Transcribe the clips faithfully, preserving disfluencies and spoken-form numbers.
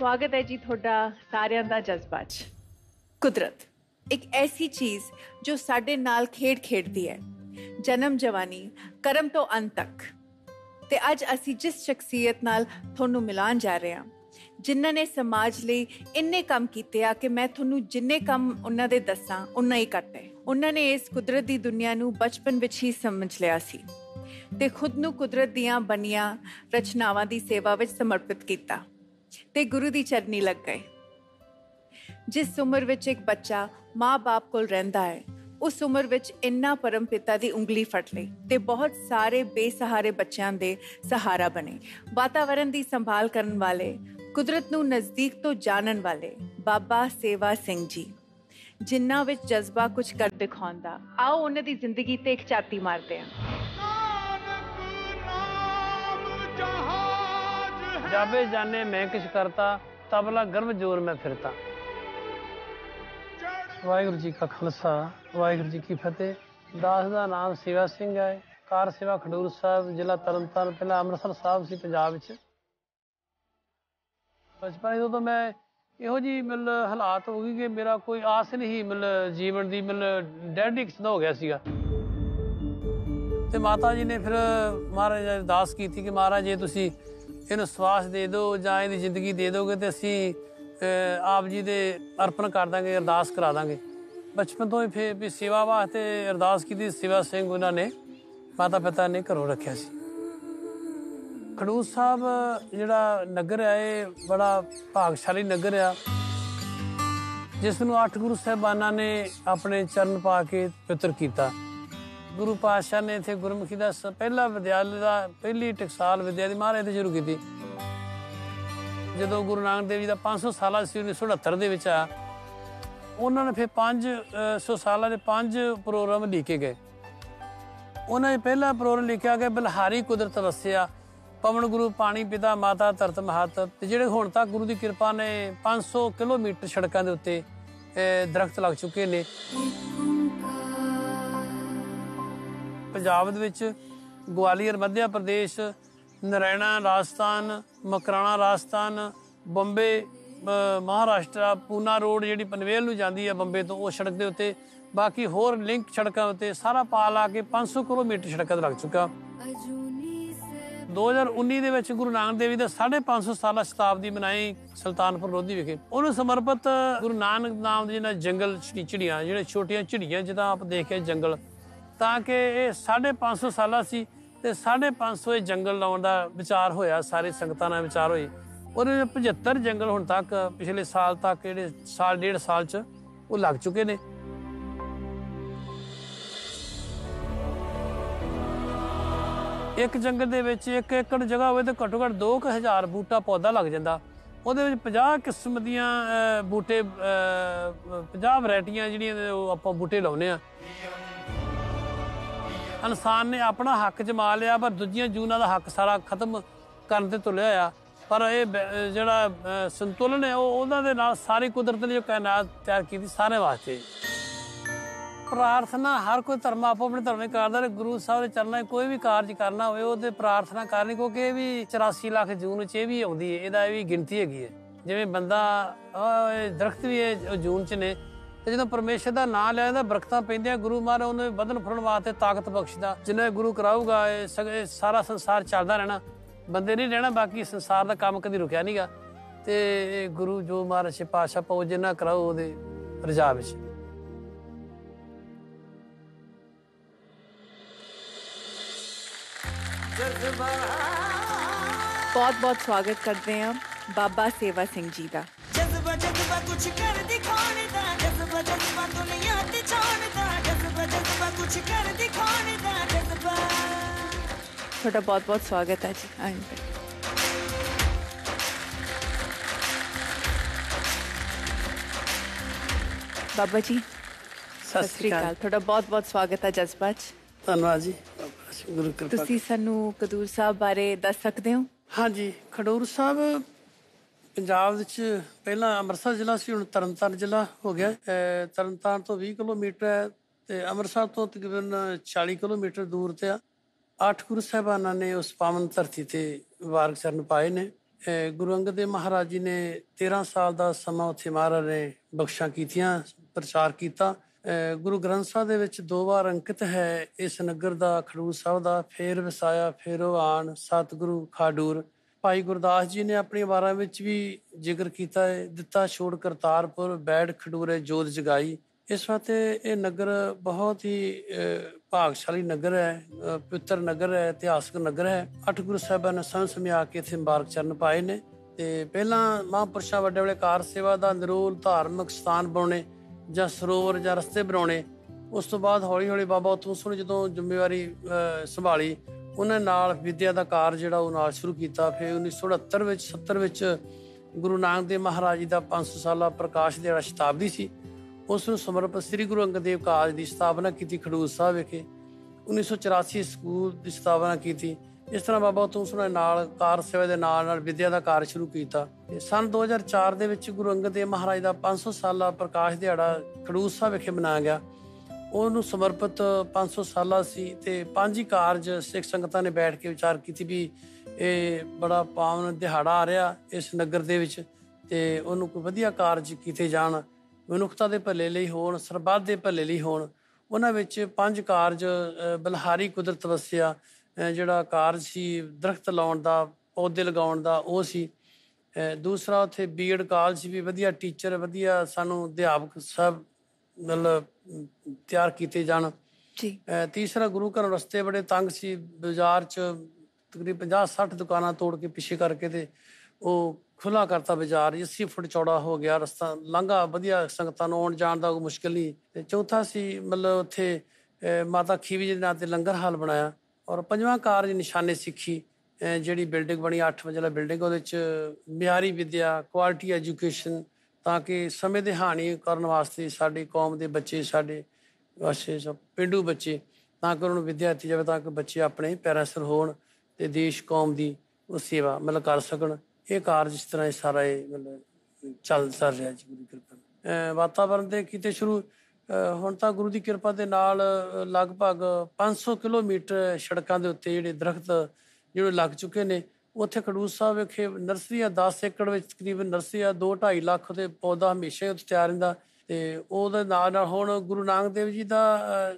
स्वागत है जी थोड़ा सारिਆਂ ਦਾ ਜਜ਼ਬਾ 'ਚ। ਕੁਦਰਤ ਇੱਕ ਐਸੀ ਚੀਜ਼ ਜੋ ਸਾਡੇ ਨਾਲ ਖੇਡ ਖੇਡਦੀ ਹੈ, ਜਨਮ ਜਵਾਨੀ ਕਰਮ ਤੋਂ ਅੰਤ ਤੱਕ। ਤੇ ਅੱਜ ਅਸੀਂ ਜਿਸ ਸ਼ਖਸੀਅਤ ਨਾਲ ਤੁਹਾਨੂੰ ਮਿਲਾਨ ਜਾ ਰਹੇ ਹਾਂ, ਜਿਨ੍ਹਾਂ ਨੇ ਸਮਾਜ ਲਈ ਇੰਨੇ ਕੰਮ ਕੀਤੇ ਆ ਕਿ ਮੈਂ ਤੁਹਾਨੂੰ ਜਿੰਨੇ ਕੰਮ ਉਹਨਾਂ ਦੇ ਦੱਸਾਂ ਉਨਾ ਹੀ ਘੱਟ ਹੈ। ਉਹਨਾਂ ਨੇ ਇਸ ਕੁਦਰਤ ਦੀ ਦੁਨੀਆ ਨੂੰ ਬਚਪਨ ਵਿੱਚ ਹੀ ਸਮਝ ਲਿਆ ਸੀ ਤੇ ਖੁਦ ਨੂੰ ਕੁਦਰਤ ਦੀਆਂ ਬਣੀਆਂ ਰਚਨਾਵਾਂ ਦੀ ਸੇਵਾ ਵਿੱਚ ਸਮਰਪਿਤ ਕੀਤਾ ਤੇ ਗੁਰੂ ਦੀ ਚਰਨੀ ਲੱਗ ਗਏ। ਜਿਸ ਉਮਰ ਵਿੱਚ ਇੱਕ ਬੱਚਾ ਮਾਂ-ਬਾਪ ਕੋਲ ਰਹਿੰਦਾ ਹੈ, ਉਸ ਉਮਰ ਵਿੱਚ ਇੰਨਾ ਪਰਮ ਪਿਤਾ ਦੀ ਉਂਗਲੀ ਫੜ ਲਈ ਤੇ ਬਹੁਤ ਸਾਰੇ ਬੇਸਹਾਰੇ ਬੱਚਿਆਂ ਦੇ ਸਹਾਰਾ ਬਣੇ। ਵਾਤਾਵਰਣ ਦੀ ਸੰਭਾਲ ਕਰਨ ਵਾਲੇ, ਕੁਦਰਤ ਨੂੰ ਨਜ਼ਦੀਕ ਤੋਂ ਜਾਣਨ ਵਾਲੇ ਬਾਬਾ ਸੇਵਾ ਸਿੰਘ ਜੀ, ਜਿਨ੍ਹਾਂ ਵਿੱਚ ਜਜ਼ਬਾ ਕੁਝ ਕਰ ਦਿਖਾਉਂਦਾ। ਆਓ ਉਹਨਾਂ ਦੀ ਜ਼ਿੰਦਗੀ ਤੇ ਇੱਕ ਝਾਤੀ ਮਾਰਦੇ ਹਾਂ। जाबे जाने मैं किश करता, तबला गर्भ जोर में फिरता। वाहिगुरू जी का खालसा, वाहिगुरू जी की फतेह। दास का नाम सेवा सिंह है, कार सेवा खडूर साहब, जिला तरनताਰਨ, पहला ਅੰਮ੍ਰਿਤਸਰ ਸਾਹਿਬ ਸੀ ਪੰਜਾਬ ਵਿੱਚ। ਬਚਪਨ ਤੋਂ ਤਾਂ ਮੈਂ ਇਹੋ ਜਿਹੀ ਮਤਲਬ ਹਾਲਾਤ ਹੋ ਗਈ ਕਿ ਮੇਰਾ ਕੋਈ ਆਸ ਨਹੀਂ ਮਤਲਬ ਜੀਵਨ ਦੀ, ਮਤਲਬ ਡੈਡ ਇੱਕ ਦਾ ਹੋ ਗਿਆ ਸੀਗਾ। ਤੇ ਮਾਤਾ ਜੀ ਨੇ ਫਿਰ ਮਹਾਰਾਜ ਨੇ ਅਰਦਾਸ ਕੀਤੀ ਕਿ ਮਹਾਰਾਜ ਜੇ ਤੁਸੀਂ ਇਹਨੂੰ ਸਵਾਸ ਦੇ ਦਿਓ ਜਾਂ ਇਹਦੀ ਜ਼ਿੰਦਗੀ ਦੇ ਦਿਓਗੇ ਤੇ ਅਸੀਂ ਆਪ ਜੀ ਦੇ ਅਰਪਣ ਕਰ ਦਾਂਗੇ, ਅਰਦਾਸ ਕਰਾ ਦਾਂਗੇ। ਬਚਪਨ ਤੋਂ ਹੀ ਫਿਰ ਵੀ ਸੇਵਾ ਵਾਸਤੇ ਅਰਦਾਸ ਕੀਤੀ। ਸੇਵਾ ਸਿੰਘ ਉਹਨਾਂ ਨੇ ਮਾਤਾ ਪਿਤਾ ਨੇ ਘਰੋਂ ਰੱਖਿਆ ਸੀ। ਖਡੂਰ ਸਾਹਿਬ ਜਿਹੜਾ ਨਗਰ ਹੈ ਇਹ ਬੜਾ ਭਾਗਸ਼ਾਲੀ ਨਗਰ ਆ, ਜਿਸ ਨੂੰ ਅੱਠ ਗੁਰੂ ਸਾਹਿਬਾਨਾਂ ਨੇ ਆਪਣੇ ਚਰਨ ਪਾ ਕੇ ਪਵਿੱਤਰ ਕੀਤਾ। ਗੁਰੂ ਪਾਤਸ਼ਾਹ ਨੇ ਇੱਥੇ ਗੁਰਮੁਖੀ ਦਾ ਪਹਿਲਾ ਵਿਦਿਆਲਿਆ ਦਾ ਪਹਿਲੀ ਟਕਸਾਲ ਵਿਦਿਆ ਦੀ ਮਹਾਰਾਜ ਤੇ ਸ਼ੁਰੂ ਕੀਤੀ। ਜਦੋਂ ਗੁਰੂ ਨਾਨਕ ਦੇਵ ਜੀ ਦਾ ਪੰਜ ਸੌ ਸਾਲਾ ਸੀ ਉੱਨੀ ਸੌ ਅਠੱਤਰ ਦੇ ਵਿੱਚ ਆ, ਉਹਨਾਂ ਨੇ ਫਿਰ ਪੰਜ ਸੌ ਸਾਲਾਂ ਦੇ ਪੰਜ ਪ੍ਰੋਗਰਾਮ ਲਿਖੇ ਗਏ। ਉਹਨਾਂ ਨੇ ਪਹਿਲਾ ਪ੍ਰੋਗਰਾਮ ਲਿਖਿਆ ਗਿਆ ਬਲਿਹਾਰੀ ਕੁਦਰਤ ਵਸਿਆ, ਪਵਨ ਗੁਰੂ ਪਾਣੀ ਪਿਤਾ ਮਾਤਾ ਧਰਤ ਮਹਤ। ਤੇ ਜਿਹੜੇ ਹੁਣ ਤੱਕ ਗੁਰੂ ਦੀ ਕਿਰਪਾ ਨੇ ਪੰਜ ਸੌ ਕਿਲੋਮੀਟਰ ਸੜਕਾਂ ਦੇ ਉੱਤੇ ਦਰਖਤ ਲੱਗ ਚੁੱਕੇ ਨੇ। ਪੰਜਾਬ ਦੇ ਵਿੱਚ ਗਵਾਲੀਅਰ ਮੱਧ ਪ੍ਰਦੇਸ਼, ਨਰੈਣਾ ਰਾਜਸਥਾਨ, ਮਕਰਾਣਾ ਰਾਜਸਥਾਨ, ਬੰਬੇ ਮਹਾਰਾਸ਼ਟਰ, ਪੂਨਾ ਰੋਡ ਜਿਹੜੀ ਪਨਵੇਲ ਨੂੰ ਜਾਂਦੀ ਹੈ ਬੰਬੇ ਤੋਂ, ਉਹ ਸੜਕ ਦੇ ਉੱਤੇ, ਬਾਕੀ ਹੋਰ ਲਿੰਕ ਸੜਕਾਂ ਉੱਤੇ ਸਾਰਾ ਪਾ ਲਾ ਕੇ ਪੰਜ ਸੌ ਕਿਲੋਮੀਟਰ ਸੜਕਾਂ ਤੇ ਲੱਗ ਚੁੱਕਾ। ਦੋ ਹਜ਼ਾਰ ਉੱਨੀ ਦੇ ਵਿੱਚ ਗੁਰੂ ਨਾਨਕ ਦੇਵ ਜੀ ਦਾ ਸਾਢੇ ਪੰਜ ਸੌ ਸਾਲਾ ਸ਼ਤਾਬਦੀ ਮਨਾਈ ਸੁਲਤਾਨਪੁਰ ਲੋਧੀ ਵਿਖੇ। ਉਹਨੂੰ ਸਮਰਪਿਤ ਗੁਰੂ ਨਾਨਕ ਨਾਮ ਦੇ ਜਿਹਨਾਂ ਜੰਗਲ ਝਿੜੀਆਂ, ਜਿਹੜੇ ਛੋਟੀਆਂ ਝਿੜੀਆਂ ਜਿੱਦਾਂ ਆਪ ਦੇਖਿਆ ਜੰਗਲ, ਤਾਂ ਕਿ ਇਹ ਸਾਢੇ ਪੰਜ ਸੌ ਸਾਲਾ ਸੀ ਤੇ ਸਾਢੇ ਪੰਜ ਸੌ ਇਹ ਜੰਗਲ ਲਾਉਣ ਦਾ ਵਿਚਾਰ ਹੋਇਆ। ਸਾਰੇ ਸੰਗਤਾਂ ਨਾਲ ਵਿਚਾਰ ਹੋਏ। ਉਹਦੇ ਪਝੱਤਰ ਜੰਗਲ ਹੁਣ ਤੱਕ ਪਿਛਲੇ ਸਾਲ ਤੱਕ ਜਿਹੜੇ ਸਾਲ ਡੇਢ ਸਾਲ 'ਚ ਉਹ ਲੱਗ ਚੁੱਕੇ ਨੇ। ਇੱਕ ਜੰਗਲ ਦੇ ਵਿੱਚ ਇੱਕ ਏਕੜ ਜਗ੍ਹਾ ਹੋਵੇ ਤਾਂ ਘੱਟੋ ਘੱਟ ਦੋ ਕੁ ਹਜ਼ਾਰ ਬੂਟਾ ਪੌਦਾ ਲੱਗ ਜਾਂਦਾ। ਉਹਦੇ ਵਿੱਚ ਪੰਜਾਹ ਕਿਸਮ ਦੀਆਂ ਬੂਟੇ, ਪੰਜਾਹ ਵੈਰਾਈਟੀਆਂ ਜਿਹੜੀਆਂ ਉਹ ਆਪਾਂ ਬੂਟੇ ਲਾਉਂਦੇ ਹਾਂ। ਇਨਸਾਨ ਨੇ ਆਪਣਾ ਹੱਕ ਜਮਾ ਲਿਆ, ਪਰ ਦੂਜੀਆਂ ਜੂਨਾਂ ਦਾ ਹੱਕ ਸਾਰਾ ਖਤਮ ਕਰਨ ਤੇ ਤੁਲਿਆ ਹੋਇਆ। ਪਰ ਇਹ ਜਿਹੜਾ ਸੰਤੁਲਨ ਹੈ ਉਹ ਉਹਨਾਂ ਦੇ ਨਾਲ ਸਾਰੀ ਕੁਦਰਤ ਨੇ ਜੋ ਕਾਇਨਾਤ ਤਿਆਰ ਕੀਤੀ ਸਾਰਿਆਂ ਵਾਸਤੇ। ਪ੍ਰਾਰਥਨਾ ਹਰ ਕੋਈ ਧਰਮ ਆਪੋ ਆਪਣੇ ਧਰਮ ਕਰਦਾ। ਗੁਰੂ ਸਾਹਿਬ ਦੇ ਚਰਨਾਂ 'ਚ ਕੋਈ ਵੀ ਕਾਰਜ ਕਰਨਾ ਹੋਵੇ ਉਹਦੇ ਪ੍ਰਾਰਥਨਾ ਕਰਨੀ, ਕਿਉਂਕਿ ਇਹ ਵੀ ਚੁਰਾਸੀ ਲੱਖ ਜੂਨ 'ਚ ਇਹ ਵੀ ਆਉਂਦੀ ਹੈ, ਇਹਦਾ ਇਹ ਵੀ ਗਿਣਤੀ ਹੈਗੀ ਹੈ। ਜਿਵੇਂ ਬੰਦਾ ਦਰਖਤ ਵੀ ਇਹ ਜੂਨ 'ਚ ਨੇ, ਤੇ ਜਦੋਂ ਪਰਮੇਸ਼ਰ ਦਾ ਨਾਂ ਲਿਆ ਜਾਂਦਾ ਬਰਕਤਾਂ ਪੈਂਦੀਆਂ। ਗੁਰੂ ਮਹਾਰਾਜ ਉਹਨੂੰ ਵਧਣ ਫੁੱਲਣ ਵਾਸਤੇ ਤਾਕਤ ਬਖਸ਼ਦਾ। ਜਿੰਨਾ ਗੁਰੂ ਕਰਾਊਗਾ ਇਹ ਸਗ ਸਾਰਾ ਸੰਸਾਰ ਚੱਲਦਾ ਰਹਿਣਾ, ਬੰਦੇ ਨਹੀਂ ਰਹਿਣਾ। ਬਾਕੀ ਸੰਸਾਰ ਦਾ ਕੰਮ ਕਦੀ ਰੁਕਿਆ ਨੀਗਾ। ਤੇ ਇਹ ਗੁਰੂ ਜੋ ਮਹਾਰਾਜ ਪਾਤਸ਼ਾਹ ਪਾਓ ਜਿੰਨਾ ਕਰਾਓ ਉਹਦੇ ਰਜਾ ਵਿੱਚ। ਬਹੁਤ ਬਹੁਤ ਸਵਾਗਤ ਕਰਦੇ ਹਾਂ ਬਾਬਾ ਸੇਵਾ ਸਿੰਘ ਜੀ ਦਾ। ਜਜ਼ਬਾ ਜਜ਼ਬਾ ਕੁਛ ਕਰ ਦਿਖਾਉਣ ਦਾ, ਜਜ਼ਬਾ ਜਜ਼ਬਾ ਦੁਨੀਆ ਤੇ ਛਾਣ ਦਾ, ਜਜ਼ਬਾ ਜਜ਼ਬਾ ਕੁਛ ਕਰ ਦਿਖਾਉਣ ਦਾ ਜਜ਼ਬਾ। ਤੁਹਾਡਾ ਬਹੁਤ ਬਹੁਤ ਸਵਾਗਤ ਹੈ ਜੀ। ਬਾਬਾ ਜੀ ਸਤਿ ਸ੍ਰੀ ਅਕਾਲ। ਤੁਹਾਡਾ ਬਹੁਤ ਬਹੁਤ ਸਵਾਗਤ ਹੈ ਜਜ਼ਬਾ 'ਚ। ਧੰਨਵਾਦ ਜੀ। ਗੁਰੂ ਕਿਰਪਾ। ਤੁਸੀਂ ਸਾਨੂੰ ਖਡੂਰ ਸਾਹਿਬ ਬਾਰੇ ਦੱਸ ਸਕਦੇ ਹੋ? ਹਾਂਜੀ, ਖਡੂਰ ਸਾਹਿਬ ਪੰਜਾਬ ਵਿੱਚ ਪਹਿਲਾਂ ਅੰਮ੍ਰਿਤਸਰ ਜ਼ਿਲ੍ਹਾ ਸੀ, ਹੁਣ ਤਰਨਤਾਰਨ ਜ਼ਿਲ੍ਹਾ ਹੋ ਗਿਆ। ਤਰਨਤਾਰਨ ਤੋਂ ਵੀਹ ਕਿਲੋਮੀਟਰ ਹੈ ਤੇ ਅੰਮ੍ਰਿਤਸਰ ਤੋਂ ਤਕਰੀਬਨ ਚਾਲੀ ਕਿਲੋਮੀਟਰ ਦੂਰ ਤੇ ਆ। ਅੱਠ ਗੁਰੂ ਸਾਹਿਬਾਨਾਂ ਨੇ ਉਸ ਪਾਵਨ ਧਰਤੀ ਤੇ ਵਾਰਕ ਚਰਨ ਪਾਏ ਨੇ। ਗੁਰੂ ਅੰਗਦ ਦੇਵ ਮਹਾਰਾਜ ਜੀ ਨੇ ਤੇਰਾਂ ਸਾਲ ਦਾ ਸਮਾਂ ਉੱਥੇ ਮਹਾਰਾਜ ਨੇ ਬਖਸ਼ਾਂ ਕੀਤੀਆਂ, ਪ੍ਰਚਾਰ ਕੀਤਾ। ਗੁਰੂ ਗ੍ਰੰਥ ਸਾਹਿਬ ਦੇ ਵਿੱਚ ਦੋ ਵਾਰ ਅੰਕਿਤ ਹੈ ਇਸ ਨਗਰ ਦਾ, ਖਡੂਰ ਸਾਹਿਬ ਦਾ। ਫੇਰ ਵਸਾਇਆ ਫੇਰੋ ਆਣ ਸਤਿਗੁਰੂ ਖਾਡੂਰ। ਭਾਈ ਗੁਰਦਾਸ ਜੀ ਨੇ ਆਪਣੀ ਵਾਰਾਂ ਵਿੱਚ ਵੀ ਜ਼ਿਕਰ ਕੀਤਾ ਹੈ, ਦਿੱਤਾ ਛੋੜ ਕਰਤਾਰਪੁਰ ਬੈਠ ਖਡੂਰੇ ਜੋਤ ਜਗਾਈ। ਇਸ ਵਾਸਤੇ ਇਹ ਨਗਰ ਬਹੁਤ ਹੀ ਭਾਗਸ਼ਾਲੀ ਨਗਰ ਹੈ, ਪਵਿੱਤਰ ਨਗਰ ਹੈ, ਇਤਿਹਾਸਕ ਨਗਰ ਹੈ। ਅੱਠ ਗੁਰੂ ਸਾਹਿਬਾਂ ਨੇ ਸਮਝ ਸਮਝਾ ਕੇ ਇੱਥੇ ਮੁਬਾਰਕ ਚਰਨ ਪਾਏ ਨੇ। ਤੇ ਪਹਿਲਾਂ ਮਹਾਂਪੁਰਸ਼ਾਂ ਵੱਡੇ ਵੱਡੇ ਕਾਰ ਸੇਵਾ ਦਾ ਨਿਰੋਲ ਧਾਰਮਿਕ ਸਥਾਨ ਬਣਾਉਣੇ ਜਾਂ ਸਰੋਵਰ ਜਾਂ ਰਸਤੇ ਬਣਾਉਣੇ। ਉਸ ਤੋਂ ਬਾਅਦ ਹੌਲੀ ਹੌਲੀ ਬਾਬਾ ਉਤਮ ਸਿੰਘ ਨੇ ਜਦੋਂ ਜ਼ਿੰਮੇਵਾਰੀ ਸੰਭਾਲੀ, ਉਹਨਾਂ ਨਾਲ ਵਿਦਿਆ ਦਾ ਕਾਰਜ ਜਿਹੜਾ ਉਹ ਨਾਲ ਸ਼ੁਰੂ ਕੀਤਾ। ਫਿਰ ਉੱਨੀ ਸੌ ਅਠੱਤਰ ਵਿੱਚ ਸੱਤਰ ਵਿੱਚ ਗੁਰੂ ਨਾਨਕ ਦੇਵ ਮਹਾਰਾਜ ਜੀ ਦਾ ਪੰਜ ਸੌ ਸਾਲਾ ਪ੍ਰਕਾਸ਼ ਦਿਹਾੜਾ ਸ਼ਤਾਬਦੀ ਸੀ, ਉਸ ਨੂੰ ਸਮਰਪਿਤ ਸ੍ਰੀ ਗੁਰੂ ਅੰਗਦ ਦੇਵ ਕਾਲਜ ਦੀ ਸਥਾਪਨਾ ਕੀਤੀ ਖਡੂਰ ਸਾਹਿਬ ਵਿਖੇ। ਉੱਨੀ ਸੌ ਚੁਰਾਸੀ ਸਕੂਲ ਦੀ ਸਥਾਪਨਾ ਕੀਤੀ। ਇਸ ਤਰ੍ਹਾਂ ਬਾਬਾ ਉਤਮ ਸਿੰਘ ਨੇ ਨਾਲ ਕਾਰ ਸੇਵਾ ਦੇ ਨਾਲ ਨਾਲ ਵਿਦਿਆ ਦਾ ਕਾਰਜ ਸ਼ੁਰੂ ਕੀਤਾ। ਤੇ ਸੰਨ ਦੋ ਹਜ਼ਾਰ ਚਾਰ ਦੇ ਵਿੱਚ ਗੁਰੂ ਅੰਗਦ ਦੇਵ ਮਹਾਰਾਜ ਦਾ ਪੰਜ ਸੌ ਸਾਲਾ ਪ੍ਰਕਾਸ਼ ਦਿਹਾੜਾ ਖਡੂਰ ਸਾਹਿਬ ਵਿਖੇ ਮਨਾਇਆ ਗਿਆ। ਉਹਨੂੰ ਸਮਰਪਿਤ ਪੰਜ ਸੌ ਸਾਲਾ ਸੀ ਤੇ ਪੰਜ ਹੀ ਕਾਰਜ ਸਿੱਖ ਸੰਗਤਾਂ ਨੇ ਬੈਠ ਕੇ ਵਿਚਾਰ ਕੀਤੀ ਵੀ ਇਹ ਬੜਾ ਪਾਵਨ ਦਿਹਾੜਾ ਆ ਰਿਹਾ ਇਸ ਨਗਰ ਦੇ ਵਿੱਚ, ਤੇ ਉਹਨੂੰ ਕੋਈ ਵਧੀਆ ਕਾਰਜ ਕੀਤੇ ਜਾਣ, ਮਨੁੱਖਤਾ ਦੇ ਭਲੇ ਲਈ ਹੋਣ, ਸਰਬੱਤ ਦੇ ਭਲੇ ਲਈ ਹੋਣ। ਉਹਨਾਂ ਵਿੱਚ ਪੰਜ ਕਾਰਜ ਬਲਹਾਰੀ ਕੁਦਰਤ ਵਸਿਆ ਜਿਹੜਾ ਕਾਰਜ ਸੀ ਦਰਖਤ ਲਾਉਣ ਦਾ, ਪੌਦੇ ਲਗਾਉਣ ਦਾ, ਉਹ ਸੀ। ਦੂਸਰਾ ਉੱਥੇ ਬੀ ਐਡ ਕਾਲਜ ਵੀ ਵਧੀਆ ਟੀਚਰ, ਵਧੀਆ ਸਾਨੂੰ ਅਧਿਆਪਕ ਸਭ ਮਤਲਬ ਤਿਆਰ ਕੀਤੇ ਜਾਣ ਜੀ। ਤੀਸਰਾ ਗੁਰੂ ਘਰ ਰਸਤੇ ਬੜੇ ਤੰਗ ਸੀ, ਬਾਜ਼ਾਰ 'ਚ ਤਕਰੀਬਨ ਪੰਜਾਹ ਸੱਠ ਦੁਕਾਨਾਂ ਤੋੜ ਕੇ ਪਿੱਛੇ ਕਰਕੇ ਤੇ ਉਹ ਖੁੱਲ੍ਹਾ ਕਰਤਾ ਬਾਜ਼ਾਰ, ਅੱਸੀ ਫੁੱਟ ਚੌੜਾ ਹੋ ਗਿਆ ਰਸਤਾ, ਲਾਂਘਾ ਵਧੀਆ ਸੰਗਤਾਂ ਨੂੰ ਆਉਣ ਜਾਣ ਦਾ ਕੋਈ ਮੁਸ਼ਕਿਲ ਨਹੀਂ। ਤੇ ਚੌਥਾ ਸੀ ਮਤਲਬ ਉੱਥੇ ਮਾਤਾ ਖੀਵੀ ਜੀ ਦੇ ਨਾਂ ਤੇ ਲੰਗਰ ਹਾਲ ਬਣਾਇਆ। ਔਰ ਪੰਜਵਾਂ ਕਾਰਜ ਨਿਸ਼ਾਨੇ ਸਿੱਖੀ ਜਿਹੜੀ ਬਿਲਡਿੰਗ ਬਣੀ ਅੱਠ ਮੰਜ਼ਿਲਾ ਬਿਲਡਿੰਗ, ਉਹਦੇ 'ਚ ਮਿਆਰੀ ਵਿੱਦਿਆ, ਕੁਆਲਿਟੀ ਐਜੂਕੇਸ਼ਨ, ਤਾਂ ਕਿ ਸਮੇਂ ਦੇ ਹਾਨੀ ਕਰਨ ਵਾਸਤੇ ਸਾਡੀ ਕੌਮ ਦੇ ਬੱਚੇ, ਸਾਡੇ ਵਾਸਤੇ ਸਭ ਪੇਂਡੂ ਬੱਚੇ, ਤਾਂ ਕਿ ਉਹਨਾਂ ਨੂੰ ਵਿੱਦਿਆ ਦਿੱਤੀ ਜਾਵੇ ਤਾਂ ਕਿ ਬੱਚੇ ਆਪਣੇ ਪੈਰਾਂ ਸਿਰ ਹੋਣ ਤੇ ਦੇਸ਼ ਕੌਮ ਦੀ ਉਹ ਸੇਵਾ ਮਤਲਬ ਕਰ ਸਕਣ। ਇਹ ਕਾਰਜ ਇਸ ਤਰ੍ਹਾਂ ਇਹ ਸਾਰਾ ਇਹ ਮਤਲਬ ਚੱਲ ਚੱਲ ਰਿਹਾ ਜੀ ਗੁਰੂ ਦੀ ਕਿਰਪਾ ਨਾਲ। ਵਾਤਾਵਰਨ ਦੇ ਕੀਤੇ ਸ਼ੁਰੂ ਹੁਣ ਤਾਂ ਗੁਰੂ ਦੀ ਕਿਰਪਾ ਦੇ ਨਾਲ ਲਗਭਗ ਪੰਜ ਸੌ ਕਿਲੋਮੀਟਰ ਸੜਕਾਂ ਦੇ ਉੱਤੇ ਜਿਹੜੇ ਦਰਖਤ ਜਿਹੜੇ ਲੱਗ ਚੁੱਕੇ ਨੇ। ਉੱਥੇ ਖਡੂਰ ਸਾਹਿਬ ਵਿਖੇ ਨਰਸਰੀ ਆ, ਦਸ ਏਕੜ ਵਿੱਚ ਤਕਰੀਬਨ ਨਰਸਰੀ ਆ, ਦੋ ਢਾਈ ਲੱਖ ਦੇ ਪੌਦਾ ਹਮੇਸ਼ਾ ਹੀ ਉੱਥੇ ਤਿਆਰ ਰਹਿੰਦਾ। ਤੇ ਉਹਦੇ ਨਾਲ ਨਾਲ ਹੁਣ ਗੁਰੂ ਨਾਨਕ ਦੇਵ ਜੀ ਦਾ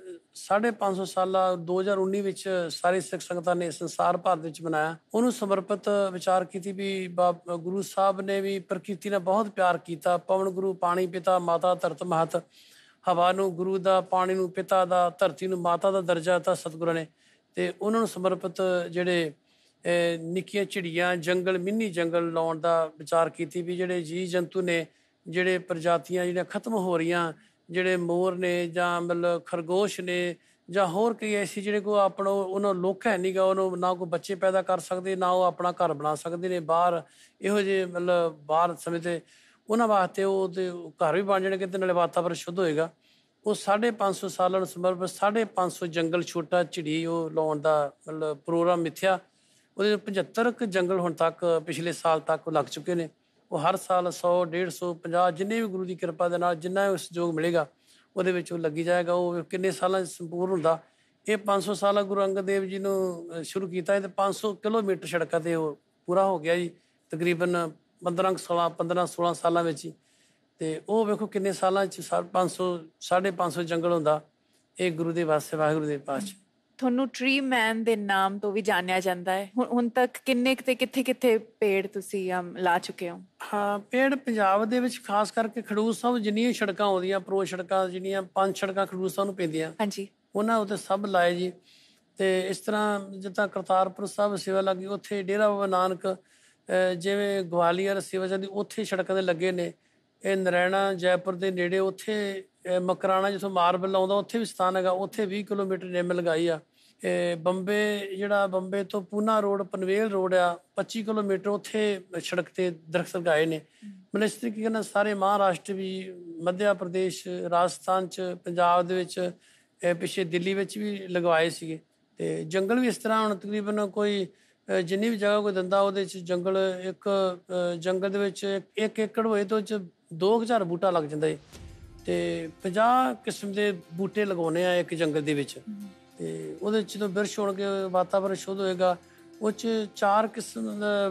ਸਾਢੇ ਪੰਜ ਸੌ ਸਾਲਾ ਦੋ ਹਜ਼ਾਰ ਉੱਨੀ ਵਿੱਚ ਸਾਰੀ ਸਿੱਖ ਸੰਗਤਾਂ ਨੇ ਸੰਸਾਰ ਭਰ ਦੇ ਵਿੱਚ ਮਨਾਇਆ। ਉਹਨੂੰ ਸਮਰਪਿਤ ਵਿਚਾਰ ਕੀਤੀ ਵੀ ਬਾਬਾ ਗੁਰੂ ਸਾਹਿਬ ਨੇ ਵੀ ਪ੍ਰਕਿਰਤੀ ਨਾਲ ਬਹੁਤ ਪਿਆਰ ਕੀਤਾ। ਪਵਨ ਗੁਰੂ ਪਾਣੀ ਪਿਤਾ, ਮਾਤਾ ਧਰਤ ਮਹਤ, ਹਵਾ ਨੂੰ ਗੁਰੂ ਦਾ, ਪਾਣੀ ਨੂੰ ਪਿਤਾ ਦਾ, ਧਰਤੀ ਨੂੰ ਮਾਤਾ ਦਾ ਦਰਜਾ ਦਿੱਤਾ ਸਤਿਗੁਰਾਂ ਨੇ। ਤੇ ਉਹਨਾਂ ਨੂੰ ਸਮਰਪਿਤ ਜਿਹੜੇ ਨਿੱਕੀਆਂ ਚਿੜੀਆਂ, ਜੰਗਲ, ਮਿੰਨੀ ਜੰਗਲ ਲਾਉਣ ਦਾ ਵਿਚਾਰ ਕੀਤੀ ਵੀ ਜਿਹੜੇ ਜੀਵ ਜੰਤੂ ਨੇ, ਜਿਹੜੇ ਪ੍ਰਜਾਤੀਆਂ ਜਿਹੜੀਆਂ ਖਤਮ ਹੋ ਰਹੀਆਂ, ਜਿਹੜੇ ਮੋਰ ਨੇ ਜਾਂ ਮਤਲਬ ਖਰਗੋਸ਼ ਨੇ ਜਾਂ ਹੋਰ ਕਈ ਐਸੀ ਜਿਹੜੇ ਕੋਈ ਆਪਣਾ ਉਹਨਾਂ ਲੋਕ ਹੈ ਨਹੀਂ ਗਾ, ਉਹਨੂੰ ਨਾ ਕੋਈ ਬੱਚੇ ਪੈਦਾ ਕਰ ਸਕਦੇ, ਨਾ ਉਹ ਆਪਣਾ ਘਰ ਬਣਾ ਸਕਦੇ ਨੇ ਬਾਹਰ, ਇਹੋ ਜਿਹੇ ਮਤਲਬ ਬਾਹਰ ਸਮੇਂ ਤੇ ਉਹਨਾਂ ਵਾਸਤੇ ਉਹਦੇ ਘਰ ਵੀ ਬਣ ਜਾਣਗੇ ਤੇ ਨਾਲੇ ਵਾਤਾਵਰਨ ਸ਼ੁੱਧ ਹੋਏਗਾ। ਉਹ ਸਾਢੇ ਪੰਜ ਸੌ ਸਾਲਾਂ ਨੂੰ ਸਮਰਪਿਤ ਸਾਢੇ ਪੰਜ ਸੌ ਜੰਗਲ ਛੋਟਾ ਝਿੜੀ ਉਹ ਲਾਉਣ ਦਾ ਮਤਲਬ ਪ੍ਰੋਗਰਾਮ ਮਿੱਥਿਆ। ਉਹਦੇ ਪਝੱਤਰ ਕੁ ਜੰਗਲ ਹੁਣ ਤੱਕ ਪਿਛਲੇ ਸਾਲ ਤੱਕ ਉਹ ਲੱਗ ਚੁੱਕੇ ਨੇ। ਉਹ ਹਰ ਸਾਲ ਸੌ, ਡੇਢ ਸੌ, ਪੰਜਾਹ ਜਿੰਨੇ ਵੀ ਗੁਰੂ ਦੀ ਕਿਰਪਾ ਦੇ ਨਾਲ ਜਿੰਨਾ ਵੀ ਸਹਿਯੋਗ ਮਿਲੇਗਾ ਉਹਦੇ ਵਿੱਚ ਉਹ ਲੱਗੀ ਜਾਏਗਾ। ਉਹ ਕਿੰਨੇ ਸਾਲਾਂ 'ਚ ਸੰਪੂਰਨ ਹੁੰਦਾ। ਇਹ ਪੰਜ ਸੌ ਸਾਲਾ ਗੁਰੂ ਅੰਗਦ ਦੇਵ ਜੀ ਨੂੰ ਸ਼ੁਰੂ ਕੀਤਾ ਹੈ ਤੇ ਪੰਜ ਸੌ ਕਿਲੋਮੀਟਰ ਸੜਕਾਂ 'ਤੇ ਉਹ ਪੂਰਾ ਹੋ ਗਿਆ ਜੀ ਤਕਰੀਬਨ ਪੰਦਰਾਂ ਸੋਲਾਂ ਪੰਦਰਾਂ ਸੋਲਾਂ ਸਾਲਾਂ ਵਿੱਚ ਹੀ। ਤੇ ਉਹ ਵੇਖੋ ਕਿੰਨੇ ਸਾਲਾਂ 'ਚ ਪੰਜ ਸੌ ਸਾਢੇ ਪੰਜ ਸੌ ਜੰਗਲ ਹੁੰਦਾ। ਇਹ ਗੁਰੂ ਦੇ ਵਾਸਤੇ ਵਾਹਿਗੁਰੂ ਦੇ ਪਾਸ। ਤੁਹਾਨੂੰ ਟਰੀ ਮੈਨ ਦੇ ਨਾਮ ਤੋਂ ਵੀ ਜਾਣਿਆ ਜਾਂਦਾ ਹੈ। ਹੁਣ ਹੁਣ ਤੱਕ ਕਿੰਨੇ ਤੇ ਕਿੱਥੇ ਕਿੱਥੇ ਪੇੜ ਤੁਸੀਂ ਲਾ ਚੁੱਕੇ ਹੋ? ਹਾਂ, ਪੇੜ ਪੰਜਾਬ ਦੇ ਵਿੱਚ ਖਾਸ ਕਰਕੇ ਖਡੂਰ ਸਾਹਿਬ ਜਿੰਨੀਆਂ ਸੜਕਾਂ ਆਉਂਦੀਆਂ, ਪ੍ਰੋ ਸੜਕਾਂ ਜਿੰਨੀਆਂ ਪੰਜ ਸੜਕਾਂ ਖਡੂਰ ਸਾਹਿਬ ਨੂੰ ਪੈਂਦੀਆਂ, ਹਾਂਜੀ, ਉਹਨਾਂ ਉੱਤੇ ਸਭ ਲਾਏ ਜੀ। ਤੇ ਇਸ ਤਰ੍ਹਾਂ ਜਿੱਦਾਂ ਕਰਤਾਰਪੁਰ ਸਾਹਿਬ ਸੇਵਾ ਲੱਗੀ, ਉੱਥੇ ਡੇਰਾ ਬਾਬਾ ਨਾਨਕ, ਜਿਵੇਂ ਗਵਾਲੀਅਰ ਸੇਵਾ ਜਾਂਦੀ, ਉੱਥੇ ਸੜਕਾਂ ਦੇ ਲੱਗੇ ਨੇ। ਇਹ ਨਰੈਣਾ ਜੈਪੁਰ ਦੇ ਨੇੜੇ ਉੱਥੇ ਮਕਰਾਣਾ ਜਿੱਥੋਂ ਮਾਰਬਲ ਆਉਂਦਾ ਉੱਥੇ ਵੀ ਸਥਾਨ ਹੈਗਾ, ਉੱਥੇ ਵੀਹ ਕਿਲੋਮੀਟਰ ਨਿੰਮ ਲਗਾਈ ਆ। ਇਹ ਬੰਬੇ ਜਿਹੜਾ ਬੰਬੇ ਤੋਂ ਪੂਨਾ ਰੋਡ ਪਨਵੇਲ ਰੋਡ ਆ, ਪੱਚੀ ਕਿਲੋਮੀਟਰ ਉੱਥੇ ਸੜਕ ਤੇ ਦਰਖਤ ਲਗਾਏ ਨੇ। ਮਤਲਬ ਇਸ ਤਰੀਕੇ ਨਾਲ ਸਾਰੇ ਮਹਾਰਾਸ਼ਟਰ ਵੀ, ਮੱਧ ਪ੍ਰਦੇਸ਼, ਰਾਜਸਥਾਨ 'ਚ, ਪੰਜਾਬ ਦੇ ਵਿੱਚ, ਪਿੱਛੇ ਦਿੱਲੀ ਵਿੱਚ ਵੀ ਲਗਵਾਏ ਸੀਗੇ। ਤੇ ਜੰਗਲ ਵੀ ਇਸ ਤਰ੍ਹਾਂ ਹੁਣ ਤਕਰੀਬਨ ਕੋਈ ਜਿੰਨੀ ਵੀ ਜਗ੍ਹਾ ਕੋਈ ਦਿੰਦਾ ਉਹਦੇ 'ਚ ਜੰਗਲ, ਇੱਕ ਜੰਗਲ ਦੇ ਵਿੱਚ ਇੱਕ ਏਕੜ ਹੋਏ ਤਾਂ ਉਹ 'ਚ ਦੋ ਹਜ਼ਾਰ ਬੂਟਾ ਲੱਗ ਜਾਂਦਾ ਹੈ। ਤੇ ਪੰਜਾਹ ਕਿਸਮ ਦੇ ਬੂਟੇ ਲਗਾਉਣੇ ਆ ਇੱਕ ਜੰਗਲ ਦੇ ਵਿੱਚ। ਤੇ ਉਹਦੇ 'ਚ ਜਦੋਂ ਬਿਰਛ ਹੋਣਗੇ, ਵਾਤਾਵਰਨ ਸ਼ੁੱਧ ਹੋਏਗਾ, ਉਹ 'ਚ ਚਾਰ ਕਿਸਮ ਦੇ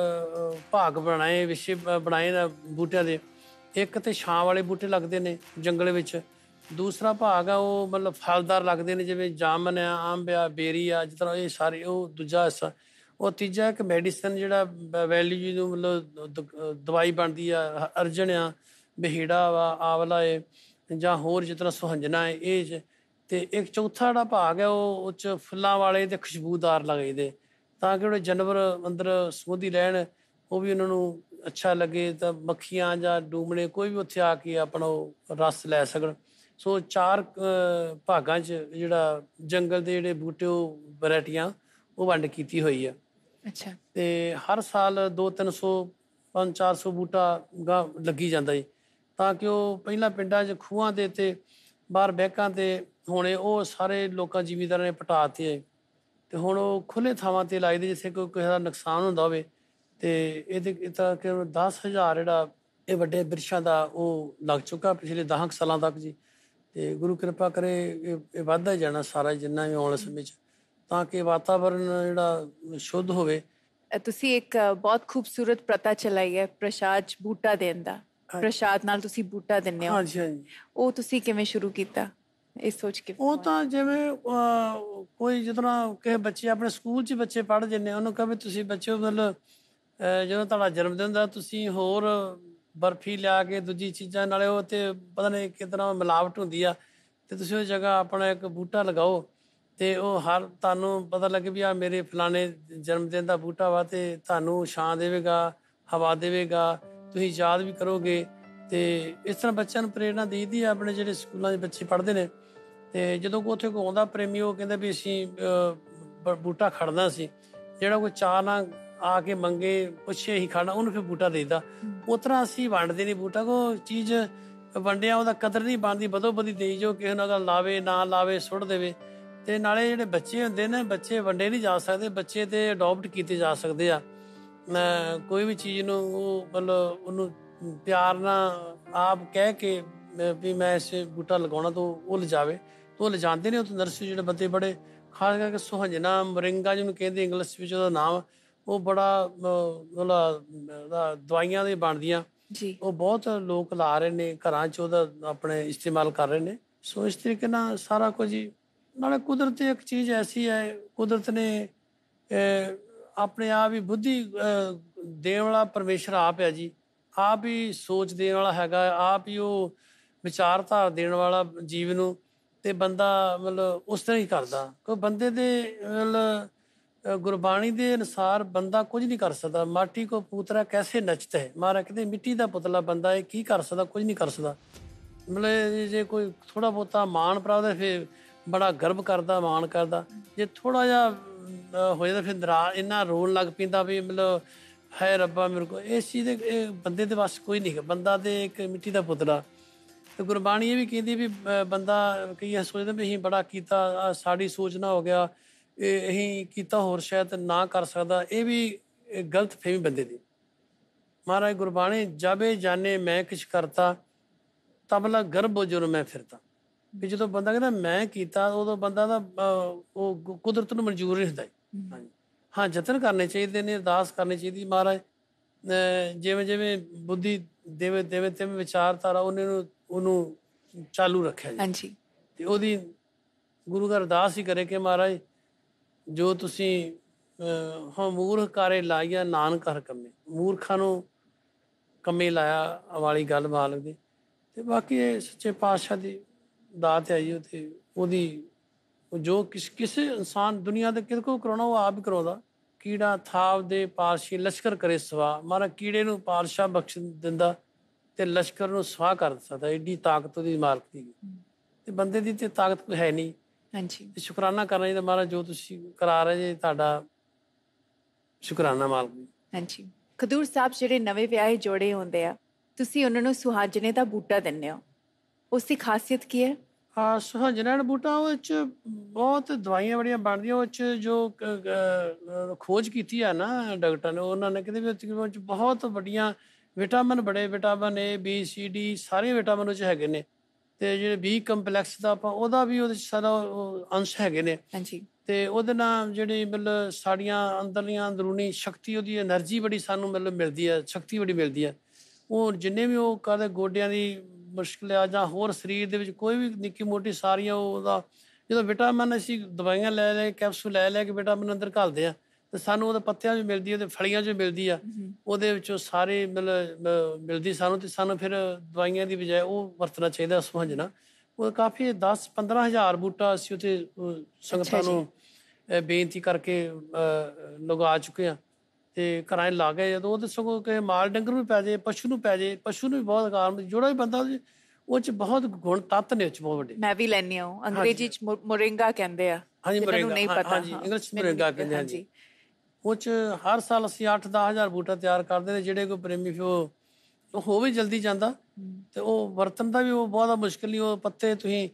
ਅ, ਭਾਗ ਬਣਾਏ, ਵਿਸ਼ੇ ਬ- ਬਣਾਏ ਨੇ ਬੂਟਿਆਂ ਦੇ। ਇੱਕ ਤੇ ਛਾਂ ਵਾਲੇ ਬੂਟੇ ਲੱਗਦੇ ਨੇ ਜੰਗਲ ਵਿੱਚ। ਦੂਸਰਾ ਭਾਗ ਆ ਉਹ ਮਤਲਬ ਫਲਦਾਰ ਲੱਗਦੇ ਨੇ, ਜਿਵੇਂ ਜਾਮਨ ਆ, ਅੰਬ ਆ, ਬੇਰੀ ਆ, ਜਿਸ ਤਰ੍ਹਾਂ ਇਹ ਸਾਰੇ। ਉਹ ਦੂਜਾ ਹਿੱਸਾ। ਉਹ ਤੀਜਾ ਇੱਕ ਮੈਡੀਸਨ ਜਿਹੜਾ ਵੈਲੀ ਨੂੰ ਮਤਲਬ ਦ- ਦਵਾਈ ਬਣਦੀ ਆ, ਹ- ਅਰਜਨ ਆ, ਬਹੀੜਾ ਵਾ, ਆਵਲਾ ਏ, ਜਾਂ ਹੋਰ ਜਿਸ ਤਰ੍ਹਾਂ ਸੁਹੰਜਣਾ ਏ ਇਹ 'ਚ। ਤੇ ਇੱਕ ਚੌਥਾ ਜਿਹੜਾ ਭਾਗ ਹੈ ਉਹ ਉਹ 'ਚ ਫੁੱਲਾਂ ਵਾਲੇ ਤੇ ਖੁਸ਼ਬੂਦਾਰ ਲੱਗਦੇ, ਤਾਂ ਕਿ ਜਿਹੜੇ ਜਾਨਵਰ ਅੰਦਰ ਸੋਧੀ ਰਹਿਣ, ਉਹ ਵੀ ਉਹਨਾਂ ਨੂੰ ਅੱਛਾ ਲੱਗੇ, ਤਾਂ ਮੱਖੀਆਂ ਜਾਂ ਡੂਮਣੇ ਕੋਈ ਵੀ ਉੱਥੇ ਆ ਕੇ ਆਪਣਾ ਉਹ ਰਸ ਲੈ ਸਕਣ। ਸੋ ਚਾਰ ਅ, ਭਾਗਾਂ 'ਚ ਜਿਹੜਾ ਜੰਗਲ ਦੇ ਜਿਹੜੇ ਬੂਟੇ ਉਹ ਵੈਰਾਈਟੀਆਂ ਉਹ ਵੰਡ ਕੀਤੀ ਹੋਈ ਆ। ਅੱਛਾ। ਤੇ ਹਰ ਸਾਲ ਦੋ ਤਿੰਨ ਸੌ ਪੰਜ ਚਾਰ ਸੌ ਬੂਟਾ ਗਾ ਲੱਗੀ ਜਾਂਦਾ ਜੀ, ਤਾਂ ਕਿ ਉਹ ਪਹਿਲਾਂ ਪਿੰਡਾਂ 'ਚ ਖੂਹਾਂ ਦੇ ਤੇ ਬਾਹਰ ਬਹਿਕਾਂ ਤੇ ਹੋਣੇ, ਉਹ ਸਾਰੇ ਲੋਕਾਂ ਜ਼ਿਮੀਂਦਾਰਾਂ ਨੇ ਪਟਾ ਤੇ ਤੇ ਹੁਣ ਉਹ ਖੁੱਲ੍ਹੇ ਥਾਵਾਂ ਤੇ ਲਾਏ ਦੇ, ਜਿੱਥੇ ਕੋਈ ਕਿਸੇ ਦਾ ਨੁਕਸਾਨ ਹੁੰਦਾ ਹੋਵੇ। ਤੇ ਇਹਦੇ ਇਹ ਤਾਂ ਕਿ ਦਸ ਹਜ਼ਾਰ ਜਿਹੜਾ ਇਹ ਵੱਡੇ ਬਿਰਛਾਂ ਦਾ ਉਹ ਲੱਗ ਚੁੱਕਾ ਪਿਛਲੇ ਦਸ ਸਾਲਾਂ ਤੱਕ ਜੀ। ਤੇ ਗੁਰੂ ਕਿਰਪਾ ਕਰੇ ਇਹ ਇਹ ਵੱਧਦਾ ਹੀ ਜਾਣਾ ਸਾਰਾ, ਜਿੰਨਾ ਵੀ ਆਉਣ ਵਾਲੇ ਸਮੇਂ 'ਚ, ਤਾਂ ਕਿ ਵਾਤਾਵਰਨ ਜਿਹੜਾ ਸ਼ੁੱਧ ਹੋਵੇ। ਅ, ਤੁਸੀਂ ਇੱਕ ਅ, ਬਹੁਤ ਖੂਬਸੂਰਤ ਪ੍ਰਥਾ ਚਲਾਈ ਹੈ ਪ੍ਰਸ਼ਾਦ 'ਚ ਬੂਟਾ ਦੇਣ ਦਾ। ਪ੍ਰਸ਼ਾਦ ਨਾਲ ਤੁਸੀਂ ਬੂਟਾ ਦਿੰਦੇ ਹੋ, ਹਾਂਜੀ ਹਾਂਜੀ। ਉਹ ਤੁਸੀਂ ਕਿਵੇਂ ਸ਼ੁਰੂ ਕੀਤਾ ਇਹ ਸੋਚ ਕੇ? ਉਹ ਤਾਂ ਜਿਵੇਂ ਅਹ, ਕੋਈ ਜਿਸ ਤਰ੍ਹਾਂ ਕਿਸੇ ਬੱਚੇ ਆਪਣੇ ਸਕੂਲ 'ਚ ਬੱਚੇ ਪੜ੍ਹ ਜਾਂਦੇ, ਉਹਨੂੰ ਕਹੇ ਵੀ ਤੁਸੀਂ ਬੱਚਿਓ ਮਤਲਬ ਅਹ, ਜਦੋਂ ਤੁਹਾਡਾ ਜਨਮ ਦਿਨ ਦਾ ਤੁਸੀਂ ਹੋਰ ਬਰਫੀ ਲਿਆ ਕੇ ਦੂਜੀ ਚੀਜ਼ਾਂ, ਨਾਲੇ ਉਹ ਤੇ ਪਤਾ ਨਹੀਂ ਕਿਸ ਤਰ੍ਹਾਂ ਮਿਲਾਵਟ ਹੁੰਦੀ ਆ, ਤੇ ਤੁਸੀਂ ਉਹ ਜਗ੍ਹਾ ਆਪਣਾ ਇੱਕ ਬੂਟਾ ਲਗਾਓ, ਤੇ ਉਹ ਹਰ ਤੁਹਾਨੂੰ ਪਤਾ ਲੱਗੇ ਵੀ ਆ ਮੇਰੇ ਫਲਾਣੇ ਜਨਮ ਦਿਨ ਦਾ ਬੂਟਾ ਵਾ, ਤੇ ਤੁਹਾਨੂੰ ਛਾਂ ਦੇਵੇਗਾ, ਹਵਾ ਦੇਵੇਗਾ, ਤੁਸੀਂ ਯਾਦ ਵੀ ਕਰੋਗੇ। ਤੇ ਇਸ ਤਰ੍ਹਾਂ ਬੱਚਿਆਂ ਨੂੰ ਪ੍ਰੇਰਨਾ ਦੇਈਦੀ ਆ, ਆਪਣੇ ਜਿਹੜੇ ਸਕੂਲਾਂ 'ਚ ਬੱਚੇ ਪੜ੍ਹਦੇ ਨੇ। ਤੇ ਜਦੋਂ ਕੋਈ ਉੱਥੇ ਕੋਈ ਆਉਂਦਾ ਪ੍ਰੇਮੀ, ਉਹ ਕਹਿੰਦਾ ਵੀ ਅਸੀਂ ਅਹ, ਬ- ਬੂਟਾ ਖੜਨਾ ਸੀ। ਜਿਹੜਾ ਕੋਈ ਚਾਹ ਨਾ ਆ ਕੇ ਮੰਗੇ ਪੁੱਛੇ ਹੀ ਖੜਨਾ, ਉਹਨੂੰ ਫਿਰ ਬੂਟਾ ਦੇਈਦਾ। ਉਸ ਤਰ੍ਹਾਂ ਅਸੀਂ ਵੰਡਦੇ ਨਹੀਂ ਬੂਟਾ, ਕੋਈ ਚੀਜ਼ ਵੰਡਿਆ ਉਹਦਾ ਕਦਰ ਨਹੀਂ ਬਣਦੀ, ਬਦੋ ਬਦੀ ਦੇਈ ਜੋ, ਕਿਸੇ ਨਾਲ ਲਾਵੇ ਨਾ ਲਾਵੇ ਸੁੱਟ ਦੇਵੇ। ਤੇ ਨਾਲੇ ਜਿਹੜੇ ਬੱਚੇ ਹੁੰਦੇ ਨੇ, ਬੱਚੇ ਵੰਡੇ ਨਹੀਂ ਜਾ ਸਕਦੇ, ਬੱਚੇ ਤੇ ਅਡੋਪਟ ਕੀਤੇ ਜਾ ਸਕਦੇ ਆ। ਅਹ, ਕੋਈ ਵੀ ਚੀਜ਼ ਨੂੰ ਉਹ ਮਤਲਬ ਉਹਨੂੰ ਪਿਆਰ ਨਾਲ ਆਪ ਕਹਿ ਕੇ ਮੈਂ ਵੀ ਮੈਂ ਇਸ ਬੂਟਾ ਲਗਾਉਣਾ, ਤਾਂ ਉਹ ਲਿਜਾਵੇ, ਤਾਂ ਉਹ ਲਿਜਾਂਦੇ ਨੇ। ਉਹ ਨਰਸਰੀ ਜਿਹੜੇ ਬੰਦੇ ਬੜੇ, ਖਾਸ ਕਰਕੇ ਸੁਹੰਜਣਾ, ਮੋਰਿੰਗਾ ਜਿਹਨੂੰ ਕਹਿੰਦੇ ਇੰਗਲਿਸ਼ ਵਿੱਚ ਉਹਦਾ ਨਾਮ, ਉਹ ਬੜਾ ਮਤਲਬ ਦਵਾਈਆਂ ਦੇ ਬਣਦੀਆਂ ਜੀ। ਉਹ ਬਹੁਤ ਲੋਕ ਲਾ ਰਹੇ ਨੇ ਘਰਾਂ 'ਚ, ਉਹਦਾ ਆਪਣੇ ਇਸਤੇਮਾਲ ਕਰ ਰਹੇ ਨੇ। ਸੋ ਇਸ ਤਰੀਕੇ ਨਾਲ ਸਾਰਾ ਕੁਝ ਹੀ। ਨਾਲੇ ਕੁਦਰਤ ਇੱਕ ਚੀਜ਼ ਐਸੀ ਹੈ, ਕੁਦਰਤ ਨੇ ਅਹ, ਆਪਣੇ ਆਪ ਹੀ ਬੁੱਧੀ ਅਹ, ਦੇਣ ਵਾਲਾ ਪਰਮੇਸ਼ਰ ਆਪ ਹੈ ਜੀ, ਆਪ ਹੀ ਸੋਚ ਦੇਣ ਵਾਲਾ ਹੈਗਾ, ਆਪ ਹੀ ਉਹ ਵਿਚਾਰਧਾਰਾ ਦੇਣ ਵਾਲਾ ਜੀਵ ਨੂੰ। ਤੇ ਬੰਦਾ ਮਤਲਬ ਉਸ ਤਰ੍ਹਾਂ ਹੀ ਕਰਦਾ, ਕੋਈ ਬੰਦੇ ਦੇ ਮਤਲਬ ਅਹ, ਗੁਰਬਾਣੀ ਦੇ ਅਨੁਸਾਰ ਬੰਦਾ ਕੁਝ ਨਹੀਂ ਕਰ ਸਕਦਾ। ਮਾਟੀ ਕੋ ਪੂਤਰਾ ਕੈਸੇ ਨੱਚਦਾ ਹੈ, ਮਹਾਰਾਜ ਕਹਿੰਦੇ ਮਿੱਟੀ ਦਾ ਪੁਤਲਾ ਬੰਦਾ ਇਹ ਕੀ ਕਰ ਸਕਦਾ, ਕੁਝ ਨਹੀਂ ਕਰ ਸਕਦਾ। ਮਤਲਬ ਜੇ ਕੋਈ ਥੋੜਾ ਬਹੁਤਾ ਮਾਣ ਪ੍ਰਾਪਤ ਹੈ, ਫਿਰ ਬੜਾ ਗਰਵ ਕਰਦਾ, ਮਾਣ ਕਰਦਾ। ਜੇ ਥੋੜਾ ਜਿਹਾ ਅਹ, ਹੋ ਜਾਂਦਾ, ਫਿਰ ਨਰਾ ਇੰਨਾ ਰੋਣ ਲੱਗ ਪੈਂਦਾ ਵੀ ਮਤਲਬ ਹੈ ਰੱਬਾ ਮੇਰੇ ਕੋਲ। ਇਸ ਚੀਜ਼ ਦੇ ਇਹ ਬੰਦੇ ਦੇ ਵਾਸਤੇ ਕੋਈ ਨਹੀਂ, ਬੰਦਾ ਤੇ ਇੱਕ ਮਿੱਟੀ ਦਾ ਪੁਤਲਾ। ਤੇ ਗੁਰਬਾਣੀ ਇਹ ਵੀ ਕਹਿੰਦੀ ਵੀ ਅਹ, ਬੰਦਾ ਕਈ ਸੋਚਦੇ ਵੀ ਅਸੀਂ ਬੜਾ ਕੀਤਾ, ਆਹ ਸਾਡੀ ਸੋਚ ਨਾ ਹੋ ਗਿਆ, ਇਹ ਅਸੀਂ ਕੀਤਾ ਹੋਰ ਸ਼ਾਇਦ ਨਾ ਕਰ ਸਕਦਾ। ਇਹ ਵੀ ਗਲਤ ਫਹਿਮੀ ਬੰਦੇ ਦੀ। ਮਹਾਰਾਜ ਗੁਰਬਾਣੀ ਜਾਬੇ ਜਾਣੇ ਮੈਂ ਕੁਛ ਕਰਤਾ, ਤਬਲਾ ਗਰਭ ਜਦੋਂ ਮੈਂ ਫਿਰਦਾ। ਵੀ ਜਦੋਂ ਬੰਦਾ ਕਹਿੰਦਾ ਮੈਂ ਕੀਤਾ, ਉਦੋਂ ਬੰਦਾ ਦਾ ਉਹ ਕੁਦਰਤ ਨੂੰ ਮਨਜ਼ੂਰ ਨਹੀਂ ਹੁੰਦਾ। ਹਾਂਜੀ ਹਾਂ, ਯਤਨ ਕਰਨੇ ਚਾਹੀਦੇ ਨੇ, ਅਰਦਾਸ ਕਰਨੀ ਚਾਹੀਦੀ। ਮਹਾਰਾਜ ਜਿਵੇਂ ਜਿਵੇਂ ਬੁੱਧੀ ਦੇਵੇ ਦੇਵੇ ਤਿਵੇਂ ਵਿਚਾਰਧਾਰਾ ਉਹਨੇ ਨੂੰ ਉਹਨੂੰ ਚਾਲੂ ਰੱਖਿਆ ਜੀ। ਹਾਂਜੀ। ਤੇ ਉਹਦੀ ਗੁਰੂ ਘਰ ਅਰਦਾਸ ਹੀ ਕਰੇ ਕਿ ਮਹਾਰਾਜ ਜੋ ਤੁਸੀਂ ਹਾਂ ਮੂਰਖ ਕਾਰੇ ਲਾਈਆਂ ਨਾਨਕ ਹਰ ਕੰਮੇ, ਮੂਰਖਾਂ ਨੂੰ ਕੰਮੇ ਲਾਇਆ ਵਾਲੀ ਗੱਲ ਮਾਲਕ ਦੀ। ਤੇ ਬਾਕੀ ਇਹ ਸੱਚੇ ਪਾਤਸ਼ਾਹ ਦੀ ਦਾਤ ਹੈ ਜੀ। ਉਹ ਤੇ ਉਹਦੀ ਜੋ ਕਿਸ ਕਿਸੇ ਇਨਸਾਨ ਦੁਨੀਆ ਦੇ ਕਿਹਦੇ ਕੋਲ ਕਰਾਉਣਾ, ਉਹ ਆਪ ਹੀ ਕਰਾਉਂਦਾ। ਕੀੜਾ ਥਾਵ ਦੇ ਪਾਤਸ਼ਾਹੀ ਲਸ਼ਕਰ ਕਰੇ ਸਵਾ, ਮਹਾਰਾਜ ਕੀੜੇ ਨੂੰ ਪਾਤਸ਼ਾਹ ਬਖਸ਼ ਦਿੰਦਾ ਤੇ ਲਸ਼ਕਰ ਨੂੰ ਸਵਾਹ ਕਰ ਸਕਦਾ। ਏਡੀ ਤਾਕਤ ਉਹਦੀ ਮਾਲਕ ਦੀ, ਤੇ ਬੰਦੇ ਦੀ ਤੇ ਤਾਕਤ ਕੋਈ ਹੈ ਨਹੀਂ। ਹਾਂਜੀ। ਤੇ ਸ਼ੁਕਰਾਨਾ ਕਰਨਾ ਚਾਹੀਦਾ ਮਹਾਰਾਜ, ਜੋ ਤੁਸੀਂ ਕਰਾ ਰਹੇ ਜੇ ਤੁਹਾਡਾ ਸ਼ੁਕਰਾਨਾ ਮਾਲਕ ਜੀ। ਹਾਂਜੀ। ਖਡੂਰ ਸਾਹਿਬ ਜਿਹੜੇ ਨਵੇਂ ਵਿਆਹੇ ਜੋੜੇ ਹੁੰਦੇ ਆ, ਤੁਸੀਂ ਉਹਨਾਂ ਨੂੰ ਸੁਹਾਜਣੇ ਦਾ ਬੂਟਾ ਦਿੰਦੇ ਹੋ, ਉਸ ਦੀ ਖਾਸੀਅਤ ਕੀ ਹੈ? ਹਾਂ, ਸੁਹੰਜਣਾ ਦਾ ਬੂਟਾ, ਉਹ 'ਚ ਬਹੁਤ ਦਵਾਈਆਂ ਬੜੀਆਂ ਬਣਦੀਆਂ। ਉਹ 'ਚ ਜੋ ਖੋਜ ਕੀਤੀ ਆ ਨਾ ਡਾਕਟਰ ਨੇ, ਉਹਨਾਂ ਨੇ ਕਹਿੰਦੇ ਵੀ ਉਹ 'ਚ ਬਹੁਤ ਵੱਡੀਆਂ ਵਿਟਾਮਿਨ, ਬੜੇ vitamin A B C D ਸਾਰੇ ਵਿਟਾਮਿਨ ਉਹ 'ਚ ਹੈਗੇ ਨੇ। ਤੇ ਜਿਹੜੇ ਬੀ ਕੰਪਲੈਕਸ ਦਾ ਆਪਾਂ ਉਹਦਾ ਵੀ ਉਹਦੇ 'ਚ ਸਾਰਾ ਅੰਸ਼ ਹੈਗੇ ਨੇ। ਹਾਂਜੀ। ਤੇ ਉਹਦੇ ਨਾਲ ਜਿਹੜੀ ਮਤਲਬ ਸਾਡੀਆਂ ਅੰਦਰਲੀਆਂ ਅੰਦਰੂਨੀ ਸ਼ਕਤੀ, ਉਹਦੀ એનર્ਜੀ ਬੜੀ ਸਾਨੂੰ ਮਤਲਬ ਮਿਲਦੀ ਹੈ, ਸ਼ਕਤੀ ਬੜੀ ਮਿਲਦੀ ਹੈ। ਉਹ ਜਿੰਨੇ ਵੀ ਉਹ ਕਦੇ ਗੋਡਿਆਂ ਦੀ ਮੁਸ਼ਕਿਲ ਆ ਜਾਂ ਹੋਰ ਸਰੀਰ ਦੇ ਵਿੱਚ ਕੋਈ ਵੀ ਨਿੱਕੀ ਮੋਟੀ ਸਾਰੀਆਂ ਉਹਦਾ ਜਦੋਂ ਵਿਟਾਮਿਨ ਅਸੀਂ ਦਵਾਈਆਂ ਲੈ ਲੈ ਕੈਪਸੂਲ ਲੈ ਲੈ ਕੇ ਵਿਟਾਮਿਨ ਅੰਦਰ ਘੱਲਦੇ ਆ ਤੇ ਸਾਨੂੰ ਉਹਦੇ ਪੱਤਿਆਂ 'ਚ ਮਿਲਦੀ ਹੈ, ਉਹਦੇ ਫਲੀਆਂ 'ਚ ਮਿਲਦੀ ਆ, ਉਹਦੇ ਵਿੱਚੋਂ ਸਾਰੇ ਮਤਲਬ ਮਿਲਦੀ ਸਾਨੂੰ। ਤੇ ਸਾਨੂੰ ਫਿਰ ਦਵਾਈਆਂ ਦੀ ਬਜਾਏ ਉਹ ਵਰਤਣਾ ਚਾਹੀਦਾ, ਸਮਝਣਾ। ਉਹ ਕਾਫੀ ਦਸ ਪੰਦਰਾਂ ਹਜ਼ਾਰ ਬੂਟਾ ਅਸੀਂ ਉੱਥੇ ਸੰਗਤਾਂ ਨੂੰ ਬੇਨਤੀ ਕਰਕੇ ਲਗਾ ਚੁੱਕੇ ਹਾਂ ਤੇ ਘਰਾਂ 'ਚ ਲਾ ਗਏ। ਜਦੋਂ ਉਹ ਤਾਂ ਸਗੋਂ ਕਿ ਮਾਲ ਡੰਗਰ ਨੂੰ ਪੈ ਜਾਏ, ਪਸ਼ੂ ਨੂੰ ਪੈ ਜਾਏ, ਪਸ਼ੂ ਨੂੰ ਵੀ ਬਹੁਤ ਕਾਰਨ, ਜਿਹੜਾ ਵੀ ਬੰਦਾ ਉਹ 'ਚ ਬਹੁਤ ਗੁਣ ਤੱਤ ਨੇ, ਉਹ 'ਚ ਬਹੁਤ ਵੱਡੇ। ਮੈਂ ਵੀ ਲੈਣੀ ਹਾਂ, ਅੰਗਰੇਜ਼ੀ 'ਚ ਮੋਰਿੰਗਾ ਕਹਿੰਦੇ ਆ। ਹਾਂਜੀ, ਮੋਰਿੰਗਾ, ਹਾਂਜੀ ਇੰਗਲਿਸ਼ ਮੋਰਿੰਗਾ ਕਹਿੰਦੇ। ਹਾਂਜੀ, ਉਹ 'ਚ ਹਰ ਸਾਲ ਅਸੀਂ ਅੱਠ ਦਸ ਹਜ਼ਾਰ ਬੂਟਾ ਤਿਆਰ ਕਰਦੇ ਨੇ। ਜਿਹੜੇ ਕੋਈ ਪ੍ਰੇਮੀ ਫਿਰ ਉਹ ਹੋ ਵੀ ਜਲਦੀ ਜਾਂਦਾ ਤੇ ਉਹ ਵਰਤਣ ਦਾ ਵੀ ਉਹ ਬਹੁਤ ਮੁਸ਼ਕਿਲ ਨਹੀਂ। ਉਹ ਪੱਤੇ ਤੁਸੀਂ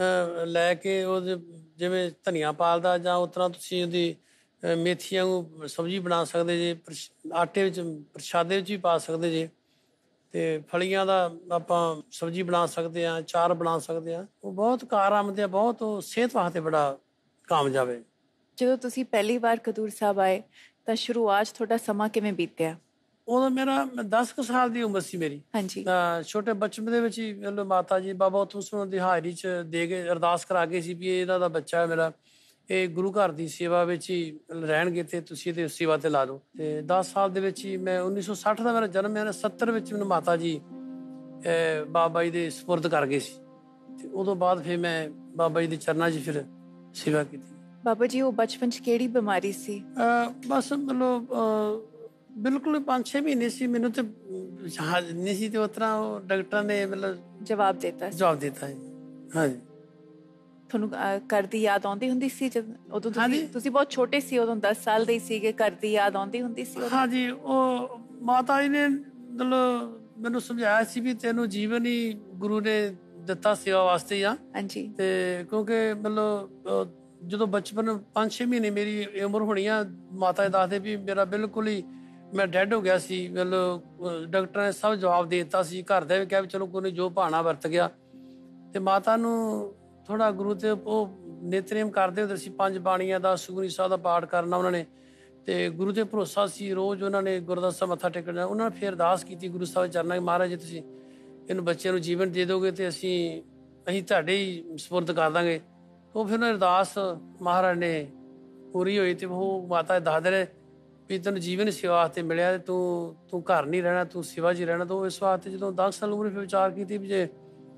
ਲੈ ਕੇ ਉਹਦੇ ਜਿਵੇਂ ਧਨੀਆ ਪਾਲਦਾ ਜਾਂ ਉਸ ਤਰ੍ਹਾਂ ਤੁਸੀਂ ਉਹਦੀ ਮੇਥੀਆਂ ਨੂੰ ਸਬਜ਼ੀ ਬਣਾ ਸਕਦੇ ਜੇ, ਆਟੇ ਵਿੱਚ ਪ੍ਰਸ਼ਾਦੇ ਵਿੱਚ ਵੀ ਪਾ ਸਕਦੇ ਜੇ, ਤੇ ਫਲੀਆਂ ਦਾ ਆਪਾਂ ਸਬਜ਼ੀ ਬਣਾ ਸਕਦੇ ਹਾਂ, ਚਾਰ ਬਣਾ ਸਕਦੇ ਹਾਂ। ਉਹ ਬਹੁਤ ਕਾਰਆਮਦ ਹੈ, ਬਹੁਤ ਉਹ ਸਿਹਤ ਵਾਸਤੇ ਬੜਾ ਕਾਮਯਾਬ ਹੈ। ਜਦੋਂ ਤੁਸੀਂ ਪਹਿਲੀ ਵਾਰ ਖਡੂਰ ਸਾਹਿਬ ਆਏ ਤਾਂ ਸ਼ੁਰੂਆਤ ਤੁਹਾਡਾ ਸਮਾਂ ਕਿਵੇਂ ਬੀਤਿਆ? ਉਦੋਂ ਮੇਰਾ ਦਸ ਕੁ ਸਾਲ ਦੀ ਉਮਰ ਸੀ ਮੇਰੀ। ਹਾਂਜੀ, ਤਾਂ ਛੋਟੇ ਬਚਪਨ ਦੇ ਵਿੱਚ ਹੀ ਮਤਲਬ ਮਾਤਾ ਜੀ ਬਾਬਾ ਉੱਥੋਂ ਸੁਣ ਦੀ ਹਾਜ਼ਰੀ 'ਚ ਦੇ ਕੇ ਅਰਦਾਸ ਕਰਾ ਗਏ ਸੀ ਵੀ ਇਹਨਾਂ ਦਾ ਬੱਚਾ ਮੇਰਾ ਇਹ ਗੁਰੂ ਘਰ ਦੀ ਸੇਵਾ ਵਿੱਚ ਹੀ ਰਹਿਣਗੇ ਤੇ ਤੁਸੀਂ ਇਹਦੀ ਸੇਵਾ ਤੇ ਲਾ ਦਿਓ। ਤੇ ਦਸ ਸਾਲ ਦੇ ਵਿੱਚ ਹੀ ਮੈਂ ਉੱਨੀ ਸੌ ਸੱਠ ਦਾ ਮੇਰਾ ਜਨਮ ਹੈ, ਸੱਤਰ ਵਿੱਚ ਮੈਨੂੰ ਮਾਤਾ ਜੀ ਬਾਬਾ ਜੀ ਦੇ ਸਪੁਰਦ ਕਰ ਗਏ ਸੀ। ਤੇ ਉਦੋਂ ਬਾਅਦ ਫਿਰ ਮੈਂ ਬਾਬਾ ਜੀ ਦੇ ਚਰਨਾਂ 'ਚ ਫਿਰ ਸੇਵਾ ਕੀਤੀ। ਬਾਬਾ ਜੀ ਉਹ ਬਚਪਨ 'ਚ ਕਿਹੜੀ ਬਿਮਾਰੀ ਸੀ? ਬਸ ਮਤਲਬ ਬਿਲਕੁਲ ਪੰਜ ਛੇ ਮਹੀਨੇ ਸੀ, ਮੈਨੂੰ ਤੇ ਨਹੀਂ ਸੀ ਤੇ ਉਸ ਤਰ੍ਹਾਂ ਉਹ ਡਾਕਟਰਾਂ ਨੇ ਮਤਲਬ ਜਵਾਬ ਦਿੱਤਾ ਜਵਾਬ ਦਿੱਤਾ ਹੈ। ਹਾਂਜੀ, ਤੁਹਾਨੂੰ ਘਰ ਦੀ ਯਾਦ ਆਉਂਦੀ ਹੁੰਦੀ ਸੀ ਜਦ ਉਦੋਂ ਤੁਸੀਂ ਤੁਸੀਂ ਬਹੁਤ ਛੋਟੇ ਸੀ, ਉਦੋਂ ਦਸ ਸਾਲ ਦੇ ਸੀਗੇ? ਘਰ ਦੀ ਯਾਦ ਆਉਂਦੀ ਹੁੰਦੀ ਸੀ? ਹਾਂਜੀ, ਉਹ ਮਾਤਾ ਜੀ ਨੇ ਮਤਲਬ ਮੈਨੂੰ ਸਮਝਾਇਆ ਸੀ ਵੀ ਤੈਨੂੰ ਜੀਵਨ ਹੀ ਗੁਰੂ ਨੇ ਦਿੱਤਾ ਸੇਵਾ ਵਾਸਤੇ ਆ। ਹਾਂਜੀ, ਤੇ ਕਿਉਂਕਿ ਮਤਲਬ ਜਦੋਂ ਬਚਪਨ ਪੰਜ ਛੇ ਮਹੀਨੇ ਮੇਰੀ ਉਮਰ ਹੋਣੀ ਆ, ਮਾਤਾ ਜੀ ਦੱਸਦੇ ਵੀ ਮੇਰਾ ਬਿਲਕੁਲ ਹੀ ਮੈਂ ਡੈਡ ਹੋ ਗਿਆ ਸੀ। ਮਤਲਬ ਡਾਕਟਰਾਂ ਨੇ ਸਭ ਜਵਾਬ ਦੇ ਦਿੱਤਾ ਸੀ, ਘਰ ਦੇ ਵੀ ਕਿਹਾ ਵੀ ਚਲੋ ਕੋਈ ਜੋ ਭਾਣਾ ਵਰਤ ਗਿਆ। ਤੇ ਮਾਤਾ ਨੂੰ ਥੋੜਾ ਗੁਰੂ ਤੇ ਉਹ ਨਿਤਨੇਮ ਕਰਦੇ ਹੁੰਦੇ ਸੀ, ਪੰਜ ਬਾਣੀਆਂ ਦਾ, ਸੁਖਮਨੀ ਸਾਹਿਬ ਦਾ ਪਾਠ ਕਰਨਾ ਉਹਨਾਂ ਨੇ। ਤੇ ਗੁਰੂ ਤੇ ਭਰੋਸਾ ਸੀ, ਰੋਜ਼ ਉਹਨਾਂ ਨੇ ਗੁਰਦੁਆਰਾ ਸਾਹਿਬ ਮੱਥਾ ਟੇਕਣਾ। ਉਹਨਾਂ ਨੇ ਫਿਰ ਅਰਦਾਸ ਕੀਤੀ ਗੁਰੂ ਸਾਹਿਬ ਚਰਨਾਂ ਕਿ ਮਹਾਰਾਜ ਜੀ ਤੁਸੀਂ ਇਹਨੂੰ ਬੱਚਿਆਂ ਨੂੰ ਜੀਵਨ ਦੇ ਦੋਗੇ ਤੇ ਅਸੀਂ ਅਸੀਂ ਤੁਹਾਡੇ ਹੀ ਸਪੁਰਦ ਕਰ ਦਾਂਗੇ। ਉਹ ਫਿਰ ਉਹਨਾਂ ਅਰਦਾਸ ਮਹਾਰਾਜ ਨੇ ਪੂਰੀ ਹੋਈ ਤੇ ਉਹ ਮਾਤਾ ਦੱਸਦੇ ਰਹੇ ਵੀ ਤੈਨੂੰ ਜੀਵਨ ਸੇਵਾ ਵਾਸਤੇ ਮਿਲਿਆ, ਤੂੰ ਤੂੰ ਘਰ ਨਹੀਂ ਰਹਿਣਾ, ਤੂੰ ਸੇਵਾ 'ਚ ਹੀ ਰਹਿਣਾ। ਤਾਂ ਇਸ ਵਾਸਤੇ ਜਦੋਂ ਦਸ ਸਾਲ ਉਮਰ ਫਿਰ ਵਿਚਾਰ ਕੀਤੀ ਵੀ ਜੇ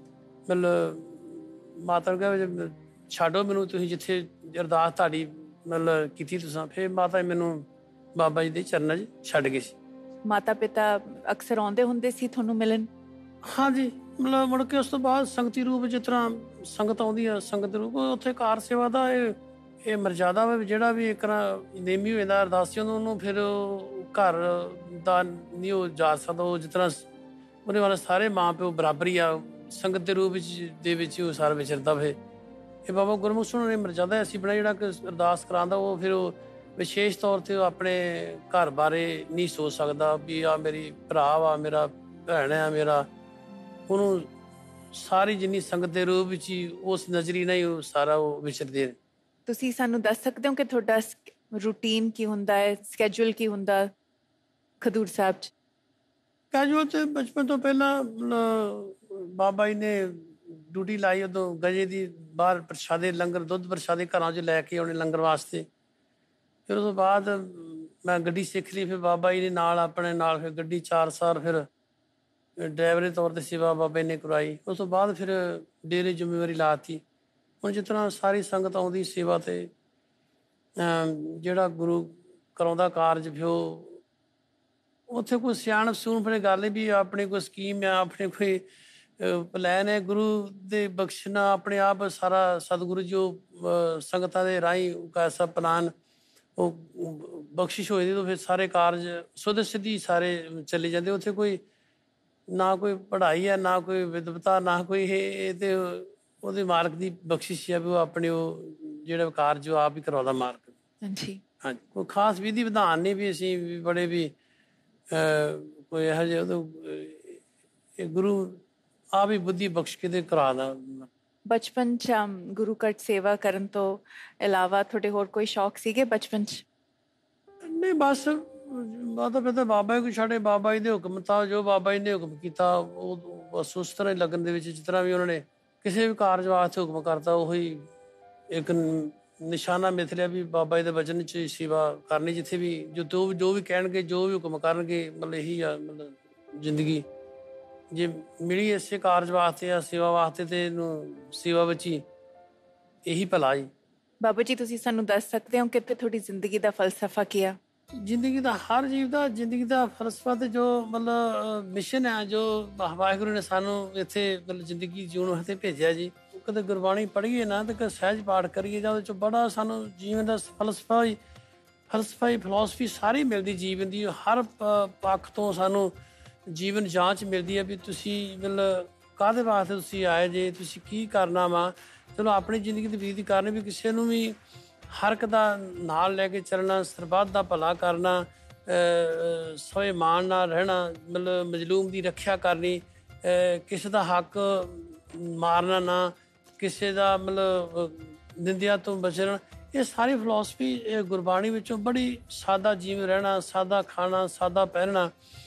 ਮਤਲਬ ਮਾਤਾ ਨੂੰ ਕਿਹਾ ਛੱਡੋ ਮੈਨੂੰ, ਤੁਸੀਂ ਜਿੱਥੇ ਅਰਦਾਸ ਤੁਹਾਡੀ ਮਤਲਬ ਕੀਤੀ ਤੁਸੀਂ। ਫਿਰ ਮਾਤਾ ਮੈਨੂੰ ਬਾਬਾ ਜੀ ਦੇ ਚਰਨਾਂ 'ਚ ਛੱਡ ਗਏ ਸੀ। ਮਾਤਾ ਪਿਤਾ ਅਕਸਰ ਆਉਂਦੇ ਹੁੰਦੇ ਸੀ ਤੁਹਾਨੂੰ ਮਿਲਣ? ਹਾਂਜੀ, ਮਤਲਬ ਮੁੜ ਕੇ ਉਸ ਤੋਂ ਬਾਅਦ ਸੰਗਤੀ ਰੂਪ ਜਿਸ ਤਰ੍ਹਾਂ ਸੰਗਤ ਆਉਂਦੀ ਆ, ਸੰਗਤ ਰੂਪ ਉੱਥੇ ਕਾਰ ਸੇਵਾ ਦਾ ਇਹ ਇਹ ਮਰਜ਼ਾਦਾ ਵਾ। ਜਿਹੜਾ ਵੀ ਇੱਕ ਨੇਮੀ ਹੋ ਜਾਂਦਾ ਅਰਦਾਸੀ ਉਹਨੂੰ ਫਿਰ ਘਰ ਦਾ ਨਹੀਂ ਉਹ ਜਾ ਸਕਦਾ। ਉਹ ਜਿਸ ਤਰ੍ਹਾਂ ਉਹਦੇ ਵਾਲੇ ਸਾਰੇ ਮਾਂ ਪਿਓ ਬਰਾਬਰ ਹੀ ਆ, ਸੰਗਤ ਦੇ ਰੂਪ ਵਿੱਚ ਦੇ ਵਿੱਚ ਉਹ ਸਾਰਾ ਵਿਚਰਦਾ ਵੇ। ਇਹ ਬਾਬਾ ਗੁਰਮੁਖ ਸਿੰਘ ਨੇ ਮਰਜ਼ਾਦਾ ਐਸੀ ਬਣਾਇਆ ਜਿਹੜਾ ਕਿ ਅਰਦਾਸ ਕਰਾਉਂਦਾ ਉਹ ਫਿਰ ਉਹ ਵਿਸ਼ੇਸ਼ ਤੌਰ ਤੇ ਉਹ ਆਪਣੇ ਘਰ ਬਾਰੇ ਨਹੀਂ ਸੋਚ ਸਕਦਾ ਵੀ ਆ ਮੇਰੀ ਭਰਾ ਵਾ, ਮੇਰਾ ਭੈਣ ਆ, ਮੇਰਾ। ਉਹਨੂੰ ਸਾਰੀ ਜਿੰਨੀ ਸੰਗਤ ਦੇ ਰੂਪ ਵਿੱਚ ਹੀ ਉਸ ਨਜ਼ਰੀ ਨਾਲ ਹੀ ਉਹ ਸਾਰਾ ਉਹ ਵਿਚਰਦੇ ਨੇ। ਤੁਸੀਂ ਸਾਨੂੰ ਦੱਸ ਸਕਦੇ ਹੋ ਕਿ ਤੁਹਾਡਾ ਰੂਟੀਨ ਕੀ ਹੁੰਦਾ ਹੈ, ਸਕੇਜੂਲ ਕੀ ਹੁੰਦਾ ਖਡੂਰ ਸਾਹਿਬ 'ਚ? ਕੈਜੂਅਲ ਤੇ ਬਚਪਨ ਤੋਂ ਪਹਿਲਾਂ ਬਾਬਾ ਜੀ ਨੇ ਡਿਊਟੀ ਲਾਈ, ਉਦੋਂ ਗਜੇ ਦੀ ਬਾਹਰ ਪ੍ਰਸ਼ਾਦੇ ਲੰਗਰ ਦੁੱਧ ਪ੍ਰਸ਼ਾਦੇ ਘਰਾਂ 'ਚ ਲੈ ਕੇ ਆਉਣੇ ਲੰਗਰ ਵਾਸਤੇ। ਫਿਰ ਉਸ ਤੋਂ ਬਾਅਦ ਮੈਂ ਗੱਡੀ ਸਿੱਖ ਲਈ। ਫਿਰ ਬਾਬਾ ਜੀ ਦੇ ਨਾਲ ਆਪਣੇ ਨਾਲ ਫਿਰ ਗੱਡੀ ਚਾਰ ਸਾਲ ਫਿਰ ਡਰਾਈਵਰ ਦੇ ਤੌਰ 'ਤੇ ਸੇਵਾ ਬਾਬੇ ਨੇ ਕਰਵਾਈ। ਉਸ ਤੋਂ ਬਾਅਦ ਫਿਰ ਡੇਰੇ ਜ਼ਿੰਮੇਵਾਰੀ ਲਾਤੀ। ਹੁਣ ਜਿਸ ਤਰ੍ਹਾਂ ਸਾਰੀ ਸੰਗਤ ਆਉਂਦੀ ਸੇਵਾ 'ਤੇ, ਜਿਹੜਾ ਗੁਰੂ ਕਰਾਉਂਦਾ ਕਾਰਜ ਫਿਰ ਉਹ ਉੱਥੇ ਕੋਈ ਸਿਆਣਪ ਸੂਣ ਫਿਰ ਗੱਲ ਵੀ ਆਪਣੀ ਕੋਈ ਸਕੀਮ ਆ, ਆਪਣੇ ਕੋਈ ਪਲਾਨ ਹੈ। ਗੁਰੂ ਦੇ ਬਖਸ਼ਣਾ ਆਪਣੇ ਆਪ ਸਾਰਾ ਸਤਿਗੁਰੂ ਜੋ ਸੰਗਤਾਂ ਦੇ ਰਾਹੀਂ ਐਸਾ ਪਲਾਨ ਉਹ ਬਖਸ਼ਿਸ਼ ਹੋਈ ਦੀ ਤਾਂ ਫਿਰ ਸਾਰੇ ਕਾਰਜ ਸੁਧ ਸਿੱਧੀ ਸਾਰੇ ਚੱਲੇ ਜਾਂਦੇ। ਉੱਥੇ ਕੋਈ ਨਾ ਕੋਈ ਪੜ੍ਹਾਈ ਹੈ, ਨਾ ਕੋਈ ਵਿਦਵਤਾ, ਨਾ ਕੋਈ ਇਹ ਤੇ ਉਹਦੇ ਮਾਲਕ ਦੀ ਬਖਸ਼ਿਸ਼ ਹੈ ਵੀ ਉਹ ਆਪਣੇ ਉਹ ਜਿਹੜਾ ਕਾਰਜ ਉਹ ਆਪ ਹੀ ਕਰਾਉਂਦਾ ਮਾਲਕ। ਹਾਂਜੀ ਹਾਂਜੀ, ਕੋਈ ਖਾਸ ਵਿਧੀ ਵਿਧਾਨ ਨਹੀਂ ਵੀ ਅਸੀਂ ਵੀ ਬੜੇ ਵੀ ਕੋਈ ਇਹੋ ਜਿਹੇ ਉਦੋਂ ਇਹ ਗੁਰੂ ਆਪ ਹੀ ਬੁੱਧੀ ਬਖਸ਼ ਕੇ ਤੇ ਕਰਾਉਂਦਾ। ਬਚਪਨ 'ਚ ਗੁਰੂ ਘਰ ਸੇਵਾ ਕਰਨ ਤੋਂ ਇਲਾਵਾ ਤੁਹਾਡੇ ਹੋਰ ਕੋਈ ਸ਼ੌਕ ਸੀਗੇ ਬਚਪਨ 'ਚ? ਨਹੀਂ, ਬਸ ਮਾਤਾ ਪਿਤਾ ਬਾਬਾ ਜੀ ਕੋਈ ਸਾਡੇ, ਬਾਬਾ ਜੀ ਦੇ ਹੁਕਮ ਤਾਂ ਜੋ ਬਾਬਾ ਜੀ ਨੇ ਹੁਕਮ ਕੀਤਾ ਉਹ ਬਸ ਉਸ ਤਰ੍ਹਾਂ ਹੀ ਲੱਗਣ ਦੇ ਵਿੱਚ, ਜਿਸ ਤਰ੍ਹਾਂ ਵੀ ਉਹਨਾਂ ਨੇ ਕਿਸੇ ਵੀ ਕਾਰਜ ਵਾਸਤੇ ਹੁਕਮ ਕਰਤਾ ਉਹੀ ਇੱਕ ਨਿਸ਼ਾਨਾ ਮਿਥ ਲਿਆ ਵੀ ਬਾਬਾ ਜੀ ਦੇ ਵਚਨ 'ਚ ਸੇਵਾ ਕਰਨੀ, ਜਿੱਥੇ ਵੀ ਜੋ ਜੋ ਵੀ ਕਹਿਣਗੇ, ਜੋ ਵੀ ਹੁਕਮ ਕਰਨਗੇ, ਮਤਲਬ ਇਹੀ ਆ ਮਤਲਬ ਜ਼ਿੰਦਗੀ ਜੇ ਮਿਲੀ ਇਸੇ ਕਾਰਜ ਵਾਸਤੇ ਆ ਸੇਵਾ ਵਾਸਤੇ ਤੇ ਇਹਨੂੰ ਸੇਵਾ ਵਿੱਚ ਹੀ ਇਹੀ ਭਲਾ ਜੀ। ਬਾਬਾ ਜੀ ਤੁਸੀਂ ਸਾਨੂੰ ਦੱਸ ਸਕਦੇ ਹੋ ਕਿ ਤੁਹਾਡੀ ਜ਼ਿੰਦਗੀ ਦਾ ਫਲਸਫਾ ਕੀ ਆ? ਜ਼ਿੰਦਗੀ ਦਾ ਹਰ ਜੀਵ ਦਾ ਜ਼ਿੰਦਗੀ ਦਾ ਫਲਸਫਾ ਤੇ ਜੋ ਮਤਲਬ ਮਿਸ਼ਨ ਹੈ, ਜੋ ਵਾਹਿਗੁਰੂ ਨੇ ਸਾਨੂੰ ਇੱਥੇ ਮਤਲਬ ਜ਼ਿੰਦਗੀ ਜਿਉਣ ਵਾਸਤੇ ਭੇਜਿਆ ਜੀ। ਕਦੇ ਗੁਰਬਾਣੀ ਪੜ੍ਹੀਏ ਨਾ ਤੇ ਕਦੇ ਸਹਿਜ ਪਾਠ ਕਰੀਏ ਜਾਂ ਉਹਦੇ 'ਚੋਂ ਬੜਾ ਸਾਨੂੰ ਜੀਵਨ ਦਾ ਫਲਸਫਾ ਹੀ ਫਲਸਫਾ ਹੀ ਫਿਲਾਸਫੀ ਸਾਰੀ ਮਿਲਦੀ ਜੀਵਨ ਦੀ। ਹਰ ਪੱਖ ਤੋਂ ਸਾਨੂੰ ਜੀਵਨ ਜਾਂਚ ਮਿਲਦੀ ਹੈ ਵੀ ਤੁਸੀਂ ਮਤਲਬ ਕਾਹਦੇ ਵਾਸਤੇ ਤੁਸੀਂ ਆਏ ਜੇ, ਤੁਸੀਂ ਕੀ ਕਰਨਾ ਵਾ। ਚਲੋ ਆਪਣੀ ਜ਼ਿੰਦਗੀ ਦੀ ਬਤੀਤ ਕਰਨੀ ਵੀ ਕਿਸੇ ਨੂੰ ਵੀ ਹਰ ਇੱਕ ਦਾ ਨਾਲ ਲੈ ਕੇ ਚੱਲਣਾ, ਸਰਬੱਤ ਦਾ ਭਲਾ ਕਰਨਾ, ਸੋਏ ਮਾਣ ਨਾਲ ਰਹਿਣਾ, ਮਤਲਬ ਮਜ਼ਲੂਮ ਦੀ ਰੱਖਿਆ ਕਰਨੀ, ਕਿਸੇ ਦਾ ਹੱਕ ਮਾਰਨਾ ਨਾ, ਕਿਸੇ ਦਾ ਮਤਲਬ ਨਿੰਦਿਆ ਤੋਂ ਬਚਣਾ। ਇਹ ਸਾਰੀ ਫਿਲਾਸਫੀ ਗੁਰਬਾਣੀ ਵਿੱਚੋਂ ਬੜੀ ਸਾਦਾ ਜੀਵਨ ਰਹਿਣਾ, ਸਾਦਾ ਖਾਣਾ, ਸਾਦਾ ਪਹਿਨਣਾ,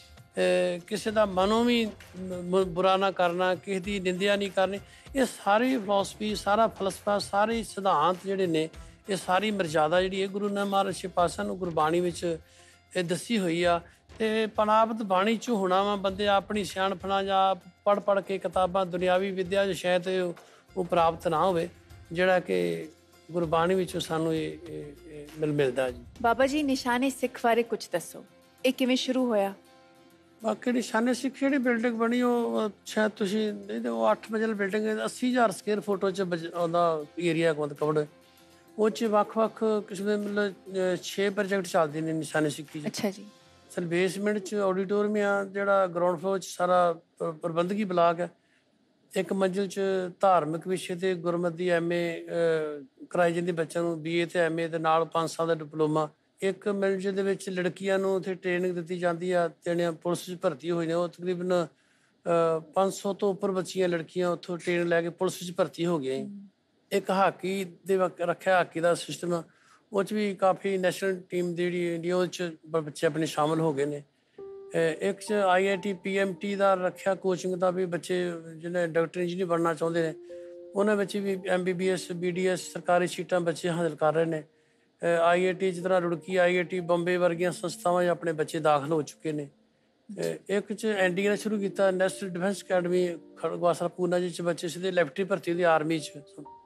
ਕਿਸੇ ਦਾ ਮਨੋਂ ਵੀ ਬੁਰਾ ਨਾ ਕਰਨਾ, ਕਿਸੇ ਦੀ ਨਿੰਦਿਆ ਨਹੀਂ ਕਰਨੀ। ਇਹ ਸਾਰੀ ਫਿਲਾਸਫੀ, ਸਾਰਾ ਫਲਸਫਾ, ਸਾਰੇ ਸਿਧਾਂਤ ਜਿਹੜੇ ਨੇ, ਇਹ ਸਾਰੀ ਮਰਜ਼ਾਦਾ ਜਿਹੜੀ ਹੈ ਗੁਰੂ ਨਾਨਕ ਮਹਾਰਾਜ ਛੇ ਪਾਤਸ਼ਾਹ ਨੂੰ ਗੁਰਬਾਣੀ ਵਿੱਚ ਇਹ ਦੱਸੀ ਹੋਈ ਆ। ਤੇ ਪ੍ਰਾਪਤ ਬਾਣੀ 'ਚ ਹੋਣਾ ਵਾ ਬੰਦੇ ਆਪਣੀ ਸਿਆਣਪਣਾ ਜਾਂ ਪੜ੍ਹ ਪੜ੍ਹ ਕੇ ਕਿਤਾਬਾਂ ਦੁਨਿਆਵੀ ਵਿੱਦਿਆ 'ਚ ਸ਼ਾਇਦ ਉਹ ਪ੍ਰਾਪਤ ਨਾ ਹੋਵੇ, ਜਿਹੜਾ ਕਿ ਗੁਰਬਾਣੀ ਵਿੱਚੋਂ ਸਾਨੂੰ ਇਹ ਮਿਲ ਮਿਲਦਾ ਜੀ। ਬਾਬਾ ਜੀ ਨਿਸ਼ਾਨੇ ਸਿੱਖ ਬਾਰੇ ਕੁਝ ਦੱਸੋ, ਇਹ ਕਿਵੇਂ ਸ਼ੁਰੂ ਹੋਇਆ? ਬਾਕੀ ਨਿਸ਼ਾਨੇ ਸਿੱਖ ਜਿਹੜੀ ਬਿਲਡਿੰਗ ਬਣੀ ਉਹ ਸ਼ਾਇਦ ਤੁਸੀਂ ਨਹੀਂ, ਉਹ ਅੱਠ ਮੰਜ਼ਿਲ ਬਿਲਡਿੰਗ ਅੱਸੀ ਹਜ਼ਾਰ ਸਕੁਅਰ ਫੁੱਟ 'ਚ ਉਹਦਾ ਏਰੀਆ ਕਵਰਡ। ਉਹ 'ਚ ਵੱਖ-ਵੱਖ ਕਿਸਮ ਦੇ ਮਤਲਬ ਛੇ ਪ੍ਰੋਜੈਕਟ ਚੱਲਦੇ ਨੇ ਨਿਸ਼ਾਨੇ ਸਿੱਖੀ 'ਚ। ਅੱਛਾ ਜੀ। ਸਰ ਬੇਸਮੈਂਟ 'ਚ ਆਡੀਟੋਰੀਅਮ ਆ, ਜਿਹੜਾ ਗਰਾਊਂਡ ਫਲੋਰ 'ਚ ਸਾਰਾ ਪ੍ਰਬੰਧਕੀ ਬਲਾਕ ਹੈ। ਇੱਕ ਮੰਜ਼ਿਲ 'ਚ ਧਾਰਮਿਕ ਵਿਸ਼ੇ ਤੇ ਗੁਰਮਤਿ ਦੀ ਐਮ ਏ ਕਰਾਈ ਜਾਂਦੀ ਬੱਚਿਆਂ ਨੂੰ, ਬੀ ਏ ਤੇ ਐਮ ਏ ਦੇ ਨਾਲ ਪੰਜ ਸਾਲ ਦਾ ਡਿਪਲੋਮਾ। ਇੱਕ ਮੰਜ਼ਿਲ ਦੇ ਵਿੱਚ ਲੜਕੀਆਂ ਨੂੰ ਉੱਥੇ ਟ੍ਰੇਨਿੰਗ ਦਿੱਤੀ ਜਾਂਦੀ ਆ। ਜਿਹੜੀਆਂ ਪੁਲਿਸ 'ਚ ਭਰਤੀ ਹੋਏ ਨੇ ਉਹ ਤਕਰੀਬਨ ਪੰਜ ਸੌ ਤੋਂ ਉੱਪਰ ਬੱਚੀਆਂ ਲੜਕੀਆਂ ਉੱਥੋਂ ਟ੍ਰੇਨਿੰਗ ਲੈ ਕੇ ਪੁਲਿਸ 'ਚ ਭਰਤੀ ਹੋ ਗਈਆਂ। ਇੱਕ ਹਾਕੀ ਦੇ ਰੱਖਿਆ, ਹਾਕੀ ਦਾ ਸਿਸਟਮ, ਉਹ 'ਚ ਵੀ ਕਾਫੀ ਨੈਸ਼ਨਲ ਟੀਮ ਦੀ ਜਿਹੜੀ ਇੰਡੀਆ ਉਹ 'ਚ ਬੱਚੇ ਆਪਣੇ ਸ਼ਾਮਲ ਹੋ ਗਏ ਨੇ। ਇੱਕ 'ਚ I I T P M T ਦਾ ਰੱਖਿਆ, ਕੋਚਿੰਗ ਦਾ ਵੀ ਬੱਚੇ ਜਿਹਨੇ ਡਾਕਟਰ ਇੰਜੀਨੀਅਰ ਬਣਨਾ ਚਾਹੁੰਦੇ ਨੇ ਉਹਨਾਂ ਵਿੱਚ ਵੀ M B B S B D S ਸਰਕਾਰੀ ਸੀਟਾਂ ਬੱਚੇ ਹਾਸਲ ਕਰ ਰਹੇ ਨੇ। ਆਈ ਆਈ ਟੀ ਜਿਸ ਤਰ੍ਹਾਂ Roorkee, I I T Bombay ਵਰਗੀਆਂ ਸੰਸਥਾਵਾਂ 'ਚ ਆਪਣੇ ਬੱਚੇ ਦਾਖਲ ਹੋ ਚੁੱਕੇ ਨੇ। ਇੱਕ 'ਚ ਐਨ ਡੀ ਏ ਨੇ ਸ਼ੁਰੂ ਕੀਤਾ, national defence academy Khadakwasla Poona, ਜਿਸ 'ਚ ਬੱਚੇ ਸਿੱਧੇ ਲੈਫਟਰੀ ਭਰਤੀ ਹੁੰਦੀ ਆਰਮੀ 'ਚ।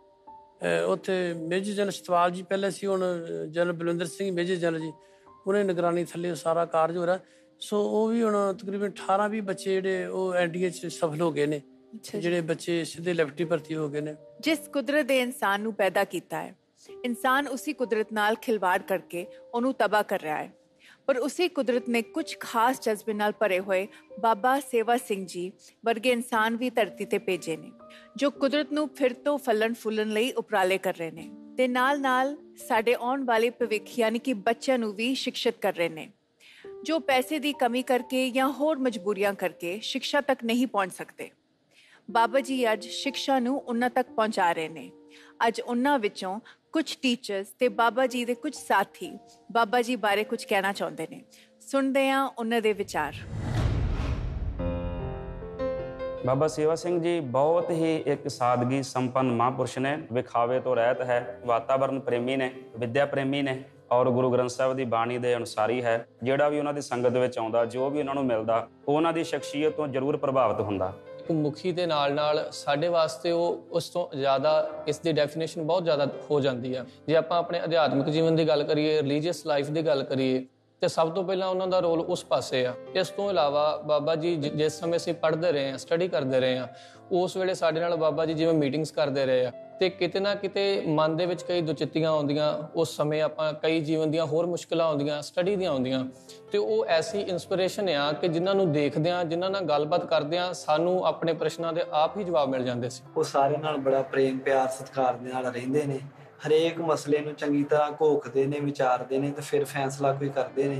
ਉੱਥੇ ਮੇਜਰ ਜਨਰਲ ਸਤਵਾਲ ਜੀ ਪਹਿਲੇ ਸੀ, ਹੁਣ general Balwinder Singh major general ji, ਉਹਨਾਂ ਦੀ ਨਿਗਰਾਨੀ ਥੱਲੇ ਸਾਰਾ ਕਾਰਜ ਹੋ ਰਿਹਾ। ਸੋ ਉਹ ਵੀ ਹੁਣ ਤਕਰੀਬਨ ਅਠਾਰਾਂ ਵੀਹ ਬੱਚੇ ਜਿਹੜੇ ਉਹ ਐਨ ਡੀ ਏ 'ਚ ਸਫਲ ਹੋ ਗਏ ਨੇ, ਜਿਹੜੇ ਬੱਚੇ ਸਿੱਧੇ ਲੈਫਟਰੀ ਭਰਤੀ ਹੋ ਗਏ ਨੇ। ਜਿਸ ਕੁਦਰਤ ਦੇ ਇਨਸਾਨ ਨੂੰ ਪੈਦਾ ਕੀਤਾ ਹੈ, ਇਨਸਾਨ ਉਸੇ ਕੁਦਰਤ ਨਾਲ ਖਿਲਵਾੜ ਕਰਕੇ ਉਹਨੂੰ ਤਬਾਹ ਕਰ ਰਿਹਾ ਹੈ। ਪਰ ਉਸੇ ਕੁਦਰਤ ਨੇ ਕੁਝ ਖਾਸ ਜਜ਼ਬੇ ਨਾਲ ਭਰੇ ਹੋਏ ਬਾਬਾ ਸੇਵਾ ਸਿੰਘ ਜੀ ਵਰਗੇ ਇਨਸਾਨ ਵੀ ਧਰਤੀ ਤੇ ਭੇਜੇ ਨੇ, ਜੋ ਕੁਦਰਤ ਨੂੰ ਫਿਰ ਤੋਂ ਫਲਣ ਫੁੱਲਣ ਲਈ ਉਪਰਾਲੇ ਕਰ ਰਹੇ ਨੇ ਤੇ ਨਾਲ ਨਾਲ ਸਾਡੇ ਆਉਣ ਵਾਲੇ ਭਵਿੱਖ ਯਾਨੀ ਕਿ ਬੱਚਿਆਂ ਨੂੰ ਵੀ ਸਿੱਖਿਅਤ ਕਰ ਰਹੇ ਨੇ, ਜੋ ਪੈਸੇ ਦੀ ਕਮੀ ਕਰਕੇ ਜਾਂ ਹੋਰ ਮਜਬੂਰੀਆਂ ਕਰਕੇ ਸਿੱਖਿਆ ਤੱਕ ਨਹੀਂ ਪਹੁੰਚ ਸਕਦੇ। ਬਾਬਾ ਜੀ ਅੱਜ ਸਿੱਖਿਆ ਨੂੰ ਉਹਨਾਂ ਤੱਕ ਪਹੁੰਚਾ ਰਹੇ ਨੇ। ਅੱਜ ਉਹਨਾਂ ਵਿੱਚੋਂ ਕੁਝ ਟੀਚਰਸ ਤੇ ਬਾਬਾ ਜੀ ਦੇ ਕੁਝ ਸਾਥੀ ਬਾਬਾ ਜੀ ਬਾਰੇ ਕੁਝ ਕਹਿਣਾ ਚਾਹੁੰਦੇ ਨੇ। ਸੁਣਦੇ ਹਾਂ ਉਹਨਾਂ ਦੇ ਵਿਚਾਰ। ਬਾਬਾ ਸੇਵਾ ਸਿੰਘ ਜੀ ਬਹੁਤ ਹੀ ਇੱਕ ਸਾਦਗੀ ਸੰਪੰਨ ਮਹਾਂਪੁਰਸ਼ ਨੇ, ਵਿਖਾਵੇ ਤੋਂ ਰਹਿਤ ਹੈ, ਵਾਤਾਵਰਨ ਪ੍ਰੇਮੀ ਨੇ, ਵਿੱਦਿਆ ਪ੍ਰੇਮੀ ਨੇ ਔਰ ਗੁਰੂ ਗ੍ਰੰਥ ਸਾਹਿਬ ਦੀ ਬਾਣੀ ਦੇ ਅਨੁਸਾਰੀ ਹੈ। ਜਿਹੜਾ ਵੀ ਉਹਨਾਂ ਦੀ ਸੰਗਤ ਵਿੱਚ ਆਉਂਦਾ, ਜੋ ਵੀ ਉਹਨਾਂ ਨੂੰ ਮਿਲਦਾ, ਉਹ ਉਹਨਾਂ ਦੀ ਸ਼ਖਸੀਅਤ ਤੋਂ ਜ਼ਰੂਰ ਪ੍ਰਭਾਵਿਤ ਹੁੰਦਾ। ਮੁਖੀ ਦੇ ਨਾਲ ਨਾਲ ਸਾਡੇ ਵਾਸਤੇ ਉਹ ਉਸ ਤੋਂ ਜ਼ਿਆਦਾ ਇਸ ਦੀ ਡੈਫੀਨੇਸ਼ਨ ਬਹੁਤ ਜ਼ਿਆਦਾ ਹੋ ਜਾਂਦੀ ਹੈ। ਜੇ ਆਪਾਂ ਆਪਣੇ ਅਧਿਆਤਮਿਕ ਜੀਵਨ ਦੀ ਗੱਲ ਕਰੀਏ, ਰਿਲੀਜੀਅਸ ਲਾਈਫ ਦੀ ਗੱਲ ਕਰੀਏ, ਤੇ ਸਭ ਤੋਂ ਪਹਿਲਾਂ ਉਹਨਾਂ ਦਾ ਰੋਲ ਉਸ ਪਾਸੇ ਆ। ਇਸ ਤੋਂ ਇਲਾਵਾ ਬਾਬਾ ਜੀ ਜਿਸ ਸਮੇਂ ਅਸੀਂ ਪੜ੍ਹਦੇ ਰਹੇ ਹਾਂ, ਸਟੱਡੀ ਕਰਦੇ ਰਹੇ ਹਾਂ, ਉਸ ਵੇਲੇ ਸਾਡੇ ਨਾਲ ਬਾਬਾ ਜੀ ਜਿਵੇਂ ਮੀਟਿੰਗਸ ਕਰਦੇ ਰਹੇ ਆ ਤੇ ਕਿਤੇ ਨਾ ਕਿਤੇ ਮਨ ਦੇ ਵਿੱਚ ਕਈ ਦੁਚਿੱਤੀਆਂ ਆਉਂਦੀਆਂ। ਉਸ ਸਮੇਂ ਆਪਾਂ ਕਈ ਜੀਵਨ ਦੀਆਂ ਹੋਰ ਮੁਸ਼ਕਿਲਾਂ ਆਉਂਦੀਆਂ, ਸਟੱਡੀ ਦੀਆਂ ਆਉਂਦੀਆਂ, ਤੇ ਉਹ ਐਸੀ ਇੰਸਪੀਰੇਸ਼ਨ ਆ ਕਿ ਜਿਨ੍ਹਾਂ ਨੂੰ ਦੇਖਦੇ ਹਾਂ, ਜਿਨ੍ਹਾਂ ਨਾਲ ਗੱਲਬਾਤ ਕਰਦੇ ਹਾਂ, ਸਾਨੂੰ ਆਪਣੇ ਪ੍ਰਸ਼ਨਾਂ ਦੇ ਆਪ ਹੀ ਜਵਾਬ ਮਿਲ ਜਾਂਦੇ ਸੀ। ਉਹ ਸਾਰਿਆਂ ਨਾਲ ਬੜਾ ਪ੍ਰੇਮ ਪਿਆਰ ਸਤਿਕਾਰ ਦੇ ਨਾਲ ਰਹਿੰਦੇ ਨੇ, ਹਰੇਕ ਮਸਲੇ ਨੂੰ ਚੰਗੀ ਤਰ੍ਹਾਂ ਘੋਖਦੇ ਨੇ, ਵਿਚਾਰਦੇ ਨੇ ਤੇ ਫਿਰ ਫੈਸਲਾ ਕੋਈ ਕਰਦੇ ਨੇ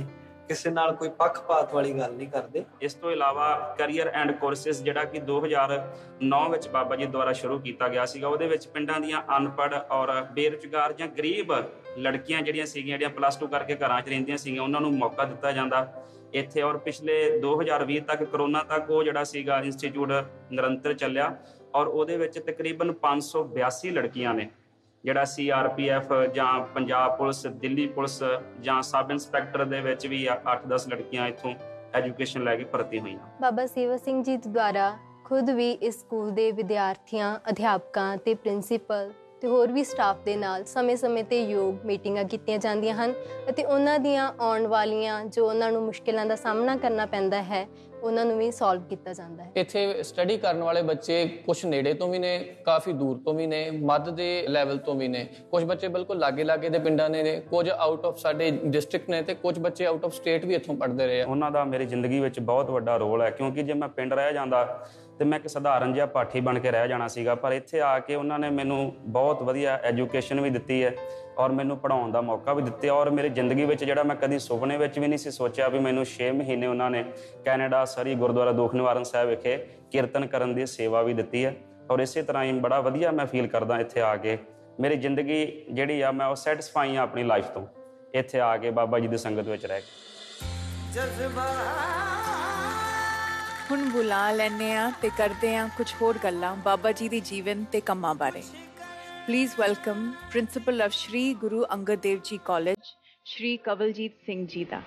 ਕਿਸੇ ਨਾਲ ਕੋਈ ਪੱਖਪਾਤ ਵਾਲੀ ਗੱਲ ਨਹੀਂ ਕਰਦੇ। ਇਸ ਤੋਂ ਇਲਾਵਾ ਕੈਰੀਅਰ ਐਂਡ ਕੋਰਸਿਸ ਜਿਹੜਾ ਕਿ ਦੋ ਹਜ਼ਾਰ ਨੌ ਵਿੱਚ ਬਾਬਾ ਜੀ ਦੁਆਰਾ ਸ਼ੁਰੂ ਕੀਤਾ ਗਿਆ ਸੀਗਾ, ਉਹਦੇ ਵਿੱਚ ਪਿੰਡਾਂ ਦੀਆਂ ਅਨਪੜ੍ਹ ਔਰ ਬੇਰੁਜ਼ਗਾਰ ਜਾਂ ਗਰੀਬ ਲੜਕੀਆਂ ਜਿਹੜੀਆਂ ਸੀਗੀਆਂ, ਜਿਹੜੀਆਂ ਪਲੱਸ ਟੂ ਕਰਕੇ ਘਰਾਂ 'ਚ ਰਹਿੰਦੀਆਂ ਸੀਗੀਆਂ, ਉਹਨਾਂ ਨੂੰ ਮੌਕਾ ਦਿੱਤਾ ਜਾਂਦਾ ਇੱਥੇ। ਔਰ ਪਿਛਲੇ ਦੋ ਹਜ਼ਾਰ ਵੀਹ ਤੱਕ, ਕਰੋਨਾ ਤੱਕ ਉਹ ਜਿਹੜਾ ਸੀਗਾ ਇੰਸਟੀਚਿਊਟ ਨਿਰੰਤਰ ਚੱਲਿਆ ਔਰ ਉਹਦੇ ਵਿੱਚ ਤਕਰੀਬਨ ਪੰਜ ਸੌ ਬਿਆਸੀ ਲੜਕੀਆਂ ਨੇ ਜਿਹੜਾ ਸੀ ਆਰ ਪੀ ਐਫ ਜਾਂ ਪੰਜਾਬ ਪੁਲਿਸ, ਦਿੱਲੀ ਪੁਲਿਸ ਜਾਂ ਸਬ ਇੰਸਪੈਕਟਰ ਦੇ ਵਿੱਚ ਵੀ ਅੱਠ ਦਸ ਲੜਕੀਆਂ ਇੱਥੋਂ ਐਜੂਕੇਸ਼ਨ ਲੈ ਕੇ ਭਰਤੀ ਹੋਈਆਂ। ਬਾਬਾ ਸੇਵਾ ਸਿੰਘ ਜੀ ਦੁਆਰਾ ਖੁਦ ਵੀ ਇਸ ਸਕੂਲ ਦੇ ਵਿਦਿਆਰਥੀਆਂ, ਅਧਿਆਪਕਾਂ ਤੇ ਪ੍ਰਿੰਸੀਪਲ ਤੇ ਹੋਰ ਵੀ ਸਟਾਫ ਦੇ ਨਾਲ ਸਮੇਂ-ਸਮੇਂ ਤੇ ਯੋਗ ਮੀਟਿੰਗਾਂ ਕੀਤੀਆਂ ਜਾਂਦੀਆਂ ਹਨ ਅਤੇ ਉਹਨਾਂ ਦੀਆਂ ਆਉਣ ਵਾਲੀਆਂ ਜੋ ਉਹਨਾਂ ਨੂੰ ਮੁਸ਼ਕਿਲਾਂ ਦਾ ਸਾਹਮਣਾ ਕਰਨਾ ਪੈਂਦਾ ਹੈ, ਉਹਨਾਂ ਨੂੰ ਵੀ ਸੋਲਵ ਕੀਤਾ ਜਾਂਦਾ ਹੈ। ਇੱਥੇ ਸਟੱਡੀ ਕਰਨ ਵਾਲੇ ਬੱਚੇ ਕੁਝ ਨੇੜੇ ਤੋਂ ਵੀ ਨੇ, ਕਾਫੀ ਦੂਰ ਤੋਂ ਵੀ ਨੇ, ਮੱਧ ਦੇ ਲੈਵਲ ਤੋਂ ਵੀ ਨੇ। ਕੁਝ ਬੱਚੇ ਬਿਲਕੁਲ ਲਾਗੇ ਲਾਗੇ ਦੇ ਪਿੰਡਾਂ ਨੇ, ਕੁਝ ਆਊਟ ਆਫ ਸਾਡੇ ਡਿਸਟ੍ਰਿਕਟ ਨੇ ਤੇ ਕੁਝ ਬੱਚੇ ਆਊਟ ਆਫ ਸਟੇਟ ਵੀ ਇੱਥੋਂ ਪੜ੍ਹਦੇ ਰਹੇ ਆ। ਉਹਨਾਂ ਦਾ ਮੇਰੀ ਜ਼ਿੰਦਗੀ ਵਿੱਚ ਬਹੁਤ ਵੱਡਾ ਰੋਲ ਹੈ, ਕਿਉਂਕਿ ਜੇ ਮੈਂ ਪਿੰਡ ਰਹਿ ਜਾਂਦਾ ਤੇ ਮੈਂ ਇੱਕ ਸਧਾਰਨ ਜਿਹਾ ਪਾਠੀ ਬਣ ਕੇ ਰਹਿ ਜਾਣਾ ਸੀਗਾ, ਪਰ ਇੱਥੇ ਆ ਕੇ ਉਹਨਾਂ ਨੇ ਮੈਨੂੰ ਬਹੁਤ ਵਧੀਆ ਐਜੂਕੇਸ਼ਨ ਵੀ ਦਿੱਤੀ ਹੈ ਔਰ ਮੈਨੂੰ ਪੜ੍ਹਾਉਣ ਦਾ ਮੌਕਾ ਵੀ ਦਿੱਤਾ। ਔਰ ਮੇਰੀ ਜ਼ਿੰਦਗੀ ਵਿੱਚ ਜਿਹੜਾ ਮੈਂ ਕਦੀ ਸੁਪਨੇ ਵਿੱਚ ਵੀ ਨਹੀਂ ਸੀ ਸੋਚਿਆ ਵੀ ਮੈਨੂੰ ਛੇ ਮਹੀਨੇ ਉਹਨਾਂ ਨੇ ਕੈਨੇਡਾ ਸਰੀ ਗੁਰਦੁਆਰਾ ਦੁੱਖ ਨਿਵਾਰਨ ਸਾਹਿਬ ਵਿਖੇ ਕੀਰਤਨ ਕਰਨ ਦੀ ਸੇਵਾ ਵੀ ਦਿੱਤੀ ਹੈ। ਔਰ ਇਸੇ ਤਰ੍ਹਾਂ ਹੀ ਬੜਾ ਵਧੀਆ ਮੈਂ ਫੀਲ ਕਰਦਾ ਇੱਥੇ ਆ ਕੇ। ਮੇਰੀ ਜ਼ਿੰਦਗੀ ਜਿਹੜੀ ਆ, ਮੈਂ ਉਹ ਸੈਟਿਸਫਾਈ ਹਾਂ ਆਪਣੀ ਲਾਈਫ ਤੋਂ, ਇੱਥੇ ਆ ਕੇ ਬਾਬਾ ਜੀ ਦੀ ਸੰਗਤ ਵਿੱਚ ਰਹਿ ਕੇ। ਹੁਣ ਬੁਲਾ ਲੈਂਦੇ ਹਾਂ ਤੇ ਕਰਦੇ ਹਾਂ ਕੁਝ ਹੋਰ ਗੱਲਾਂ ਬਾਬਾ ਜੀ ਦੇ ਜੀਵਨ ਤੇ ਕੰਮਾਂ ਬਾਰੇ। Please welcome Principal of Shri Guru Angad Dev Ji College, Shri Kavaljeet Singh Ji da।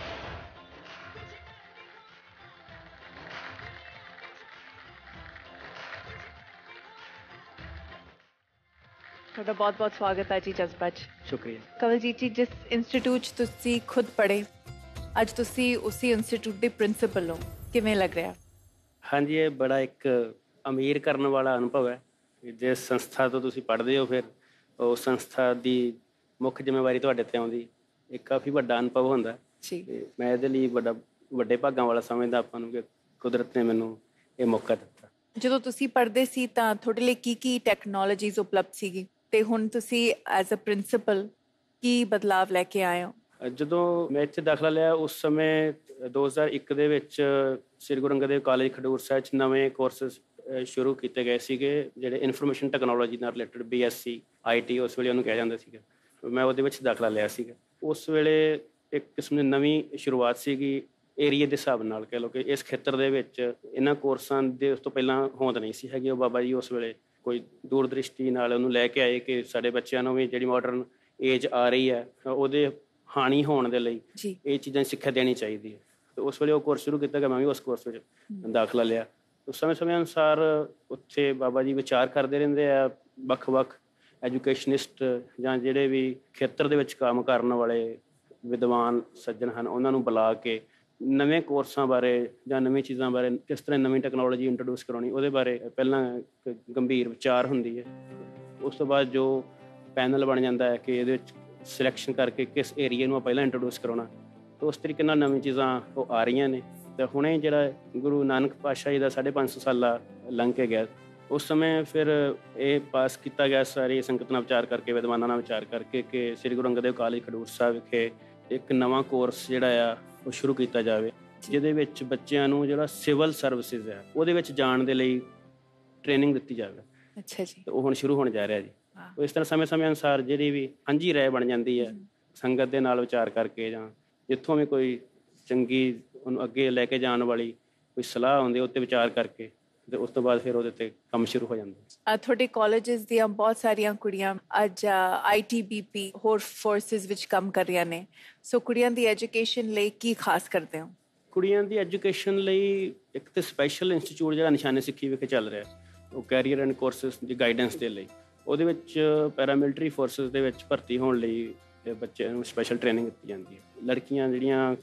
ਤੁਹਾਡਾ ਬਹੁਤ ਬਹੁਤ ਸਵਾਗਤ ਹੈ ਜੀ ਜਜ਼ਬਾ 'ਚ। ਸ਼ੁਕਰੀਆ। ਕਵਲਜੀਤ ਜੀ, ਜਿਸ ਇੰਸਟੀਚਿਊਟ 'ਚ ਤੁਸੀਂ ਖੁਦ ਪੜ੍ਹੇ, ਅੱਜ ਤੁਸੀਂ ਉਸੇ ਇੰਸਟੀਚਿਊਟ ਦੇ ਪ੍ਰਿੰਸੀਪਲ ਹੋ, ਕਿਵੇਂ ਲੱਗ ਰਿਹਾ? ਹਾਂਜੀ, ਇਹ ਬੜਾ ਇੱਕ ਅਮੀਰ ਕਰਨ ਵਾਲਾ ਅਨੁਭਵ ਹੈ। ਜਿਸ ਸੰਸਥਾ ਤੋਂ ਤੁਸੀਂ ਪੜ੍ਹਦੇ ਹੋ, ਫਿਰ ਉਸ ਸੰਸਥਾ ਦੀ ਮੁੱਖ ਜ਼ਿੰਮੇਵਾਰੀ ਤੁਹਾਡੇ 'ਤੇ ਆਉਂਦੀ, ਇਹ ਕਾਫੀ ਵੱਡਾ ਅਨੁਭਵ ਹੁੰਦਾ ਜੀ। ਤੇ ਮੈਂ ਇਹਦੇ ਲਈ ਵੱਡਾ ਵੱਡੇ ਭਾਗਾਂ ਵਾਲਾ ਸਮਝਦਾ ਆਪਾਂ ਨੂੰ ਕਿ ਕੁਦਰਤ ਨੇ ਮੈਨੂੰ ਇਹ ਮੌਕਾ ਦਿੱਤਾ। ਜਦੋਂ ਤੁਸੀਂ ਪੜ੍ਹਦੇ ਸੀ ਤਾਂ ਤੁਹਾਡੇ ਲਈ ਕੀ ਕੀ ਟੈਕਨੋਲੋਜੀਜ਼ ਉਪਲਬਧ ਸੀਗੀ ਤੇ ਹੁਣ ਤੁਸੀਂ ਐਜ਼ ਅ ਪ੍ਰਿੰਸੀਪਲ ਕੀ ਬਦਲਾਵ ਲੈ ਕੇ ਆਏ ਹੋ? ਜਦੋਂ ਮੈਂ ਇੱਥੇ ਦਾਖਲਾ ਲਿਆ ਉਸ ਸਮੇਂ ਦੋ ਹਜ਼ਾਰ ਇੱਕ ਦੇ ਵਿੱਚ ਸ੍ਰੀ ਗੁਰੂ ਅੰਗਦ ਦੇਵ ਕਾਲਜ ਖਡੂਰ ਸਾਹਿਬ 'ਚ ਨਵੇਂ ਕੋਰਸਿਸ ਸ਼ੁਰੂ ਕੀਤੇ ਗਏ ਸੀਗੇ, ਜਿਹੜੇ ਇਨਫੋਰਮੇਸ਼ਨ ਟੈਕਨੋਲੋਜੀ ਨਾਲ related, B S C I T ਉਸ ਵੇਲੇ ਉਹਨੂੰ ਕਿਹਾ ਜਾਂਦਾ ਸੀਗਾ। ਮੈਂ ਉਹਦੇ ਵਿੱਚ ਦਾਖਲਾ ਲਿਆ ਸੀਗਾ। ਉਸ ਵੇਲੇ ਇੱਕ ਕਿਸਮ ਦੀ ਨਵੀਂ ਸ਼ੁਰੂਆਤ ਸੀਗੀ ਏਰੀਏ ਦੇ ਹਿਸਾਬ ਨਾਲ, ਕਹਿ ਲਓ ਕਿ ਇਸ ਖੇਤਰ ਦੇ ਵਿੱਚ ਇਹਨਾਂ ਕੋਰਸਾਂ ਦੇ ਉਸ ਤੋਂ ਪਹਿਲਾਂ ਹੋਂਦ ਨਹੀਂ ਸੀ ਹੈਗੀ। ਉਹ ਬਾਬਾ ਜੀ ਉਸ ਵੇਲੇ ਕੋਈ ਦੂਰ ਦ੍ਰਿਸ਼ਟੀ ਨਾਲ ਉਹਨੂੰ ਲੈ ਕੇ ਆਏ ਕਿ ਸਾਡੇ ਬੱਚਿਆਂ ਨੂੰ ਵੀ ਜਿਹੜੀ ਮਾਡਰਨ ਏਜ ਆ ਰਹੀ ਹੈ ਉਹਦੇ ਹਾਣੀ ਹੋਣ ਦੇ ਲਈ ਇਹ ਚੀਜ਼ਾਂ ਦੀ ਸਿੱਖਿਆ ਦੇਣੀ ਚਾਹੀਦੀ ਹੈ। ਤੇ ਉਸ ਵੇਲੇ ਉਹ ਕੋਰਸ ਸ਼ੁਰੂ ਕੀਤਾ ਗਿਆ, ਮੈਂ ਵੀ ਉਸ ਕੋਰਸ ਵਿੱਚ ਦਾਖਲਾ ਲਿਆ। ਉਸ ਸਮੇਂ ਸਮੇਂ ਅਨੁਸਾਰ ਉੱਥੇ ਬਾਬਾ ਜੀ ਵਿਚਾਰ ਕਰਦੇ ਰਹਿੰਦੇ ਆ, ਵੱਖ-ਵੱਖ ਐਜੂਕੇਸ਼ਨਿਸਟ ਜਾਂ ਜਿਹੜੇ ਵੀ ਖੇਤਰ ਦੇ ਵਿੱਚ ਕੰਮ ਕਰਨ ਵਾਲੇ ਵਿਦਵਾਨ ਸੱਜਣ ਹਨ, ਉਹਨਾਂ ਨੂੰ ਬੁਲਾ ਕੇ ਨਵੇਂ ਕੋਰਸਾਂ ਬਾਰੇ ਜਾਂ ਨਵੀਂ ਚੀਜ਼ਾਂ ਬਾਰੇ, ਕਿਸ ਤਰ੍ਹਾਂ ਨਵੀਂ ਟੈਕਨੋਲੋਜੀ ਇੰਟਰੋਡਿਊਸ ਕਰਾਉਣੀ, ਉਹਦੇ ਬਾਰੇ ਪਹਿਲਾਂ ਗੰਭੀਰ ਵਿਚਾਰ ਹੁੰਦੀ ਹੈ। ਉਸ ਤੋਂ ਬਾਅਦ ਜੋ ਪੈਨਲ ਬਣ ਜਾਂਦਾ ਹੈ ਕਿ ਇਹਦੇ ਵਿੱਚ ਸਿਲੈਕਸ਼ਨ ਕਰਕੇ ਕਿਸ ਏਰੀਏ ਨੂੰ ਪਹਿਲਾਂ ਇੰਟਰੋਡਿਊਸ ਕਰਾਉਣਾ, ਤਾਂ ਉਸ ਤਰੀਕੇ ਨਾਲ ਨਵੀਂ ਚੀਜ਼ਾਂ ਉਹ ਆ ਰਹੀਆਂ ਨੇ। ਤੇ ਹੁਣੇ ਜਿਹੜਾ ਗੁਰੂ ਨਾਨਕ ਪਾਤਸ਼ਾਹ ਜੀ ਦਾ ਸਾਢੇ ਪੰਜ ਸੌ ਸਾਲਾ ਲੰਘ ਕੇ ਗਿਆ, ਉਸ ਸਮੇਂ ਫਿਰ ਇਹ ਪਾਸ ਕੀਤਾ ਗਿਆ ਸਾਰੀ ਸੰਗਤ ਨਾਲ ਵਿਚਾਰ ਕਰਕੇ, ਵਿਦਵਾਨਾਂ ਨਾਲ ਵਿਚਾਰ ਕਰਕੇ ਕਿ ਸ੍ਰੀ ਗੁਰੂ ਅੰਗਦ ਦੇਵ ਕਾਲਜ ਖਡੂਰ ਸਾਹਿਬ ਵਿਖੇ ਇੱਕ ਨਵਾਂ ਕੋਰਸ ਜਿਹੜਾ ਆ ਉਹ ਸ਼ੁਰੂ ਕੀਤਾ ਜਾਵੇ, ਜਿਹਦੇ ਵਿੱਚ ਬੱਚਿਆਂ ਨੂੰ ਜਿਹੜਾ ਸਿਵਲ ਸਰਵਿਸਿਜ਼ ਹੈ ਉਹਦੇ ਵਿੱਚ ਜਾਣ ਦੇ ਲਈ ਟ੍ਰੇਨਿੰਗ ਦਿੱਤੀ ਜਾਵੇ। ਅੱਛਾ ਜੀ। ਉਹ ਹੁਣ ਸ਼ੁਰੂ ਹੋਣ ਜਾ ਰਿਹਾ ਜੀ। ਇਸ ਤਰ੍ਹਾਂ ਸਮੇਂ ਸਮੇਂ ਅਨੁਸਾਰ ਜਿਹੜੀ ਵੀ ਸਾਂਝੀ ਰਾਏ ਬਣ ਜਾਂਦੀ ਹੈ ਸੰਗਤ ਦੇ ਨਾਲ ਵਿਚਾਰ ਕਰਕੇ, ਜਾਂ ਜਿੱਥੋਂ ਵੀ ਕੋਈ ਚੰਗੀ ਉਹਨੂੰ ਅੱਗੇ ਲੈ ਕੇ ਜਾਣ ਵਾਲੀ ਕੋਈ ਸਲਾਹ ਆਉਂਦੀ ਉੱਤੇ ਵਿਚਾਰ ਕਰਕੇ, ਤੇ ਉਸ ਤੋਂ ਬਾਅਦ ਫਿਰ ਉਹਦੇ ਤੇ ਕੰਮ ਸ਼ੁਰੂ ਹੋ ਜਾਂਦਾ। ਤੁਹਾਡੇ ਕਾਲਜਸ ਦੀਆਂ ਬਹੁਤ ਸਾਰੀਆਂ ਕੁੜੀਆਂ ਅੱਜ ਆਈ ਟੀ ਬੀ ਪੀ ਹੋਰ ਫੋਰਸਿਸ ਵਿੱਚ ਕੰਮ ਕਰ ਰਹੀਆਂ ਨੇ, ਸੋ ਕੁੜੀਆਂ ਦੀ ਐਜੂਕੇਸ਼ਨ ਲਈ ਕੀ ਖਾਸ ਕਰਦੇ ਹੋ? ਕੁੜੀਆਂ ਦੀ ਐਜੂਕੇਸ਼ਨ ਲਈ ਇੱਕ ਤੇ ਸਪੈਸ਼ਲ ਇੰਸਟੀਚਿਊਟ ਜਿਹੜਾ ਨਿਸ਼ਾਨੇ ਸਿੱਖੀ ਵਿਖੇ ਚੱਲ ਰਿਹਾ, ਉਹ ਕੈਰੀਅਰ ਐਂਡ ਕੋਰਸਿਸ ਦੀ ਗਾਈਡੈਂਸ ਦੇ ਲਈ, ਉਹਦੇ ਵਿੱਚ ਪੈਰਾਮਿਲਟਰੀ ਫੋਰਸਿਸ ਦੇ ਵਿੱਚ ਭਰਤੀ ਹੋਣ ਲਈ ਬੱਚਿਆਂ ਨੂੰ ਸਪੈਸ਼ਲ ਟ੍ਰੇਨਿੰਗ ਦਿੱਤੀ ਜਾਂਦੀ ਹੈ। ਲੜਕੀਆਂ ਜਿਹੜੀਆਂ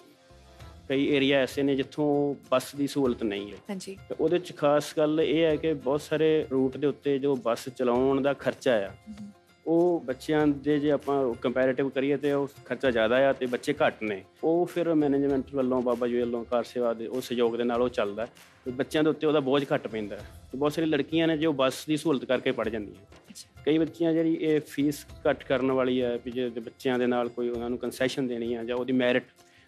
ਕਈ ਏਰੀਆ ਐਸੇ ਨੇ ਜਿੱਥੋਂ ਬੱਸ ਦੀ ਸਹੂਲਤ ਨਹੀਂ ਹੈ, ਹਾਂਜੀ, ਤੇ ਉਹਦੇ 'ਚ ਖਾਸ ਗੱਲ ਇਹ ਹੈ ਕਿ ਬਹੁਤ ਸਾਰੇ ਰੂਟ ਦੇ ਉੱਤੇ ਜੋ ਬੱਸ ਚਲਾਉਣ ਦਾ ਖਰਚਾ ਆ ਉਹ ਬੱਚਿਆਂ ਦੇ ਜੇ ਆਪਾਂ ਕੰਪੈਰੀਟਿਵ ਕਰੀਏ ਤੇ ਉਹ ਖਰਚਾ ਜ਼ਿਆਦਾ ਆ ਤੇ ਬੱਚੇ ਘੱਟ ਨੇ। ਉਹ ਫਿਰ ਮੈਨੇਜਮੈਂਟ ਵੱਲੋਂ, ਬਾਬਾ ਜੀ ਵੱਲੋਂ, ਕਾਰ ਸੇਵਾ ਦੇ ਉਹ ਸਹਿਯੋਗ ਦੇ ਨਾਲ ਉਹ ਚੱਲਦਾ ਤੇ ਬੱਚਿਆਂ ਦੇ ਉੱਤੇ ਉਹਦਾ ਬੋਝ ਘੱਟ ਪੈਂਦਾ। ਤੇ ਬਹੁਤ ਸਾਰੀ ਲੜਕੀਆਂ ਨੇ ਜੋ ਬੱਸ ਦੀ ਸਹੂਲਤ ਕਰਕੇ ਪੜ੍ਹ ਜਾਂਦੀਆਂ। ਕਈ ਬੱਚੀਆਂ ਜਿਹੜੀ ਇਹ ਫੀਸ ਘੱਟ ਕਰਨ ਵਾਲੀ ਹੈ ਵੀ ਜੇ ਬੱਚਿਆਂ ਦੇ ਨਾਲ ਕੋਈ ਉਹਨਾਂ ਨੂੰ ਕੰਸੈਸ਼ਨ ਦੇਣੀ ਆ ਜਾਂ ਉਹਦੀ ਮੈਰਿਟ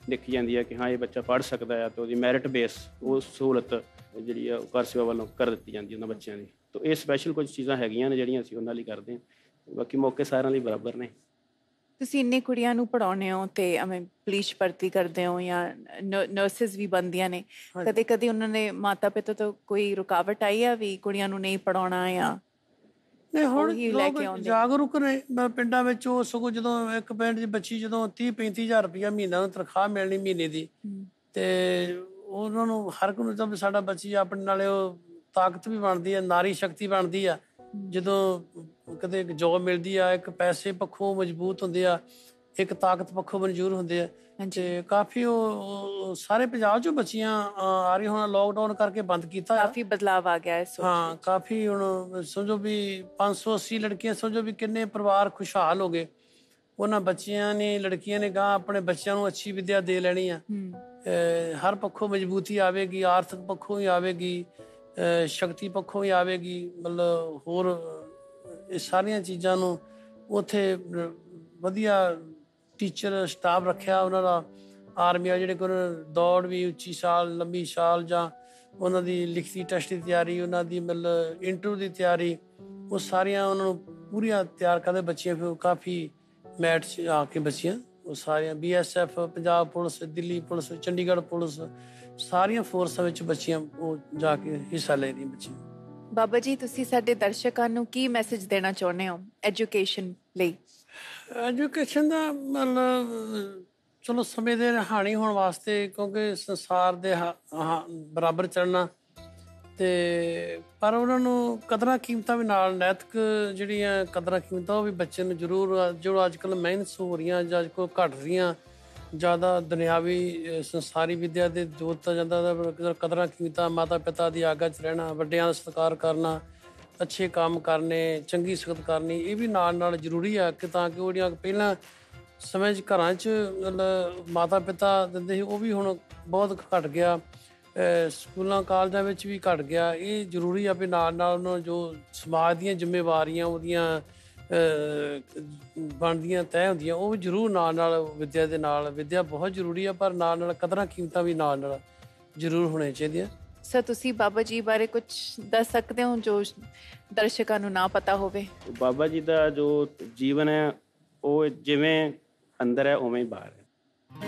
ਦੇਖੀ ਜਾਂਦੀ ਹੈ ਕਿ ਹਾਂ ਇਹ ਬੱਚਾ ਪੜ੍ਹ ਸਕਦਾ ਹੈ, ਤਾਂ ਉਹਦੀ ਮੈਰਿਟ ਬੇਸ ਉਹ ਸਹੂਲਤ ਜਿਹੜੀ ਆ ਉਹ ਕਾਰ ਸੇਵਾ ਵੱਲੋਂ ਕਰ ਦਿੱਤੀ ਜਾਂਦੀ ਉਹਨਾਂ ਬੱਚਿਆਂ ਦੀ। ਤਾਂ ਇਹ ਸਪੈਸ਼ਲ ਕੁਝ ਚੀਜ਼ਾਂ ਹੈਗੀਆਂ ਨੇ ਜਿਹੜੀਆਂ ਅਸੀਂ ਉਹਨਾਂ ਲਈ ਕਰਦੇ ਹਾਂ। ਬਾਕੀ ਮੌਕੇ ਸਾਰਿਆਂ ਲਈ ਬਰਾਬਰ ਨੇ। ਤੁਸੀਂ ਇੰਨੇ ਕੁੜੀਆਂ ਨੂੰ ਪੜਾਉਂਦੇ ਹੋ ਤੇ ਐਵੇਂ ਪੁਲਿਸ ਭਰਤੀ ਕਰਦੇ ਹੋ ਜਾਂ ਨਰਸਿਸ ਵੀ ਬਣਦੀਆਂ ਨੇ, ਕਦੇ ਕਦੇ ਉਹਨਾਂ ਨੇ ਮਾਤਾ ਪਿਤਾ ਤੋਂ ਕੋਈ ਰੁਕਾਵਟ ਆਈ ਆ ਵੀ ਕੁੜੀਆਂ ਨੂੰ ਨਹੀਂ ਪੜਾਉਣਾ ਜਾਂ ਨਹੀਂ? ਹੁਣ ਲੋਕ ਜਾਗਰੂਕ ਨੇ ਪਿੰਡਾਂ ਵਿੱਚ। ਉਹ ਸਗੋਂ ਜਦੋਂ ਇੱਕ ਪਿੰਡ ਦੀ ਬੱਚੀ ਜਦੋਂ ਤੀਹ ਪੈਂਤੀ ਹਜ਼ਾਰ ਰੁਪਇਆ ਮਹੀਨਾ ਨੂੰ ਤਨਖਾਹ ਮਿਲਣੀ ਮਹੀਨੇ ਦੀ, ਤੇ ਉਹਨਾਂ ਨੂੰ ਹਰ ਕੋਈ ਨੂੰ ਸਾਡਾ ਬੱਚੀ ਆਪਣੇ ਨਾਲੇ ਉਹ ਤਾਕਤ ਵੀ ਬਣਦੀ ਹੈ, ਨਾਰੀ ਸ਼ਕਤੀ ਬਣਦੀ ਆ। ਜਦੋਂ ਕਦੇ ਜੋਬ ਮਿਲਦੀ ਆ, ਇੱਕ ਪੈਸੇ ਪੱਖੋਂ ਮਜ਼ਬੂਤ ਹੁੰਦੇ ਆ, ਇੱਕ ਤਾਕਤ ਪੱਖੋਂ ਮਨਜ਼ੂਰ ਹੁੰਦੇ ਆ। ਤੇ ਕਾਫੀ ਉਹ ਸਾਰੇ ਪੰਜਾਬ ਚੋਂ ਬੱਚੀਆਂ ਆ ਰਹੀ। ਹੁਣ ਲੋਕਡਾਊਨ ਕਰਕੇ ਬੰਦ ਕੀਤਾ, ਕਾਫੀ ਬਦਲਾਵ ਆ ਗਿਆ ਹੈ। ਹਾਂ ਕਾਫੀ। ਹੁਣ ਸਮਝੋ ਵੀ ਪੰਜ ਸੌ ਅੱਸੀ ਲੜਕੀਆਂ, ਸਮਝੋ ਵੀ ਕਿੰਨੇ ਪਰਿਵਾਰ ਖੁਸ਼ਹਾਲ ਹੋ ਗਏ। ਉਹਨਾਂ ਬੱਚਿਆਂ ਨੇ, ਲੜਕੀਆਂ ਨੇ ਗਾਂ ਆਪਣੇ ਬੱਚਿਆਂ ਨੂੰ ਅੱਛੀ ਵਿੱਦਿਆ ਦੇ ਲੈਣੀ ਆ। ਹਰ ਪੱਖੋਂ ਮਜ਼ਬੂਤੀ ਆਵੇਗੀ, ਆਰਥਿਕ ਪੱਖੋਂ ਵੀ ਆਵੇਗੀ, ਸ਼ਕਤੀ ਪੱਖੋਂ ਵੀ ਆਵੇਗੀ। ਮਤਲਬ ਹੋਰ ਇਹ ਸਾਰੀਆਂ ਚੀਜ਼ਾਂ ਨੂੰ ਉੱਥੇ ਵਧੀਆ ਟੀਚਰ ਸਟਾਫ ਰੱਖਿਆ ਉਹਨਾਂ ਦਾ। ਆਰਮੀ ਆ ਜਿਹੜੇ ਕੋਲ ਦੌੜ ਵੀ, ਉੱਚੀ ਛਾਲ, ਲੰਬੀ ਛਾਲ, ਜਾਂ ਉਹਨਾਂ ਦੀ ਲਿਖਤੀ ਟੈਸਟ ਦੀ ਤਿਆਰੀ, ਉਹਨਾਂ ਦੀ ਮਤਲਬ ਇੰਟਰਵਿਊ ਦੀ ਤਿਆਰੀ, ਉਹ ਸਾਰੀਆਂ ਉਹਨਾਂ ਨੂੰ ਪੂਰੀਆਂ ਤਿਆਰ ਕਰਦੇ ਬੱਚੀਆਂ। ਫਿਰ ਕਾਫੀ ਮੈਟ 'ਚ ਆ ਕੇ ਬੱਚੀਆਂ ਉਹ ਸਾਰੀਆਂ B S F, Punjab police, Delhi police, Chandigarh police, ਸਾਰੀਆਂ ਫੋਰਸਾਂ ਵਿੱਚ ਬੱਚੀਆਂ ਉਹ ਜਾ ਕੇ ਹਿੱਸਾ ਲੈ ਰਹੀਆਂ ਬੱਚੀਆਂ। ਬਾਬਾ ਜੀ, ਤੁਸੀਂ ਸਾਡੇ ਦਰਸ਼ਕਾਂ ਨੂੰ ਕੀ ਮੈਸੇਜ ਦੇਣਾ ਚਾਹੁੰਦੇ ਹੋ ਐਜੂਕੇਸ਼ਨ ਲਈ? ਐਜੂਕੇਸ਼ਨ ਦਾ ਮਤਲਬ ਚਲੋ ਸਮੇਂ ਦੇ ਹਾਣੀ ਹੋਣ ਵਾਸਤੇ, ਕਿਉਂਕਿ ਸੰਸਾਰ ਦੇ ਬਰਾਬਰ ਚੱਲਣਾ, ਤੇ ਪਰ ਉਹਨਾਂ ਨੂੰ ਕਦਰਾਂ ਕੀਮਤਾਂ ਵੀ ਨਾਲ, ਨੈਤਿਕ ਜਿਹੜੀਆਂ ਕਦਰਾਂ ਕੀਮਤਾਂ ਉਹ ਵੀ ਬੱਚੇ ਨੂੰ ਜ਼ਰੂਰ, ਜੋ ਅੱਜ ਕੱਲ੍ਹ ਮਿਹਨਤ ਹੋ ਰਹੀਆਂ ਜਾਂ ਅੱਜ ਕੋਲ ਘੱਟ ਰਹੀਆਂ, ਜ਼ਿਆਦਾ ਦੁਨਿਆਵੀ ਸੰਸਾਰੀ ਵਿੱਦਿਆ ਦੇ ਜੋਤਤਾ ਜਾਂਦਾ, ਕਦਰਾਂ ਕੀਮਤਾਂ, ਮਾਤਾ ਪਿਤਾ ਦੀ ਆਗਿਆ 'ਚ ਰਹਿਣਾ, ਵੱਡਿਆਂ ਦਾ ਸਤਿਕਾਰ ਕਰਨਾ, ਅੱਛੇ ਕੰਮ ਕਰਨੇ, ਚੰਗੀ ਸਿਫਤ ਕਰਨੀ, ਇਹ ਵੀ ਨਾਲ ਨਾਲ ਜ਼ਰੂਰੀ ਆ। ਕਿ ਤਾਂ ਕਿ ਉਹ ਜਿਹੜੀਆਂ ਪਹਿਲਾਂ ਸਮੇਂ 'ਚ ਘਰਾਂ 'ਚ ਮਤਲਬ ਮਾਤਾ ਪਿਤਾ ਦਿੰਦੇ ਸੀ, ਉਹ ਵੀ ਹੁਣ ਬਹੁਤ ਘੱਟ ਗਿਆ। ਸਕੂਲਾਂ ਕਾਲਜਾਂ ਵਿੱਚ ਵੀ ਘੱਟ ਗਿਆ। ਇਹ ਜ਼ਰੂਰੀ ਆ ਵੀ ਨਾਲ ਨਾਲ ਉਹਨਾਂ ਨੂੰ ਜੋ ਸਮਾਜ ਦੀਆਂ ਜ਼ਿੰਮੇਵਾਰੀਆਂ ਉਹਦੀਆਂ ਬਣਦੀਆਂ ਤੈਅ ਹੁੰਦੀਆਂ, ਉਹ ਵੀ ਜ਼ਰੂਰ ਨਾਲ ਨਾਲ ਵਿੱਦਿਆ ਦੇ ਨਾਲ। ਵਿੱਦਿਆ ਬਹੁਤ ਜ਼ਰੂਰੀ ਆ, ਪਰ ਨਾਲ ਨਾਲ ਕਦਰਾਂ ਕੀਮਤਾਂ ਵੀ ਨਾਲ ਨਾਲ ਜ਼ਰੂਰ ਹੋਣੀਆਂ ਚਾਹੀਦੀਆਂ। ਸਰ, ਤੁਸੀਂ ਬਾਬਾ ਜੀ ਬਾਰੇ ਕੁਝ ਦੱਸ ਸਕਦੇ ਹੋ ਜੋ ਦਰਸ਼ਕਾਂ ਨੂੰ ਨਾ ਪਤਾ ਹੋਵੇ? ਬਾਬਾ ਜੀ ਦਾ ਜੋ ਜੀਵਨ ਹੈ ਉਹ ਜਿਵੇਂ ਅੰਦਰ ਹੈ ਉਵੇਂ ਹੀ ਬਾਹਰ ਹੈ।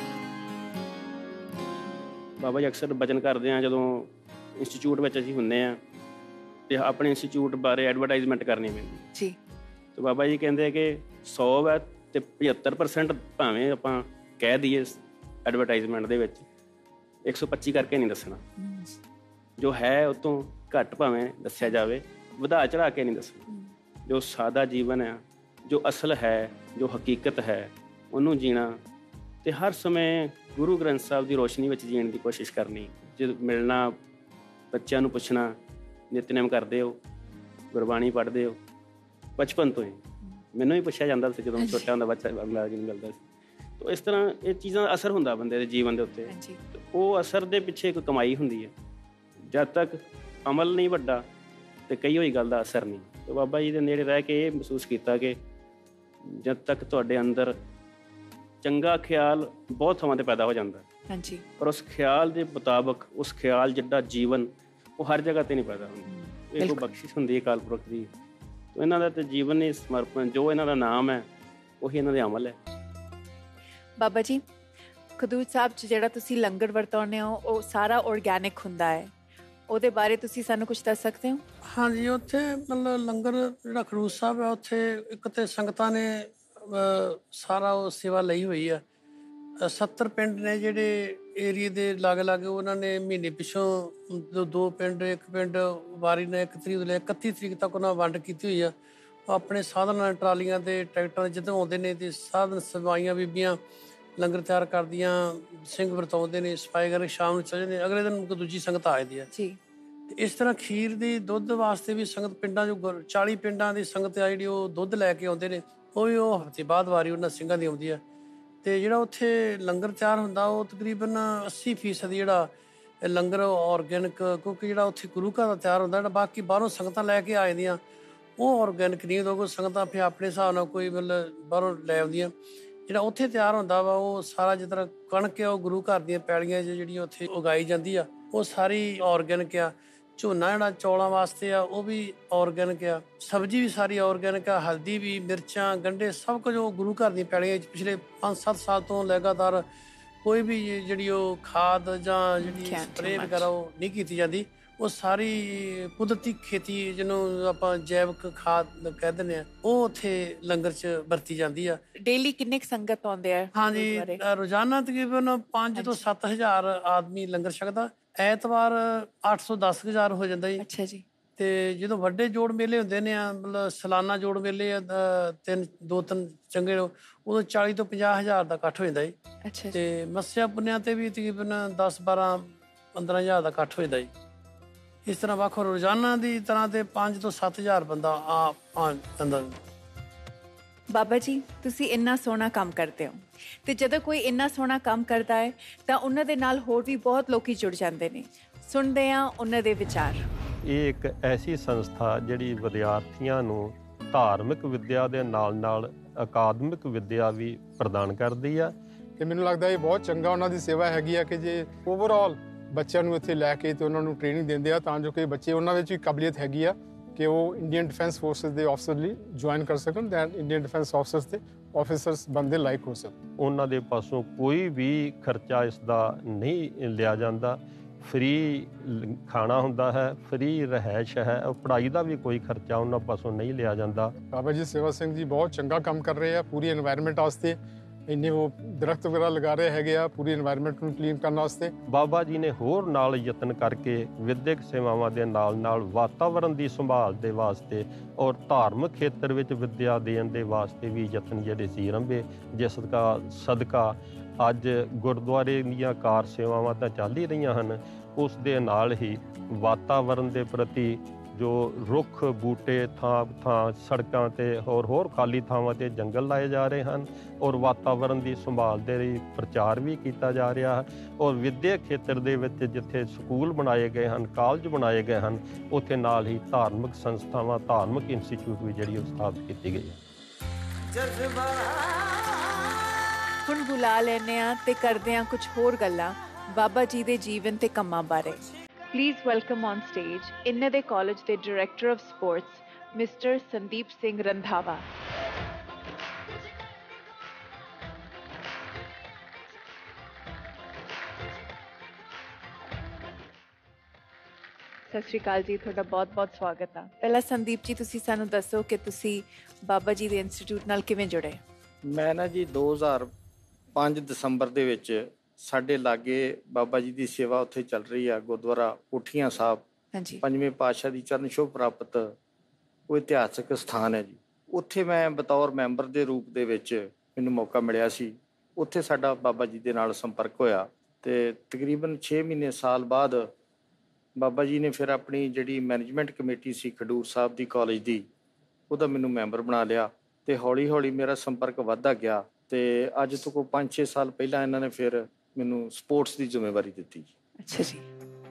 ਬਾਬਾ ਜੀ ਅਕਸਰ ਬਚਨ ਕਰਦੇ ਆ, ਜਦੋਂ ਇੰਸਟੀਚਿਊਟ ਵਿੱਚ ਅਸੀਂ ਹੁੰਦੇ ਆ ਤੇ ਆਪਣੇ ਇੰਸਟੀਚਿਊਟ ਬਾਰੇ ਐਡਵਰਟਾਈਜ਼ਮੈਂਟ ਕਰਨੀ ਪੈਂਦੀ ਜੀ। ਤੇ ਬਾਬਾ ਜੀ ਕਹਿੰਦੇ ਕਿ ਸੌ ਹੈ ਤੇ ਪਝੱਤਰ ਪਰਸੈਂਟ ਭਾਵੇਂ ਆਪਾਂ ਕਹਿ ਦਈਏ ਐਡਵਰਟਾਈਜ਼ਮੈਂਟ ਦੇ ਵਿੱਚ, ਇੱਕ ਸੌ ਪੱਚੀ ਕਰਕੇ ਨਹੀਂ ਦੱਸਣਾ। ਜੋ ਹੈ ਉਹ ਤੋਂ ਘੱਟ ਭਾਵੇਂ ਦੱਸਿਆ ਜਾਵੇ, ਵਧਾ ਚੜਾ ਕੇ ਨਹੀਂ ਦੱਸਣਾ। ਜੋ ਸਾਦਾ ਜੀਵਨ ਹੈ, ਜੋ ਅਸਲ ਹੈ, ਜੋ ਹਕੀਕਤ ਹੈ, ਉਹਨੂੰ ਜੀਣਾ, ਤੇ ਹਰ ਸਮੇਂ ਗੁਰੂ ਗ੍ਰੰਥ ਸਾਹਿਬ ਦੀ ਰੋਸ਼ਨੀ ਵਿੱਚ ਜੀਣ ਦੀ ਕੋਸ਼ਿਸ਼ ਕਰਨੀ। ਜਦੋਂ ਮਿਲਣਾ, ਬੱਚਿਆਂ ਨੂੰ ਪੁੱਛਣਾ, ਨਿਤਨੇਮ ਕਰਦੇ ਹੋ, ਗੁਰਬਾਣੀ ਪੜ੍ਹਦੇ ਹੋ। ਬਚਪਨ ਤੋਂ ਹੀ ਮੈਨੂੰ ਵੀ ਪੁੱਛਿਆ ਜਾਂਦਾ ਸੀ ਜਦੋਂ ਛੋਟਾ ਹੁੰਦਾ ਬੱਚਾ, ਅਗਲਾ ਜੀ ਨੂੰ ਮਿਲਦਾ ਸੀ। ਤਾਂ ਇਸ ਤਰ੍ਹਾਂ ਇਹ ਚੀਜ਼ਾਂ ਦਾ ਅਸਰ ਹੁੰਦਾ ਬੰਦੇ ਦੇ ਜੀਵਨ ਦੇ ਉੱਤੇ। ਉਹ ਅਸਰ ਦੇ ਪਿੱਛੇ ਇੱਕ ਕਮਾਈ ਹੁੰਦੀ ਹੈ। ਜਦ ਤੱਕ ਅਮਲ ਨਹੀਂ ਵੱਡਾ ਤੇ ਕਈ ਹੋਈ ਗੱਲ ਦਾ ਅਸਰ ਨਹੀਂ। ਤੇ ਬਾਬਾ ਜੀ ਦੇ ਨੇੜੇ ਰਹਿ ਕੇ ਇਹ ਮਹਿਸੂਸ ਕੀਤਾ ਕਿ ਜਦ ਤੱਕ ਤੁਹਾਡੇ ਅੰਦਰ ਚੰਗਾ ਖਿਆਲ ਬਹੁਤ ਥਾਵਾਂ ਤੇ ਪੈਦਾ ਹੋ ਜਾਂਦਾ, ਹਾਂਜੀ, ਪਰ ਉਸ ਖਿਆਲ ਦੇ ਮੁਤਾਬਕ, ਉਸ ਖਿਆਲ ਜਿੱਡਾ ਜੀਵਨ, ਉਹ ਹਰ ਜਗ੍ਹਾ ਤੇ ਨਹੀਂ ਪੈਦਾ ਹੁੰਦਾ। ਇਹ ਕੋਈ ਬਖਸ਼ਿਸ਼ ਹੁੰਦੀ ਹੈ ਅਕਾਲ ਪੁਰਖ ਦੀ। ਇਹਨਾਂ ਦਾ ਤੇ ਜੀਵਨ ਹੀ ਸਮਰਪਣ, ਜੋ ਇਹਨਾਂ ਦਾ ਨਾਮ ਹੈ ਉਹੀ ਇਹਨਾਂ ਦੇ ਅਮਲ ਹੈ। ਬਾਬਾ ਜੀ, ਖਡੂਰ ਸਾਹਿਬ 'ਚ ਜਿਹੜਾ ਤੁਸੀਂ ਲੰਗਰ ਵਰਤਾਉਂਦੇ ਹੋ ਉਹ ਸਾਰਾ ਆਰਗੈਨਿਕ ਹੁੰਦਾ ਹੈ, ਉਹਦੇ ਬਾਰੇ ਤੁਸੀਂ ਸਾਨੂੰ ਕੁਝ ਦੱਸ ਸਕਦੇ ਹੋ? ਹਾਂਜੀ, ਉੱਥੇ ਮਤਲਬ ਲੰਗਰ ਜਿਹੜਾ ਖਡੂਰ ਸਾਹਿਬ ਹੈ, ਉੱਥੇ ਇੱਕ ਤੇ ਸੰਗਤਾਂ ਨੇ ਸਾਰਾ ਉਹ ਸੇਵਾ ਲਈ ਹੋਈ ਆ। ਸੱਤਰ ਪਿੰਡ ਨੇ ਜਿਹੜੇ ਏਰੀਏ ਦੇ ਲਾਗੇ ਲਾਗੇ, ਉਹਨਾਂ ਨੇ ਮਹੀਨੇ ਪਿੱਛੋਂ ਦੋ ਦੋ ਪਿੰਡ, ਇੱਕ ਪਿੰਡ ਵਾਰੀ ਨੇ ਇੱਕ ਤਰੀਕ ਤੋਂ ਲੈ ਇਕੱਤੀ ਤਰੀਕ ਤੱਕ ਉਹਨਾਂ ਵੰਡ ਕੀਤੀ ਹੋਈ ਆ। ਉਹ ਆਪਣੇ ਸਾਧਨਾਂ, ਟਰਾਲੀਆਂ ਤੇ ਟਰੈਕਟਰਾਂ ਜਦੋਂ ਆਉਂਦੇ ਨੇ ਤੇ ਸਾਧਨ ਸਵਾਈਆਂ ਬੀਬੀਆਂ ਲੰਗਰ ਤਿਆਰ ਕਰਦੀਆਂ, ਸਿੰਘ ਵਰਤਾਉਂਦੇ ਨੇ, ਸਫਾਈ ਕਰਕੇ ਸ਼ਾਮ ਨੂੰ ਚਲੇ ਜਾਂਦੇ ਨੇ। ਅਗਲੇ ਦਿਨ ਦੂਜੀ ਸੰਗਤ ਆ ਜਾਂਦੀ ਹੈ ਜੀ। ਤੇ ਇਸ ਤਰ੍ਹਾਂ ਖੀਰ ਦੀ ਦੁੱਧ ਵਾਸਤੇ ਵੀ ਸੰਗਤ ਪਿੰਡਾਂ ਚੋਂ ਚਾਲੀ ਪਿੰਡਾਂ ਦੀ ਸੰਗਤ ਆ ਜਿਹੜੀ ਉਹ ਦੁੱਧ ਲੈ ਕੇ ਆਉਂਦੇ ਨੇ। ਉਹ ਵੀ ਉਹ ਹਫ਼ਤੇ ਬਾਅਦ ਵਾਰੀ ਉਹਨਾਂ ਸਿੰਘਾਂ ਦੀ ਆਉਂਦੀ ਆ। ਤੇ ਜਿਹੜਾ ਉੱਥੇ ਲੰਗਰ ਤਿਆਰ ਹੁੰਦਾ ਉਹ ਤਕਰੀਬਨ ਅੱਸੀ ਫੀਸਦ ਜਿਹੜਾ ਲੰਗਰ ਔਰਗੈਨਿਕ, ਕਿਉਂਕਿ ਜਿਹੜਾ ਉੱਥੇ ਗੁਰੂ ਘਰ ਦਾ ਤਿਆਰ ਹੁੰਦਾ, ਜਿਹੜਾ ਬਾਕੀ ਬਾਹਰੋਂ ਸੰਗਤਾਂ ਲੈ ਕੇ ਆ ਜਾਂਦੀਆਂ ਉਹ ਔਰਗੈਨਿਕ ਨਹੀਂ ਹੁੰਦਾ। ਕੋਈ ਸੰਗਤਾਂ ਫਿਰ ਆਪਣੇ ਹਿਸਾਬ ਨਾਲ ਕੋਈ ਮਤਲਬ ਬਾਹਰੋਂ ਲੈ ਆਉਂਦੀਆਂ। ਜਿਹੜਾ ਉੱਥੇ ਤਿਆਰ ਹੁੰਦਾ ਵਾ ਉਹ ਸਾਰਾ ਜਿਸ ਤਰ੍ਹਾਂ ਕਣਕ ਆ ਉਹ ਗੁਰੂ ਘਰ ਦੀਆਂ ਪੈਲੀਆਂ 'ਚ ਜਿਹੜੀ ਉੱਥੇ ਉਗਾਈ ਜਾਂਦੀ ਆ ਉਹ ਸਾਰੀ ਆਰਗੈਨਿਕ ਆ। ਝੋਨਾ ਜਿਹੜਾ ਚੌਲਾਂ ਵਾਸਤੇ ਆ ਉਹ ਵੀ ਆਰਗੈਨਿਕ ਆ। ਸਬਜ਼ੀ ਵੀ ਸਾਰੀ ਆਰਗੈਨਿਕ ਆ। ਹਲਦੀ ਵੀ, ਮਿਰਚਾਂ, ਗੰਢੇ ਸਭ ਕੁਝ ਉਹ ਗੁਰੂ ਘਰ ਦੀਆਂ ਪੈਲੀਆਂ 'ਚ ਪਿਛਲੇ ਪੰਜ ਸੱਤ ਸਾਲ ਤੋਂ ਲਗਾਤਾਰ ਕੋਈ ਵੀ ਜਿਹੜੀ ਉਹ ਖਾਦ ਜਾਂ ਜਿਹੜੀ ਸਪਰੇਅ ਵਗੈਰਾ ਉਹ ਨਹੀਂ ਕੀਤੀ ਜਾਂਦੀ। ਉਹ ਸਾਰੀ ਕੁਦਰਤੀ ਖੇਤੀ ਜਿਹਨੂੰ ਆਪਾਂ ਜੈਵਿਕ ਖਾਦ ਕਹਿ ਦਿੰਦੇ ਆ ਉਹ ਉੱਥੇ ਲੰਗਰ 'ਚ ਵਰਤੀ ਜਾਂਦੀ ਆ। ਡੇਲੀ ਕਿੰਨੇ ਕੁ ਸੰਗਤ ਆਉਂਦੇ ਆ? ਹਾਂਜੀ, ਰੋਜ਼ਾਨਾ ਤਕਰੀਬਨ ਪੰਜ ਤੋਂ ਸੱਤ ਹਜ਼ਾਰ ਆਦਮੀ ਲੰਗਰ ਛਕਦਾ। ਐਤਵਾਰ ਅੱਠ ਸੌ ਦਸ ਹਜ਼ਾਰ ਹੋ ਜਾਂਦਾ ਜੀ। ਅੱਛਾ ਜੀ। ਤੇ ਜਦੋਂ ਵੱਡੇ ਜੋੜ ਮੇਲੇ ਹੁੰਦੇ ਨੇ ਆ ਮਤਲਬ ਸਾਲਾਨਾ ਜੋੜ ਮੇਲੇ ਤਿੰਨ ਦੋ ਤਿੰਨ ਚੰਗੇ ਉਦੋਂ ਚਾਲੀ ਤੋਂ ਪੰਜਾਹ ਹਜ਼ਾਰ ਦਾ ਇਕੱਠ ਹੋ ਜਾਂਦਾ ਜੀ। ਅੱਛਾ। ਤੇ ਮੱਸਿਆ ਪੁੰਨਿਆਂ ਤੇ ਵੀ ਤਕਰੀਬਨ ਦਸ ਬਾਰਾਂ ਪੰਦਰਾਂ ਹਜ਼ਾਰ ਦਾ ਇਕੱਠ ਹੋ ਜਾਂਦਾ ਜੀ। ਇਸ ਤਰ੍ਹਾਂ ਵੱਖ ਰੋਜ਼ਾਨਾ ਦੀ ਤਰ੍ਹਾਂ ਤੇ ਪੰਜ ਤੋਂ ਸੱਤ ਹਜ਼ਾਰ ਬੰਦਾ ਆ ਆ ਜਾਂਦਾ। ਬਾਬਾ ਜੀ ਤੁਸੀਂ ਇੰਨਾ ਸੋਹਣਾ ਕੰਮ ਕਰਦੇ ਹੋ ਤੇ ਜਦੋਂ ਕੋਈ ਇੰਨਾ ਸੋਹਣਾ ਕੰਮ ਕਰਦਾ ਹੈ ਤਾਂ ਉਹਨਾਂ ਦੇ ਨਾਲ ਹੋਰ ਵੀ ਬਹੁਤ ਲੋਕੀ ਜੁੜ ਜਾਂਦੇ ਨੇ। ਸੁਣਦੇ ਆ ਉਹਨਾਂ ਦੇ ਵਿਚਾਰ। ਇਹ ਇੱਕ ਐਸੀ ਸੰਸਥਾ ਜਿਹੜੀ ਵਿਦਿਆਰਥੀਆਂ ਨੂੰ ਧਾਰਮਿਕ ਵਿੱਦਿਆ ਦੇ ਨਾਲ ਨਾਲ ਅਕਾਦਮਿਕ ਵਿੱਦਿਆ ਵੀ ਪ੍ਰਦਾਨ ਕਰਦੀ ਆ ਤੇ ਮੈਨੂੰ ਲੱਗਦਾ ਇਹ ਬਹੁਤ ਚੰਗਾ ਉਹਨਾਂ ਦੀ ਸੇਵਾ ਹੈਗੀ ਆ ਕਿ ਜੇ ਓਵਰਆਲ ਬੱਚਿਆਂ ਨੂੰ ਇੱਥੇ ਲੈ ਕੇ ਤੇ ਉਹਨਾਂ ਨੂੰ ਟ੍ਰੇਨਿੰਗ ਦਿੰਦੇ ਆ ਤਾਂ ਜੋ ਕਿ ਬੱਚੇ ਉਹਨਾਂ ਵਿੱਚ ਵੀ ਕਾਬਲੀਅਤ ਹੈਗੀ ਆ ਕਿ ਉਹ ਇੰਡੀਅਨ ਡਿਫੈਂਸ ਫੋਰਸਿਸ ਦੇ ਆਫਸਰ ਲਈ ਜੁਆਇਨ ਕਰ ਸਕਣ ਤੇ ਇੰਡੀਅਨ ਡਿਫੈਂਸ ਆਫਸਰਸ ਦੇ ਆਫਿਸਰਸ ਬੰਦੇ ਲਾਇਕ ਹੋ ਸਕਣ। ਉਹਨਾਂ ਦੇ ਪਾਸੋਂ ਕੋਈ ਵੀ ਖਰਚਾ ਇਸ ਦਾ ਨਹੀਂ ਲਿਆ ਜਾਂਦਾ। ਫ੍ਰੀ ਖਾਣਾ ਹੁੰਦਾ ਹੈ, ਫ੍ਰੀ ਰਿਹਾਇਸ਼ ਹੈ, ਪੜ੍ਹਾਈ ਦਾ ਵੀ ਕੋਈ ਖਰਚਾ ਉਹਨਾਂ ਪਾਸੋਂ ਨਹੀਂ ਲਿਆ ਜਾਂਦਾ। ਬਾਬਾ ਜੀ ਸੇਵਾ ਸਿੰਘ ਜੀ ਬਹੁਤ ਚੰਗਾ ਕੰਮ ਕਰ ਰਹੇ ਆ ਪੂਰੀ এনवायरमेंट ਵਾਸਤੇ। ਇੰਨੇ ਉਹ ਦਰਖਤ ਵਗੈਰਾ ਲਗਾ ਰਹੇ ਹੈਗੇ ਆ ਪੂਰੀ এনवायरमेंट ਨੂੰ ਕਲੀਨ ਕਰਨ ਵਾਸਤੇ। ਬਾਬਾ ਜੀ ਨੇ ਹੋਰ ਨਾਲ ਯਤਨ ਕਰਕੇ ਵਿਦਿਅਕ ਸੇਵਾਵਾਂ ਦੇ ਨਾਲ ਨਾਲ ਵਾਤਾਵਰਣ ਦੀ ਸੰਭਾਲ ਦੇ ਵਾਸਤੇ ਔਰ ਧਾਰਮਿਕ ਖੇਤਰ ਵਿੱਚ ਵਿੱਦਿਆ ਦੇਣ ਦੇ ਵਾਸਤੇ ਵੀ ਯਤਨ ਜਿਹੜੇ ਸੀ ਆਰੰਭੇ, ਜਿਸ ਦਾ ਸਦਕਾ ਅੱਜ ਗੁਰਦੁਆਰੇ ਦੀਆਂ ਕਾਰ ਸੇਵਾਵਾਂ ਤਾਂ ਚੱਲ ਹੀ ਰਹੀਆਂ ਹਨ। ਉਸ ਦੇ ਨਾਲ ਹੀ ਵਾਤਾਵਰਣ ਦੇ ਪ੍ਰਤੀ ਜੋ ਰੁੱਖ ਬੂਟੇ ਥਾਂ ਥਾਂ ਸੜਕਾਂ ਤੇ ਹੋਰ ਹੋਰ ਖਾਲੀ ਥਾਵਾਂ ਤੇ ਜੰਗਲ ਲਾਏ ਜਾ ਰਹੇ ਹਨ ਔਰ ਵਾਤਾਵਰਣ ਦੀ ਸੰਭਾਲ ਦੇ ਲਈ ਪ੍ਰਚਾਰ ਵੀ ਕੀਤਾ ਜਾ ਰਿਹਾ ਹੈ। ਔਰ ਵਿੱਦਿਅਕ ਖੇਤਰ ਦੇ ਵਿੱਚ ਜਿੱਥੇ ਸਕੂਲ ਬਣਾਏ ਗਏ ਹਨ, ਕਾਲਜ ਬਣਾਏ ਗਏ ਹਨ, ਉੱਥੇ ਨਾਲ ਹੀ ਧਾਰਮਿਕ ਸੰਸਥਾਵਾਂ, ਧਾਰਮਿਕ ਇੰਸਟੀਚਿਊਟ ਵੀ ਜਿਹੜੀ ਉਹ ਸਥਾਪਿਤ ਕੀਤੀ ਗਈ ਹੈ। ਹੁਣ ਬੁਲਾ ਲੈਨੇ ਆ ਤੇ ਕਰਦੇ ਆ ਕੁਝ ਹੋਰ ਗੱਲਾਂ ਬਾਬਾ ਜੀ ਦੇ ਜੀਵਨ ਤੇ ਕੰਮਾਂ ਬਾਰੇ। Please welcome on stage Inna de College the Director of Sports, Mister Sandeep Singh Randhawa. ਸਤਿ ਸ਼੍ਰੀ ਅਕਾਲ ਜੀ, ਤੁਹਾਡਾ ਬਹੁਤ-ਬਹੁਤ ਸਵਾਗਤ ਆ। ਪਹਿਲਾਂ ਸੰਦੀਪ ਜੀ ਤੁਸੀਂ ਸਾਨੂੰ ਦੱਸੋ ਕਿ ਤੁਸੀਂ ਬਾਬਾ ਜੀ ਦੇ ਇੰਸਟੀਚਿਊਟ ਨਾਲ ਕਿਵੇਂ ਜੁੜੇ? ਮੈਂ ਨਾ ਜੀ ਦੋ ਹਜ਼ਾਰ ਪੰਜ ਦਸੰਬਰ ਦੇ ਵਿੱਚ ਸਾਡੇ ਲਾਗੇ ਬਾਬਾ ਜੀ ਦੀ ਸੇਵਾ ਉੱਥੇ ਚੱਲ ਰਹੀ ਆ ਗੁਰਦੁਆਰਾ ਕੋਠੀਆਂ ਸਾਹਿਬ। ਹਾਂਜੀ। ਪੰਜਵੇਂ ਪਾਤਸ਼ਾਹ ਦੀ ਚਰਨ ਛੋਹ ਪ੍ਰਾਪਤ ਉਹ ਇਤਿਹਾਸਕ ਸਥਾਨ ਹੈ ਜੀ। ਉੱਥੇ ਮੈਂ ਬਤੌਰ ਮੈਂਬਰ ਦੇ ਰੂਪ ਦੇ ਵਿੱਚ ਮੈਨੂੰ ਮੌਕਾ ਮਿਲਿਆ ਸੀ। ਉੱਥੇ ਸਾਡਾ ਬਾਬਾ ਜੀ ਦੇ ਨਾਲ ਸੰਪਰਕ ਹੋਇਆ ਤੇ ਤਕਰੀਬਨ ਛੇ ਮਹੀਨੇ ਸਾਲ ਬਾਅਦ ਬਾਬਾ ਜੀ ਨੇ ਫਿਰ ਆਪਣੀ ਜਿਹੜੀ ਮੈਨੇਜਮੈਂਟ ਕਮੇਟੀ ਸੀ ਖਡੂਰ ਸਾਹਿਬ ਦੀ ਕਾਲਜ ਦੀ, ਉਹਦਾ ਮੈਨੂੰ ਮੈਂਬਰ ਬਣਾ ਲਿਆ ਤੇ ਹੌਲੀ ਹੌਲੀ ਮੇਰਾ ਸੰਪਰਕ ਵੱਧਦਾ ਗਿਆ ਤੇ ਅੱਜ ਤੋਂ ਕੋਈ ਪੰਜ ਛੇ ਸਾਲ ਪਹਿਲਾਂ ਇਹਨਾਂ ਨੇ ਫਿਰ ਮੈਨੂੰ ਸਪੋਰਟਸ ਦੀ ਜ਼ਿੰਮੇਵਾਰੀ ਦਿੱਤੀ। ਅੱਛਾ ਜੀ।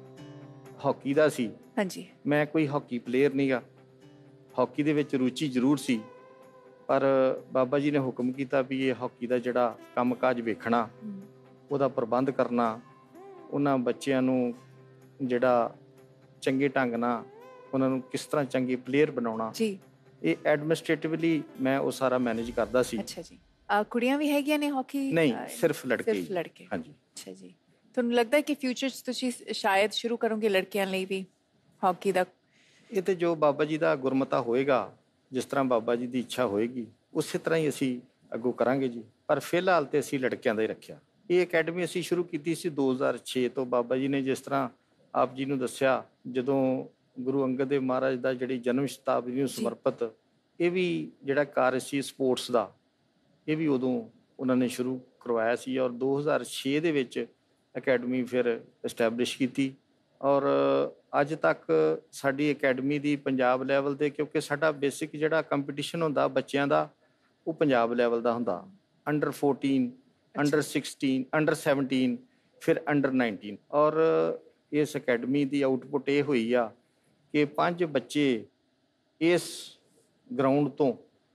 ਹਾਕੀ ਦਾ ਸੀ। ਹਾਂਜੀ। ਮੈਂ ਕੋਈ ਹਾਕੀ ਪਲੇਅਰ ਨਹੀਂਗਾ, ਹਾਕੀ ਦੇ ਵਿੱਚ ਰੁਚੀ ਜ਼ਰੂਰ ਸੀ, ਪਰ ਬਾਬਾ ਜੀ ਨੇ ਹੁਕਮ ਕੀਤਾ ਵੀ ਇਹ ਹਾਕੀ ਦਾ ਜਿਹੜਾ ਕੰਮਕਾਜ ਵੇਖਣਾ, ਉਹਦਾ ਪ੍ਰਬੰਧ ਕਰਨਾ, ਉਹਨਾਂ ਬੱਚਿਆਂ ਨੂੰ ਜਿਹੜਾ ਚੰਗੇ ਢੰਗ ਨਾਲ ਉਹਨਾਂ ਨੂੰ ਕਿਸ ਤਰ੍ਹਾਂ ਚੰਗੇ ਪਲੇਅਰ ਬਣਾਉਣਾ ਜੀ, ਇਹ ਐਡਮਿਨਿਸਟ੍ਰੇਟਿਵਲੀ ਮੈਂ ਉਹ ਸਾਰਾ ਮੈਨੇਜ ਕਰਦਾ ਸੀ। ਅੱਛਾ ਜੀ। ਆ ਕੁੜੀਆਂ ਵੀ ਹੈਗੀਆਂ ਨੇ ਹਾਕੀ? ਨਹੀਂ, ਸਿਰਫ ਲੜਕੇ। ਸਿਰਫ ਲੜਕੇ। ਹਾਂਜੀ। ਅੱਛਾ ਜੀ। ਤੁਹਾਨੂੰ ਲੱਗਦਾ ਹੈ ਕਿ ਫਿਊਚਰ 'ਚ ਤੁਸੀਂ ਸ਼ਾਇਦ ਸ਼ੁਰੂ ਕਰੋਗੇ ਲੜਕਿਆਂ ਲਈ ਵੀ ਹਾਕੀ ਦਾ? ਇਹ ਤੇ ਜੋ ਬਾਬਾ ਜੀ ਦਾ ਗੁਰਮਤਾ ਹੋਏਗਾ, ਜਿਸ ਤਰ੍ਹਾਂ ਬਾਬਾ ਜੀ ਦੀ ਇੱਛਾ ਹੋਏਗੀ ਉਸੇ ਤਰ੍ਹਾਂ ਹੀ ਅਸੀਂ ਅੱਗੋਂ ਕਰਾਂਗੇ ਜੀ। ਪਰ ਫਿਲਹਾਲ ਤੇ ਅਸੀਂ ਲੜਕਿਆਂ ਦਾ ਹੀ ਰੱਖਿਆ। ਇਹ ਅਕੈਡਮੀ ਅਸੀਂ ਸ਼ੁਰੂ ਕੀਤੀ ਸੀ ਦੋ ਹਜ਼ਾਰ ਛੇ ਤੋਂ। ਬਾਬਾ ਜੀ ਨੇ ਜਿਸ ਤਰ੍ਹਾਂ ਆਪ ਜੀ ਨੂੰ ਦੱਸਿਆ, ਜਦੋਂ ਗੁਰੂ ਅੰਗਦ ਦੇਵ ਮਹਾਰਾਜ ਦਾ ਜਿਹੜੀ ਜਨਮ ਸ਼ਤਾਬਦੀ ਨੂੰ ਸਮਰਪਿਤ ਇਹ ਵੀ ਜਿਹੜਾ ਕਾਰਜ ਸੀ ਸਪੋਰਟਸ ਦਾ, ਇਹ ਵੀ ਉਦੋਂ ਉਹਨਾਂ ਨੇ ਸ਼ੁਰੂ ਕਰਵਾਇਆ ਸੀ ਔਰ ਦੋ ਹਜ਼ਾਰ ਛੇ ਦੇ ਵਿੱਚ ਅਕੈਡਮੀ ਫਿਰ ਐਸਟੈਬਲਿਸ਼ ਕੀਤੀ। ਔਰ ਅੱਜ ਤੱਕ ਸਾਡੀ ਅਕੈਡਮੀ ਦੀ ਪੰਜਾਬ ਲੈਵਲ 'ਤੇ, ਕਿਉਂਕਿ ਸਾਡਾ ਬੇਸਿਕ ਜਿਹੜਾ ਕੰਪੀਟੀਸ਼ਨ ਹੁੰਦਾ ਬੱਚਿਆਂ ਦਾ ਉਹ ਪੰਜਾਬ ਲੈਵਲ ਦਾ ਹੁੰਦਾ, under fourteen, under sixteen, under seventeen, ਫਿਰ ਅੰਡਰ ਨਾਈਨਟੀਨ। ਔਰ ਇਸ ਅਕੈਡਮੀ ਦੀ ਆਊਟਪੁੱਟ ਇਹ ਹੋਈ ਆ ਕਿ ਪੰਜ ਬੱਚੇ ਇਸ ਗਰਾਊਂਡ ਤੋਂ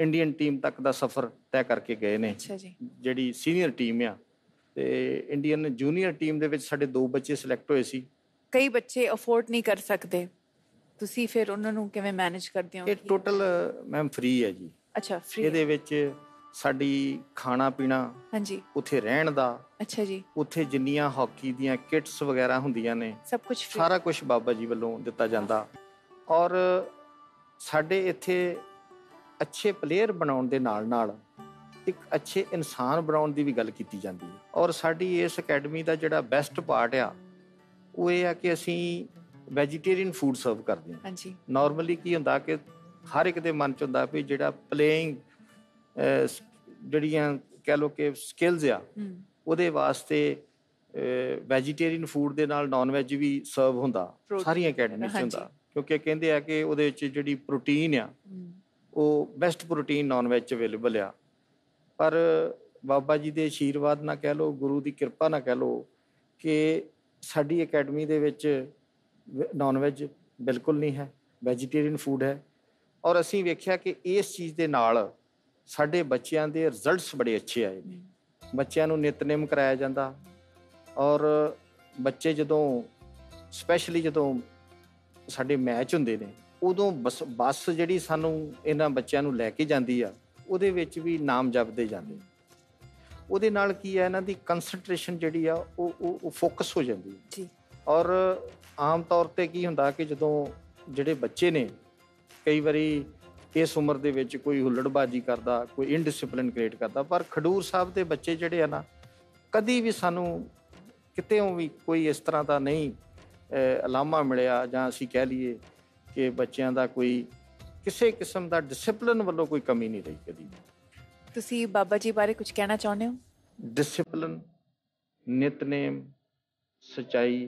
ਇੰਡੀਅਨ ਟੀਮ ਤੱਕ ਦਾ ਸਫ਼ਰ ਤੈਅ ਕਰਕੇ ਗਏ ਨੇ। ਅੱਛਾ ਜੀ। ਜਿਹੜੀ ਸੀਨੀਅਰ ਟੀਮ ਆ, ਤੇ ਇੰਡੀਅਨ ਜੂਨੀਅਰ ਟੀਮ ਦੇ ਵਿੱਚ ਸਾਡੇ ਦੋ ਬੱਚੇ ਸਿਲੈਕਟ ਹੋਏ ਸੀ। ਕਈ ਬੱਚੇ ਅਫੋਰਡ ਨਹੀਂ ਕਰ ਸਕਦੇ, ਤੁਸੀਂ ਫਿਰ ਉਹਨਾਂ ਨੂੰ ਕਿਵੇਂ ਮੈਨੇਜ ਕਰਦੇ ਹੋ? ਇਹ ਟੋਟਲ ਮੈਮ ਫ੍ਰੀ ਹੈ ਜੀ। ਅੱਛਾ, ਫ੍ਰੀ। ਇਹਦੇ ਵਿੱਚ ਸਾਡੀ ਖਾਣਾ ਪੀਣਾ, ਹਾਂਜੀ, ਉੱਥੇ ਰਹਿਣ ਦਾ, ਅੱਛਾ ਜੀ, ਉੱਥੇ ਜਿੰਨੀਆਂ ਹਾਕੀ ਦੀਆਂ ਕਿਟਸ ਵਗੈਰਾ ਹੁੰਦੀਆਂ ਨੇ, ਸਭ ਕੁਝ ਸਾਰਾ ਕੁਝ ਬਾਬਾ ਜੀ ਵੱਲੋਂ ਦਿੱਤਾ ਜਾਂਦਾ। ਔਰ ਸਾਡੇ ਇੱਥੇ ਅੱਛੇ ਪਲੇਅਰ ਬਣਾਉਣ ਦੇ ਨਾਲ ਨਾਲ ਇੱਕ ਅੱਛੇ ਇਨਸਾਨ ਬਣਾਉਣ ਦੀ ਵੀ ਗੱਲ ਕੀਤੀ ਜਾਂਦੀ ਹੈ। ਔਰ ਸਾਡੀ ਇਸ ਅਕੈਡਮੀ ਦਾ ਜਿਹੜਾ ਬੈਸਟ ਪਾਰਟ ਆ ਉਹ ਇਹ ਆ ਕਿ ਅਸੀਂ ਵੈਜੀਟੇਰੀਅਨ ਫੂਡ ਸਰਵ ਕਰਦੇ ਹਾਂ। ਹਾਂਜੀ। ਨਾਰਮਲੀ ਕੀ ਹੁੰਦਾ ਕਿ ਹਰ ਇੱਕ ਦੇ ਮਨ 'ਚ ਹੁੰਦਾ ਵੀ ਜਿਹੜਾ ਪਲੇਇੰਗ ਜਿਹੜੀਆਂ ਕਹਿ ਲਓ ਕਿ ਸਕਿੱਲਸ ਆ, ਉਹਦੇ ਵਾਸਤੇ ਵੈਜੀਟੇਰੀਅਨ ਫੂਡ ਦੇ ਨਾਲ ਨਾਨ ਵੈਜ ਵੀ ਸਰਵ ਹੁੰਦਾ, ਸਾਰੀਆਂ ਅਕੈਡਮੀ 'ਚ ਹੁੰਦਾ। ਕਿਉਂਕਿ ਕਹਿੰਦੇ ਆ ਕਿ ਉਹਦੇ ਵਿੱਚ ਜਿਹੜੀ ਪ੍ਰੋਟੀਨ ਆ ਉਹ ਬੈਸਟ ਪ੍ਰੋਟੀਨ ਨਾਨ ਵੈਜ 'ਚ ਅਵੇਲੇਬਲ ਆ। ਪਰ ਬਾਬਾ ਜੀ ਦੇ ਆਸ਼ੀਰਵਾਦ ਨਾਲ ਕਹਿ ਲਓ, ਗੁਰੂ ਦੀ ਕਿਰਪਾ ਨਾਲ ਕਹਿ ਲਓ ਕਿ ਸਾਡੀ ਅਕੈਡਮੀ ਦੇ ਵਿੱਚ ਨਾਨ ਵੈਜ ਬਿਲਕੁਲ ਨਹੀਂ ਹੈ, ਵੈਜੀਟੇਰੀਅਨ ਫੂਡ ਹੈ। ਔਰ ਅਸੀਂ ਵੇਖਿਆ ਕਿ ਇਸ ਚੀਜ਼ ਦੇ ਨਾਲ ਸਾਡੇ ਬੱਚਿਆਂ ਦੇ ਰਿਜ਼ਲਟਸ ਬੜੇ ਅੱਛੇ ਆਏ ਨੇ। ਬੱਚਿਆਂ ਨੂੰ ਨਿਤਨੇਮ ਕਰਾਇਆ ਜਾਂਦਾ, ਔਰ ਬੱਚੇ ਜਦੋਂ ਸਪੈਸ਼ਲੀ ਜਦੋਂ ਸਾਡੇ ਮੈਚ ਹੁੰਦੇ ਨੇ ਉਦੋਂ ਬਸ ਬੱਸ ਜਿਹੜੀ ਸਾਨੂੰ ਇਹਨਾਂ ਬੱਚਿਆਂ ਨੂੰ ਲੈ ਕੇ ਜਾਂਦੀ ਆ, ਉਹਦੇ ਵਿੱਚ ਵੀ ਨਾਮ ਜਪਦੇ ਜਾਂਦੇ। ਉਹਦੇ ਨਾਲ ਕੀ ਹੈ, ਇਹਨਾਂ ਦੀ ਕੰਸੈਂਟਰੇਸ਼ਨ ਜਿਹੜੀ ਆ ਉਹ ਉਹ ਫੋਕਸ ਹੋ ਜਾਂਦੀ ਜੀ। ਔਰ ਆਮ ਤੌਰ 'ਤੇ ਕੀ ਹੁੰਦਾ ਕਿ ਜਦੋਂ ਜਿਹੜੇ ਬੱਚੇ ਨੇ ਕਈ ਵਾਰੀ ਇਸ ਉਮਰ ਦੇ ਵਿੱਚ ਕੋਈ ਹੁੱਲੜਬਾਜ਼ੀ ਕਰਦਾ, ਕੋਈ ਇਨਡਿਸਿਪਲਿਨ ਕ੍ਰੀਏਟ ਕਰਦਾ, ਪਰ ਖਡੂਰ ਸਾਹਿਬ ਦੇ ਬੱਚੇ ਜਿਹੜੇ ਆ ਨਾ, ਕਦੀ ਵੀ ਸਾਨੂੰ ਕਿਤੇੋਂ ਵੀ ਕੋਈ ਇਸ ਤਰ੍ਹਾਂ ਦਾ ਨਹੀਂ ਅਲਾਮਾ ਮਿਲਿਆ, ਜਾਂ ਅਸੀਂ ਕਹਿ ਲਈਏ ਕਿ ਬੱਚਿਆਂ ਦਾ ਕੋਈ ਕਿਸੇ ਕਿਸਮ ਦਾ ਡਿਸਿਪਲਿਨ ਵੱਲੋਂ ਕੋਈ ਕਮੀ ਨਹੀਂ ਰਹੀ ਕਦੀ। ਤੁਸੀਂ ਬਾਬਾ ਜੀ ਬਾਰੇ ਕੁਝ ਕਹਿਣਾ ਚਾਹੁੰਦੇ ਹੋ? ਡਿਸਿਪਲਿਨ, ਨਿਤਨੇਮ, ਸੱਚਾਈ,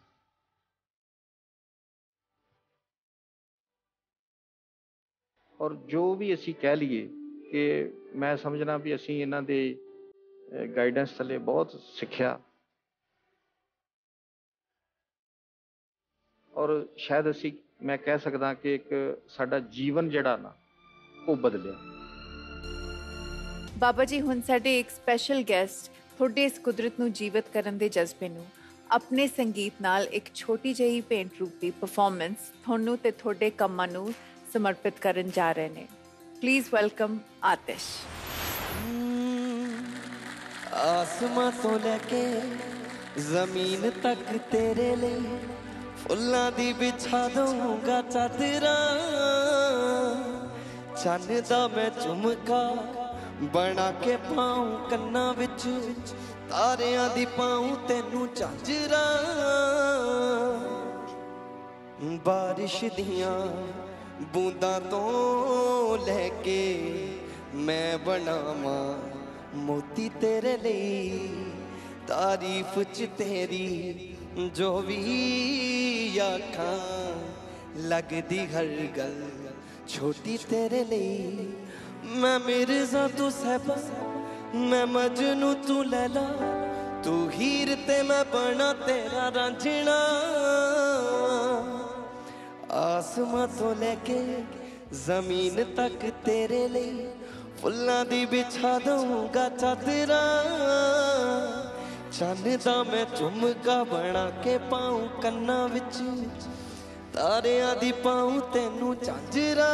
ਔਰ ਜੋ ਵੀ ਅਸੀਂ ਕਹਿ ਲਈਏ ਕਿ ਮੈਂ ਸਮਝਣਾ ਵੀ ਅਸੀਂ ਇਹਨਾਂ ਦੇ ਗਾਈਡੈਂਸ ਥੱਲੇ ਬਹੁਤ ਸਿੱਖਿਆ, ਔਰ ਸ਼ਾਇਦ ਅਸੀਂ ਮੈਂ ਕਹਿ ਸਕਦਾ ਕਿ ਇੱਕ ਸਾਡਾ ਜੀਵਨ ਜਿਹੜਾ ਨਾ ਉਹ ਬਦਲਿਆ। ਬਾਬਾ ਜੀ, ਹੁਣ ਸਾਡੇ ਇੱਕ ਸਪੈਸ਼ਲ ਗੈਸਟ ਤੁਹਾਡੇ ਇਸ ਕੁਦਰਤ ਨੂੰ ਜੀਵਤ ਕਰਨ ਦੇ ਜਜ਼ਬੇ ਨੂੰ ਆਪਣੇ ਸੰਗੀਤ ਨਾਲ ਇੱਕ ਛੋਟੀ ਜਿਹੀ ਪੇਂਟ ਰੂਪੀ ਪਰਫਾਰਮੈਂਸ ਤੁਹਾਨੂੰ ਤੇ ਤੁਹਾਡੇ ਕੰਮਾਂ ਨੂੰ ਸਮਰਪਿਤ ਕਰਨ ਜਾ ਰਹੇ ਨੇ। ਪਲੀਜ਼ ਵੈਲਕਮ ਆਤਿਸ਼। ਆਸਮਾਂ ਤੋਂ ਲੈ ਕੇ ਜ਼ਮੀਨ ਤੱਕ ਤੇਰੇ ਲਈ ਫੁੱਲਾਂ ਦੀ ਵਿਛਾ ਦਊਂਗਾ ਚਾਦਰਾਂ, ਚੰਨ ਦਾ ਮੈਂ ਝੁਮਕਾ ਬਣਾ ਕੇ ਪਾਉਂ ਕੰਨਾਂ ਵਿੱਚ, ਤਾਰਿਆਂ ਦੀ ਪਾਉਂ ਤੈਨੂੰ ਝਾਂਜਰਾਂ, ਬਾਰਿਸ਼ ਦੀਆਂ ਬੂੰਦਾਂ ਤੋਂ ਲੈ ਕੇ ਮੈਂ ਬਣਾਵਾਂ ਮੋਤੀ ਤੇਰੇ ਲਈ, ਤਾਰੀਫ ਚ ਤੇਰੀ ਜੋ ਵੀ ਆਖਾਂ, ਲੱਗਦੀ ਹਰ ਗੱਲ ਛੋਟੀ ਤੇਰੇ ਲਈ। ਮੈਂ ਮਿਰਜ਼ਾ ਤੂੰ ਸਹਿਬਾ, ਮੈਂ ਮਜਨੂ ਤੂੰ ਲੈਲਾ, ਤੂੰ ਹੀਰ ਤੇ ਮੈਂ ਬਣਾ ਤੇਰਾ ਰਾਂਝਣਾ, ਆਸਮਾਂ ਤੋਂ ਲੈ ਕੇ ਜ਼ਮੀਨ ਤੱਕ ਤੇਰੇ ਲਈ ਫੁੱਲਾਂ ਦੀ ਵਿਛਾ ਦਊਂਗਾ ਚਾਦਰਾਂ, ਚੰਨ ਦਾ ਮੈਂ ਝੁਮਕਾ ਬਣਾ ਕੇ ਪਾਉਂ ਕੰਨਾਂ ਵਿੱਚ, ਤਾਰਿਆਂ ਦੀ ਪਾਉਂ ਤੈਨੂੰ ਝਾਂਜਰਾਂ,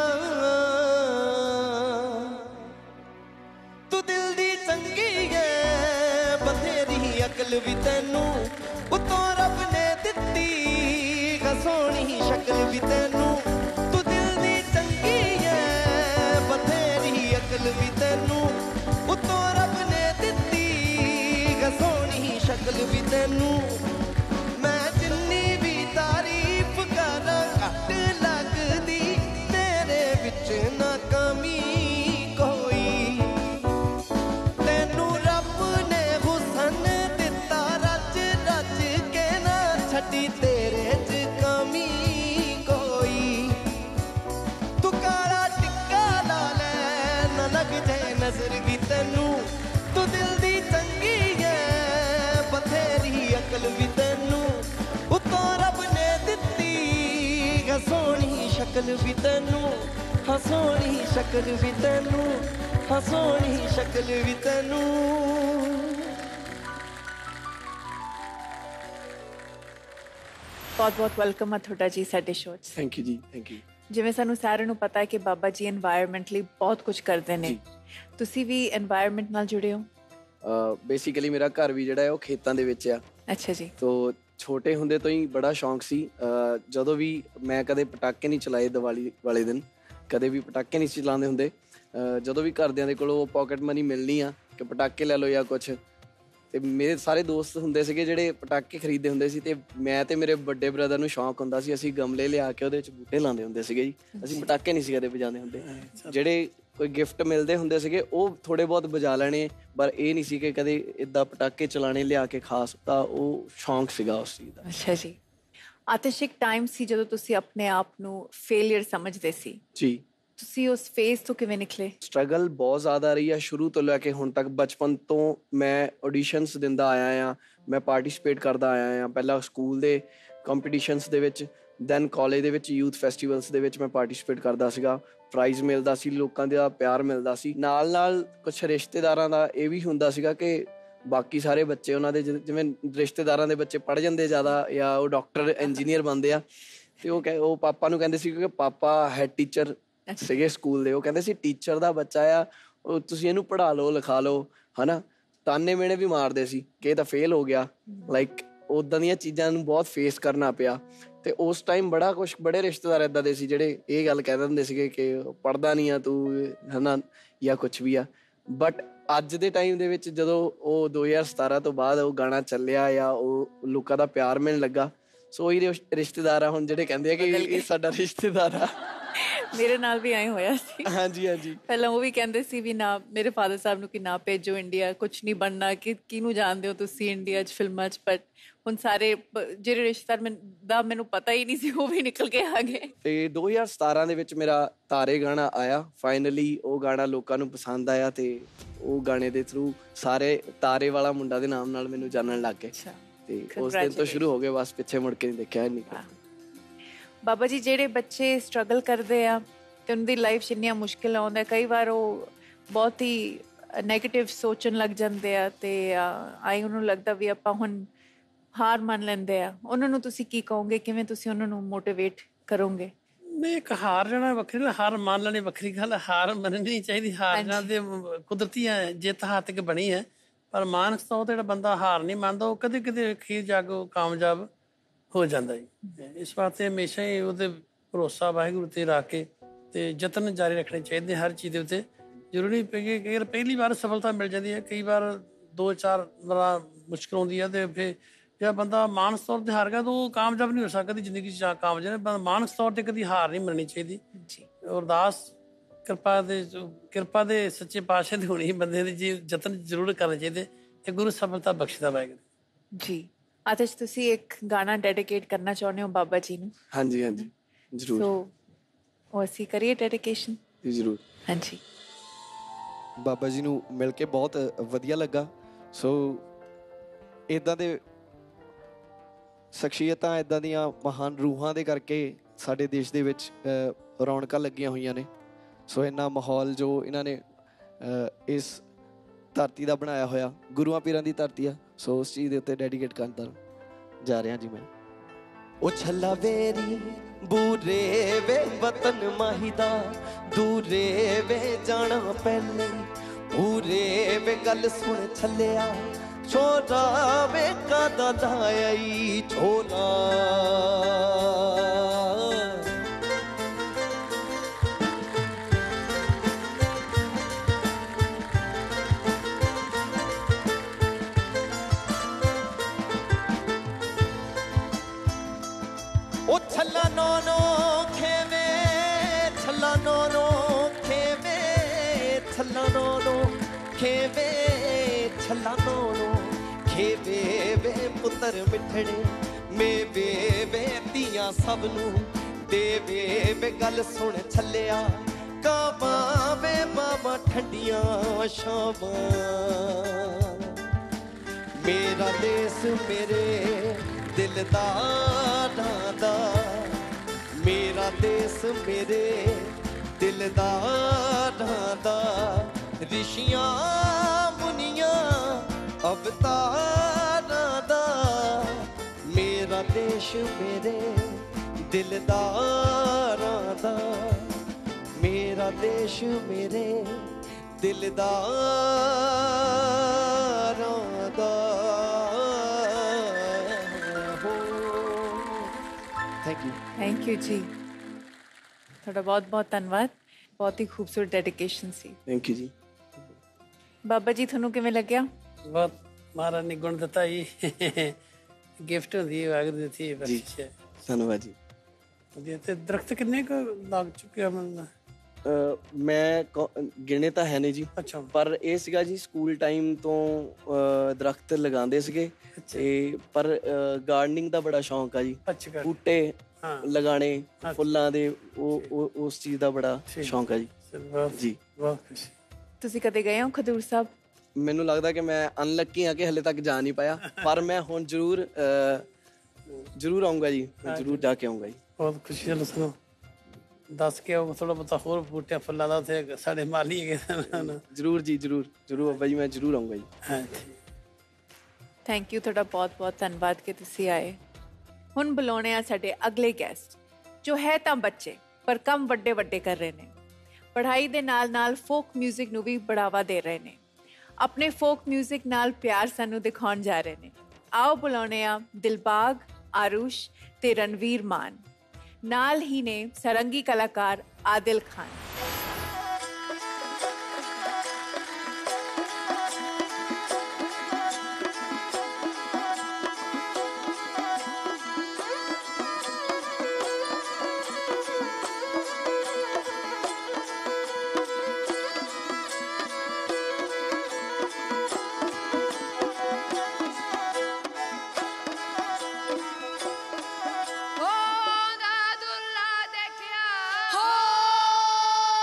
ਤੂੰ ਦਿਲ ਦੀ ਚੰਗੀ ਏ ਬਥੇਰੀ ਅਕਲ ਵੀ ਤੈਨੂੰ ਉਤੋਂ ਰੱਬ ਨੇ ਦਿੱਤੀ, ਸੋਹਣੀ ਸ਼ਕਲ ਵੀ ਤੈਨੂੰ, ਤੂੰ ਦਿਲ ਦੀ ਚੰਗੀ ਏ ਬਥੇਰੀ ਅਕਲ ਵੀ ਤੈਨੂੰ ਉਤੋਂ ਰੱਬ ਨੇ ਦਿੱਤੀ, ਸੋਹਣੀ ਸ਼ਕਲ ਵੀ ਤੈਨੂੰ। ਮੈਂ ਜਿੰਨੀ ਵੀ ਤਾਰੀਫ ਕਰਾਂ ਘੱਟ ਲੱਗਦੀ, ਤੇਰੇ ਵਿੱਚ ਨਾ ਕਮੀ ਕੋਈ, ਤੈਨੂੰ ਰੱਬ ਨੇ ਹੁਸਨ ਦਿੱਤਾ ਰਚ ਰਚ ਕੇ, ਨਾ ਛੱਡੀ ਤੇਰੇ ਚ ਕਮੀ ਕੋਈ, ਤੂੰ ਕਾਲਾ ਟਿੱਕਾ ਲਾ ਲੈ ਨਾ ਲੱਗ ਜਾਏ ਨਜ਼ਰ ਵੀ ਤੈਨੂੰ, ਤੂੰ ਦਿਲ ਦੀ ਚੰਗੀ ਏ ਬਥੇਰੀ ਅਕਲ ਵੀ ਤੈਨੂੰ ਉਤੋਂ ਰੱਬ ਨੇ ਦਿੱਤੀ, ਸੋਹਣੀ ਸ਼ਕਲ ਵੀ ਤੈਨੂੰ। ਹਾਂ ਸੋਹਣੀ ਸ਼ਕਲ ਵੀ ਤੈਨੂੰ ਹਾਂ ਸੋਹਣੀ ਸ਼ਕਲ ਵੀ ਤੈਨੂੰ। ਬਹੁਤ ਬਹੁਤ ਵੈਲਕਮ ਆ ਤੁਹਾਡਾ ਜੀ ਸਾਡੇ ਸ਼ੋਅ 'ਚ। ਥੈਂਕ ਯੂ ਜੀ, ਥੈਂਕ ਯੂ। ਜਿਵੇਂ ਸਾਨੂੰ ਸਾਰਿਆਂ ਨੂੰ ਪਤਾ ਹੈ ਕਿ ਬਾਬਾ ਜੀ এনवायरमेंट ਲਈ ਬਹੁਤ ਕੁਝ ਕਰਦੇ ਨੇ, ਤੁਸੀਂ ਵੀ এনवायरमेंट ਨਾਲ ਜੁੜੇ ਹੋ? ਬੇਸਿਕਲੀ ਮੇਰਾ ਘਰ ਵੀ ਜਿਹੜਾ ਹੈ ਉਹ ਖੇਤਾਂ ਦੇ ਵਿੱਚ ਆ। ਅੱਛਾ ਜੀ। ਤੋ ਛੋਟੇ ਹੁੰਦੇ ਤੋਂ ਹੀ ਬੜਾ ਸ਼ੌਂਕ ਸੀ। ਜਦੋਂ ਵੀ ਮੈਂ ਕਦੇ ਪਟਾਕੇ ਨਹੀਂ ਚਲਾਏ ਦੀਵਾਲੀ ਵਾਲੇ ਦਿਨ, ਕਦੇ ਵੀ ਪਟਾਕੇ ਨਹੀਂ ਚਲਾਉਂਦੇ ਹੁੰਦੇ। ਜਦੋਂ ਵੀ ਘਰਦਿਆਂ ਦੇ ਕੋਲੋਂ ਪਾਕਟ ਮਨੀ ਮਿਲਣੀ ਆ ਕਿ ਪਟਾਕੇ ਲੈ ਲਓ ਜਾਂ ਕੁਛ, ਤੇ ਮੇਰੇ ਸਾਰੇ ਦੋਸਤ ਹੁੰਦੇ ਸੀਗੇ ਜਿਹੜੇ ਪਟਾਕੇ ਖਰੀਦਦੇ ਹੁੰਦੇ ਸੀ, ਤੇ ਮੈਂ ਤੇ ਮੇਰੇ ਵੱਡੇ ਬ੍ਰਦਰ ਨੂੰ ਸ਼ੌਂਕ ਹੁੰਦਾ ਸੀ, ਅਸੀਂ ਗਮਲੇ ਲਿਆ ਕੇ ਉਹਦੇ ਵਿੱਚ ਬੂਟੇ ਲਾਉਂਦੇ ਹੁੰਦੇ ਸੀਗੇ ਜੀ। ਅਸੀਂ ਪਟਾਕੇ ਨਹੀਂ ਸੀ ਕਦੇ ਵਜਾਉਂਦੇ ਹੁੰਦੇ। ਜਿਹੜੇ ਕੋਈ ਗਿਫਟ ਮਿਲਦੇ ਹੁੰਦੇ ਸੀਗੇ ਉਹ ਥੋੜੇ ਬਹੁਤ ਵਜਾ ਲੈਣੇ, ਪਰ ਇਹ ਨਹੀਂ ਸੀ ਕਿ ਕਦੇ ਇੱਦਾਂ ਪਟਾਕੇ ਚਲਾਣੇ ਲਿਆ ਕੇ ਖਾਸ। ਤਾਂ ਉਹ ਸ਼ੌਂਕ ਸੀਗਾ ਉਸ ਚੀਜ਼ ਦਾ। ਅੱਛਾ ਜੀ। ਆਤਿਸ਼, ਇੱਕ ਟਾਈਮ ਸੀ ਜਦੋਂ ਤੁਸੀਂ ਆਪਣੇ ਆਪ ਨੂੰ ਫੇਲਿਅਰ ਸਮਝਦੇ ਸੀ ਜੀ। ਤੁਸੀਂ ਉਸ ਫੇਜ਼ ਤੋਂ ਕਿਵੇਂ ਨਿਕਲੇ? ਸਟਰਗਲ ਬਹੁਤ ਜ਼ਿਆਦਾ ਰਹੀ ਆ ਸ਼ੁਰੂ ਤੋਂ ਲੈ ਕੇ ਹੁਣ ਤੱਕ। ਬਚਪਨ ਤੋਂ ਮੈਂ ਆਡੀਸ਼ਨਸ ਦਿੰਦਾ ਆਇਆ ਆ, ਮੈਂ ਪਾਰਟਿਸਿਪੇਟ ਕਰਦਾ ਆਇਆ ਆ। ਪਹਿਲਾਂ ਸਕੂਲ ਦੇ ਕੰਪੀਟੀਸ਼ਨਸ ਦੇ ਵਿੱਚ, ਦੈਨ ਕਾਲਜ ਦੇ ਵਿੱਚ ਯੂਥ ਫੈਸਟੀਵਲਸ ਦੇ ਵਿੱਚ ਮੈਂ ਪਾਰਟਿਸਿਪੇਟ ਕਰਦਾ ਸੀਗਾ। ਪ੍ਰਾਈਜ਼ ਮਿਲਦਾ ਸੀ, ਲੋਕਾਂ ਦਾ ਪਿਆਰ ਮਿਲਦਾ ਸੀ। ਨਾਲ ਨਾਲ ਕੁਛ ਰਿਸ਼ਤੇਦਾਰਾਂ ਦਾ ਇਹ ਵੀ ਹੁੰਦਾ ਸੀਗਾ ਕਿ ਬਾਕੀ ਸਾਰੇ ਬੱਚੇ ਉਹਨਾਂ ਦੇ ਜਿਵੇਂ ਰਿਸ਼ਤੇਦਾਰਾਂ ਦੇ ਬੱਚੇ ਪੜ੍ਹ ਜਾਂਦੇ ਜ਼ਿਆਦਾ, ਜਾਂ ਉਹ ਡਾਕਟਰ ਇੰਜੀਨੀਅਰ ਬਣਦੇ ਆ, ਤੇ ਉਹ ਕਹਿ ਉਹ ਪਾਪਾ ਨੂੰ ਕਹਿੰਦੇ ਸੀ, ਕਿਉਂਕਿ ਪਾਪਾ ਹੈਡ ਟੀਚਰ ਸੀਗੇ ਸਕੂਲ ਦੇ। ਉਹ ਕਹਿੰਦੇ ਸੀ ਟੀਚਰ ਦਾ ਬੱਚਾ ਆ, ਉਹ ਤੁਸੀਂ ਇਹਨੂੰ ਪੜ੍ਹਾ ਲਓ ਲਿਖਾ ਲਓ, ਹਨਾ। ਤਾਨੇ ਮੇਣੇ ਵੀ ਮਾਰਦੇ ਸੀ ਕਿ ਇਹ ਤਾਂ ਫੇਲ ਹੋ ਗਿਆ। ਲਾਈਕ ਉੱਦਾਂ ਦੀਆਂ ਚੀਜ਼ਾਂ ਨੂੰ ਬਹੁਤ ਫੇਸ ਕਰਨਾ ਪਿਆ। ਤੇ ਉਸ ਟਾਈਮ ਬੜਾ ਕੁਛ, ਬੜੇ ਰਿਸ਼ਤੇਦਾਰ ਏਦਾਂ ਦੇ ਸੀ ਜਿਹੜੇ ਇਹ ਗੱਲ ਕਹਿ ਦਿੰਦੇ ਸੀਗੇ ਕਿ ਪੜ੍ਹਦਾ ਨਹੀਂ ਆ ਤੂੰ, ਹਨਾ, ਜਾਂ ਕੁਛ ਵੀ ਆ। ਬਟ ਅੱਜ ਦੇ ਟਾਈਮ ਦੇ ਵਿੱਚ ਜਦੋਂ ਉਹ ਦੋ ਹਜ਼ਾਰ ਸਤਾਰਾਂ ਤੋਂ ਬਾਅਦ ਉਹ ਗਾਣਾ ਚੱਲਿਆ ਜਾਂ ਉਹ ਲੋਕਾਂ ਦਾ ਪਿਆਰ ਮਿਲਣ ਲੱਗਾ, ਸੋ ਉਹੀ ਰਿਸ਼ਤੇਦਾਰ ਆ ਹੁਣ ਜਿਹੜੇ ਕਹਿੰਦੇ ਆ ਕਿ ਇਹ ਸਾਡਾ ਰਿਸ਼ਤੇਦਾਰ ਆ। ਮੇਰੇ ਨਾਲ ਵੀ ਐਂ ਹੋਇਆ ਸੀ। ਹਾਂਜੀ ਹਾਂਜੀ। ਪਹਿਲਾਂ ਉਹ ਵੀ ਕਹਿੰਦੇ ਸੀ ਵੀ ਨਾ, ਮੇਰੇ ਫਾਦਰ ਸਾਹਿਬ ਨੂੰ ਕਿ ਨਾ ਭੇਜੋ ਇੰਡੀਆ, ਕੁਛ ਨਹੀਂ ਬਣਨਾ, ਕਿ ਕਿਹਨੂੰ ਜਾਣਦੇ ਹੋ ਤੁਸੀਂ ਇੰਡੀਆ 'ਚ ਫਿਲਮਾਂ 'ਚ। ਬਟ ਹੁਣ ਸਾਰੇ ਜਿਹੜੇ ਰਿਸ਼ਤੇਦਾਰ ਦਾ ਮੈਨੂੰ ਪਤਾ ਹੀ ਨਹੀਂ ਸੀ ਉਹ ਵੀ ਨਿਕਲ ਕੇ ਆ ਗਏ। ਤੇ ਦੋ ਹਜ਼ਾਰ ਸਤਾਰਾਂ ਦੇ ਵਿੱਚ ਮੇਰਾ ਤਾਰੇ ਗਾਣਾ ਆਇਆ। ਫਾਈਨਲੀ ਉਹ ਗਾਣਾ ਲੋਕਾਂ ਨੂੰ ਪਸੰਦ ਆਇਆ ਤੇ ਉਹ ਗਾਣੇ ਦੇ ਥਰੂ ਸਾਰੇ ਤਾਰੇ ਵਾਲਾ ਮੁੰਡਾ ਦੇ ਨਾਮ ਨਾਲ ਮੈਨੂੰ ਜਾਣਨ ਲੱਗ ਗਏ। ਤੇ ਉਸ ਦਿਨ ਤੋਂ ਸ਼ੁਰੂ ਹੋ ਗਏ, ਬਸ ਪਿੱਛੇ ਮੁੜ ਕੇ ਨਹੀਂ ਦੇਖਿਆ ਨਹੀਂ। ਬਾਬਾ ਜੀ, ਜਿਹੜੇ ਬੱਚੇ ਸਟਰਗਲ ਕਰਦੇ ਆ ਤੇ ਉਹਨਾਂ ਦੀ ਲਾਈਫ 'ਚ ਇੰਨੀਆਂ ਮੁਸ਼ਕਿਲਾਂ ਆਉਂਦੀਆਂ, ਕਈ ਵਾਰ ਉਹ ਬਹੁਤ ਹੀ ਨੈਗੇਟਿਵ ਸੋਚਣ ਲੱਗ ਜਾਂਦੇ ਆ ਤੇ ਆਈ ਉਹਨੂੰ ਲੱਗਦਾ ਵੀ ਆਪਾਂ ਹੁਣ ਹਾਰ ਮੰਨ ਲੈਂਦੇ ਆ। ਉਹਨਾਂ ਨੂੰ ਤੁਸੀਂ ਕੀ ਕਹੋਗੇ? ਕਿਵੇਂ ਤੁਸੀਂ ਉਹਨਾਂ ਨੂੰ ਮੋਟੀਵੇਟ ਕਰੋਗੇ? ਨਹੀਂ, ਇੱਕ ਹਾਰ ਜਾਣਾ ਵੱਖਰੀ, ਹਾਰ ਮੰਨ ਲੈਣੀ ਵੱਖਰੀ ਗੱਲ। ਹਾਰ ਮੰਨਣੀ ਨਹੀਂ ਚਾਹੀਦੀ। ਹਾਰ ਜਾਣਾ ਤੇ ਕੁਦਰਤੀ ਹੈ, ਜਿੱਤ ਹੱਥ ਕੇ ਬਣੀ ਹੈ। ਪਰ ਮਾਨਸਿਕ ਤੌਰ ਤੇ ਜਿਹੜਾ ਬੰਦਾ ਹਾਰ ਨਹੀਂ ਮੰਨਦਾ, ਉਹ ਕਦੇ ਕਦੇ ਅਖੀਰ ਜਾ ਕੇ ਉਹ ਕਾਮਯਾਬ ਹੋ ਜਾਂਦਾ ਜੀ। ਇਸ ਵਾਸਤੇ ਹਮੇਸ਼ਾ ਹੀ ਉਹਦੇ ਭਰੋਸਾ ਵਾਹਿਗੁਰੂ ਤੇ ਰੱਖ ਕੇ ਤੇ ਯਤਨ ਜਾਰੀ ਰੱਖਣੇ ਚਾਹੀਦੇ ਹਰ ਚੀਜ਼ ਦੇ ਉੱਤੇ। ਜ਼ਰੂਰੀ ਕਿ ਕਈ ਵਾਰ ਪਹਿਲੀ ਵਾਰ ਸਫਲਤਾ ਮਿਲ ਜਾਂਦੀ ਹੈ, ਕਈ ਵਾਰ ਦੋ ਚਾਰ ਵਾਰ ਮੁਸ਼ਕਿਲ ਆਉਂਦੀ ਹੈ, ਤੇ ਫਿਰ ਜਿਹੜਾ ਬੰਦਾ ਮਾਨਸਿਕ ਤੌਰ ਤੇ ਹਾਰ ਗਿਆ ਤਾਂ ਉਹ ਕਾਮਯਾਬ ਨਹੀਂ ਹੋ ਸਕਦਾ ਜ਼ਿੰਦਗੀ 'ਚ। ਕਾਮਯਾਬ ਮਾਨਸਿਕ ਤੌਰ ਤੇ ਕਦੀ ਹਾਰ ਨਹੀਂ ਮੰਨਣੀ ਚਾਹੀਦੀ। ਅਰਦਾਸ ਕਿਰਪਾ ਦੇ ਕਿਰਪਾ ਦੇ ਸੱਚੇ ਪਾਤਸ਼ਾਹ ਦੀ ਹੋਣੀ ਬੰਦੇ ਦੀ ਜੀ, ਯਤਨ ਜ਼ਰੂਰ ਕਰਨੇ ਚਾਹੀਦੇ ਤੇ ਗੁਰੂ ਸਫਲਤਾ ਬਖਸ਼ਦਾ ਵਾਹਿਗੁਰੂ ਜੀ। ਆਤਿਸ਼, ਤੁਸੀਂ ਇੱਕ ਗਾਣਾ ਡੈਡੀਕੇਟ ਕਰਨਾ ਚਾਹੁੰਦੇ ਹੋ ਬਾਬਾ ਜੀ ਨੂੰ? ਹਾਂਜੀ ਹਾਂਜੀ ਜ਼ਰੂਰ। ਸੋ ਉਹ ਅਸੀਂ ਕਰੀਏ ਡੈਡੀਕੇਸ਼ਨ? ਜ਼ਰੂਰ। ਹਾਂਜੀ। ਬਾਬਾ ਜੀ ਨੂੰ ਮਿਲ ਕੇ ਬਹੁਤ ਵਧੀਆ ਲੱਗਾ। ਸੋ ਇੱਦਾਂ ਦੇ ਸ਼ਖਸੀਅਤਾਂ, ਇੱਦਾਂ ਦੀਆਂ ਮਹਾਨ ਰੂਹਾਂ ਦੇ ਕਰਕੇ ਸਾਡੇ ਦੇਸ਼ ਦੇ ਵਿੱਚ ਰੌਣਕਾਂ ਲੱਗੀਆਂ ਹੋਈਆਂ ਨੇ। ਸੋ ਇੰਨਾ ਮਾਹੌਲ ਜੋ ਇਹਨਾਂ ਨੇ ਇਸ ਧਰਤੀ ਦਾ ਬਣਾਇਆ ਹੋਇਆ, ਗੁਰੂਆਂ ਪੀਰਾਂ ਦੀ ਧਰਤੀ ਆ, ਸੋ ਉਸ ਚੀਜ਼ ਦੇ ਉੱਤੇ ਡੈਡੀਕੇਟ ਕਰਦਾ ਜਾ ਰਿਹਾ ਜੀ ਮੈਂ। ਉਹ ਛੱਲਾ ਵੇਰੀ ਬੂਰੇ ਵੇ ਵਤਨ ਮਾਹੀ ਦਾ, ਦੂਰੇ ਵੇ ਜਾਣਾ ਪਹਿਲੇ, ਪੂਰੇ ਵੇ ਗੱਲ ਸੁਣ ਛੱਲਿਆ, ਛੋਰਾ ਵੇ ਕਾਦਾ ਲਾਈ ਝੋਲਾ। ਉਹ ਛੱਲਾ ਨੋ ਨੋ ਖੇਵੇ, ਛੱਲਾ ਨੋ ਨੋ ਖੇਵੇ, ਛੱਲਾ ਨੋ ਨੋ ਖੇਵੇ, ਛੱਲਾ ਨੋ ਨੋ ਖੇਵੇ ਵੇ ਪੁੱਤਰ ਮਿੱਠੜੇ, ਮੇਵੇ ਵੇ ਧੀਆਂ ਸਭ ਨੂੰ ਦੇਵੇ ਵੇ ਗੱਲ ਸੁਣ ਛੱਲਿਆ, ਕਾਵਾਂ ਵੇ ਬਾਬਾ ਠੰਡੀਆਂ ਸ਼ਾਮਾਂ। ਮੇਰਾ ਦੇਸ ਮੇਰੇ ਦਿਲਦਾਰਾਂ ਦਾ, ਮੇਰਾ ਦੇਸ ਮੇਰੇ ਦਿਲਦਾਰਾਂ ਦਾ ਰਿਸ਼ੀਆਂ ਮੁਨੀਆਂ ਅਵਤਾਰਾਂ ਦਾ ਮੇਰਾ ਦੇਸ਼ ਮੇਰੇ ਦਿਲਦਾਰਾਂ ਦਾ ਮੇਰਾ ਦੇਸ਼ ਮੇਰੇ ਦਿਲਦਾਰਾਂ ਦਾ ਥੈਂਕ ਯੂ ਥੈਂਕ ਯੂ ਜੀ ਤੁਹਾਡਾ ਬਹੁਤ ਬਹੁਤ ਧੰਨਵਾਦ ਬਹੁਤ ਹੀ ਖੂਬਸੂਰਤ ਡੈਡੀਕੇਸ਼ਨ ਸੀ ਥੈਂਕ ਯੂ ਜੀ ਬਾਬਾ ਜੀ ਤੁਹਾਨੂੰ ਕਿਵੇਂ ਲੱਗਿਆ ਬਹੁਤ ਮਹਾਰਾਜ ਨੇ ਗੁਣ ਦਿੱਤਾ ਜੀ ਗਿਫਟ ਹੁੰਦੀ ਹੈ ਵਾਹਿਗੁਰੂ ਦੀ ਦਿੱਤੀ ਬਖਸ਼ਿਸ਼ ਹੈ ਧੰਨਵਾਦ ਜੀ ਵਧੀਆ ਤੇ ਦਰਖਤ ਕਿੰਨੇ ਕੁ ਲੱਗ ਚੁੱਕੇ ਆ ਮੈਨੂੰ ਮੈਂ ਗਿਣੇ ਤਾਂ ਹੈ ਨਹੀਂ ਜੀ ਪਰ ਇਹ ਸੀਗਾ ਜੀ ਸਕੂਲ ਟਾਈਮ ਤੋਂ ਦਰਖਤ ਲਗਾਉਂਦੇ ਸੀਗੇ ਤੇ ਪਰ ਗਾਰਡਨਿੰਗ ਦਾ ਬੜਾ ਸ਼ੌਂਕ ਆ ਜੀ ਬੂਟੇ ਲਗਾਣੇ ਫੁੱਲਾਂ ਦੇ ਉਹ ਉਸ ਚੀਜ਼ ਦਾ ਬੜਾ ਸ਼ੌਂਕ ਆ ਜੀ ਜੀ ਤੁਸੀਂ ਕਦੇ ਗਏ ਹੋ ਖਡੂਰ ਸਾਹਿਬ ਮੈਨੂੰ ਲੱਗਦਾ ਕਿ ਮੈਂ ਅਨਲੱਕੀ ਆ ਕਿ ਹਲੇ ਤੱਕ ਜਾ ਨਹੀਂ ਪਾਇਆ ਪਰ ਮੈਂ ਹੁਣ ਜ਼ਰੂਰ ਜ਼ਰੂਰ ਆਉਂਗਾ ਜੀ ਜ਼ਰੂਰ ਜਾ ਕੇ ਆਉਂਗਾ ਜੀ ਬਹੁਤ ਖੁਸ਼ੀ ਹੈ ਸੁਣੋ ਦੱਸ ਕੇ ਉਹ ਥੋੜਾ ਬਹੁਤਾ ਹੋਰ ਬੂਟਿਆਂ ਫੁੱਲਾਂ ਦਾ ਉੱਥੇ ਸਾਡੇ ਮਾਲੀ ਹੈਗੇ ਜ਼ਰੂਰ ਜੀ ਜ਼ਰੂਰ ਜ਼ਰੂਰ ਬਾਬਾ ਜੀ ਮੈਂ ਜ਼ਰੂਰ ਆਉਂਗਾ ਜੀ ਹਾਂਜੀ ਥੈਂਕ ਯੂ ਤੁਹਾਡਾ ਬਹੁਤ ਬਹੁਤ ਧੰਨਵਾਦ ਕਿ ਤੁਸੀਂ ਆਏ ਹੁਣ ਬੁਲਾਉਣੇ ਆ ਸਾਡੇ ਅਗਲੇ ਗੈਸਟ ਜੋ ਹੈ ਤਾਂ ਬੱਚੇ ਪਰ ਕੰਮ ਵੱਡੇ ਵੱਡੇ ਕਰ ਰਹੇ ਨੇ ਪੜ੍ਹਾਈ ਦੇ ਨਾਲ ਨਾਲ ਫੋਕ ਮਿਊਜ਼ਿਕ ਨੂੰ ਵੀ ਬੜਾਵਾ ਦੇ ਰਹੇ ਨੇ ਆਪਣੇ ਫੋਕ ਮਿਊਜ਼ਿਕ ਨਾਲ ਪਿਆਰ ਸਾਨੂੰ ਦਿਖਾਉਣ ਜਾ ਰਹੇ ਨੇ ਆਓ ਬੁਲਾਉਣੇ ਆ ਦਿਲਬਾਗ ਆਰੂਸ਼ ਤੇ ਰਣਵੀਰ ਮਾਨ ਨਾਲ ਹੀ ਨੇ ਸਰੰਗੀ ਕਲਾਕਾਰ ਆਦਿਲ ਖਾਨ Oh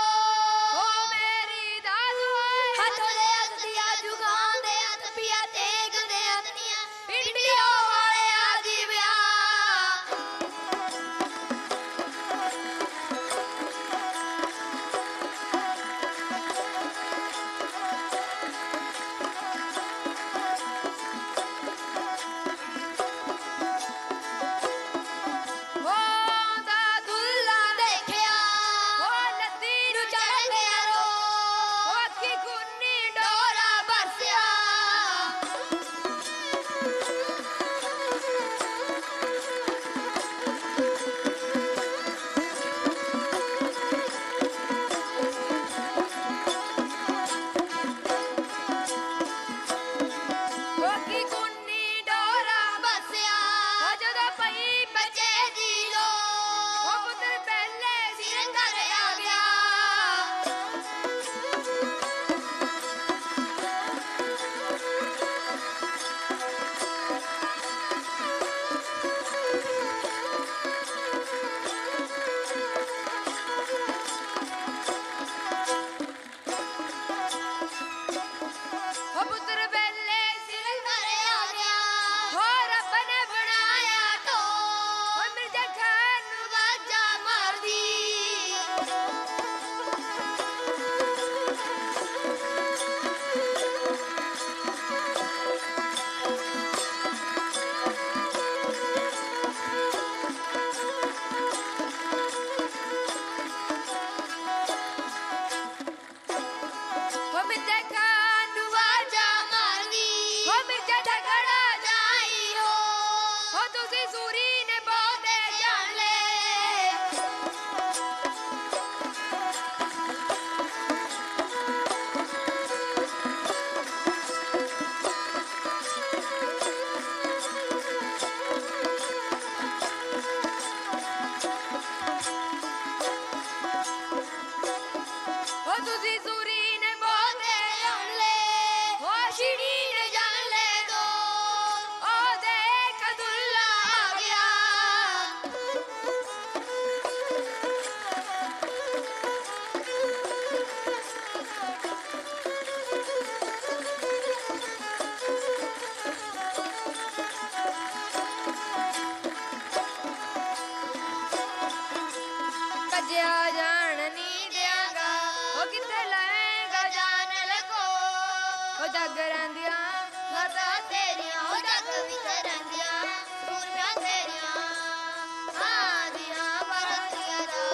ਜਗ ਰਹਿੰਦੀਆਂ ਮਾਤਾ ਤੇਰੀਆਂ ਉਹ ਜਗ ਵਿੱਚ ਰਹਿੰਦੀਆਂ ਪੂਰੀਆਂ ਤੇਰੀਆਂ ਆਦੀਆਂ ਵਰਤੀਆਂ ਦਾ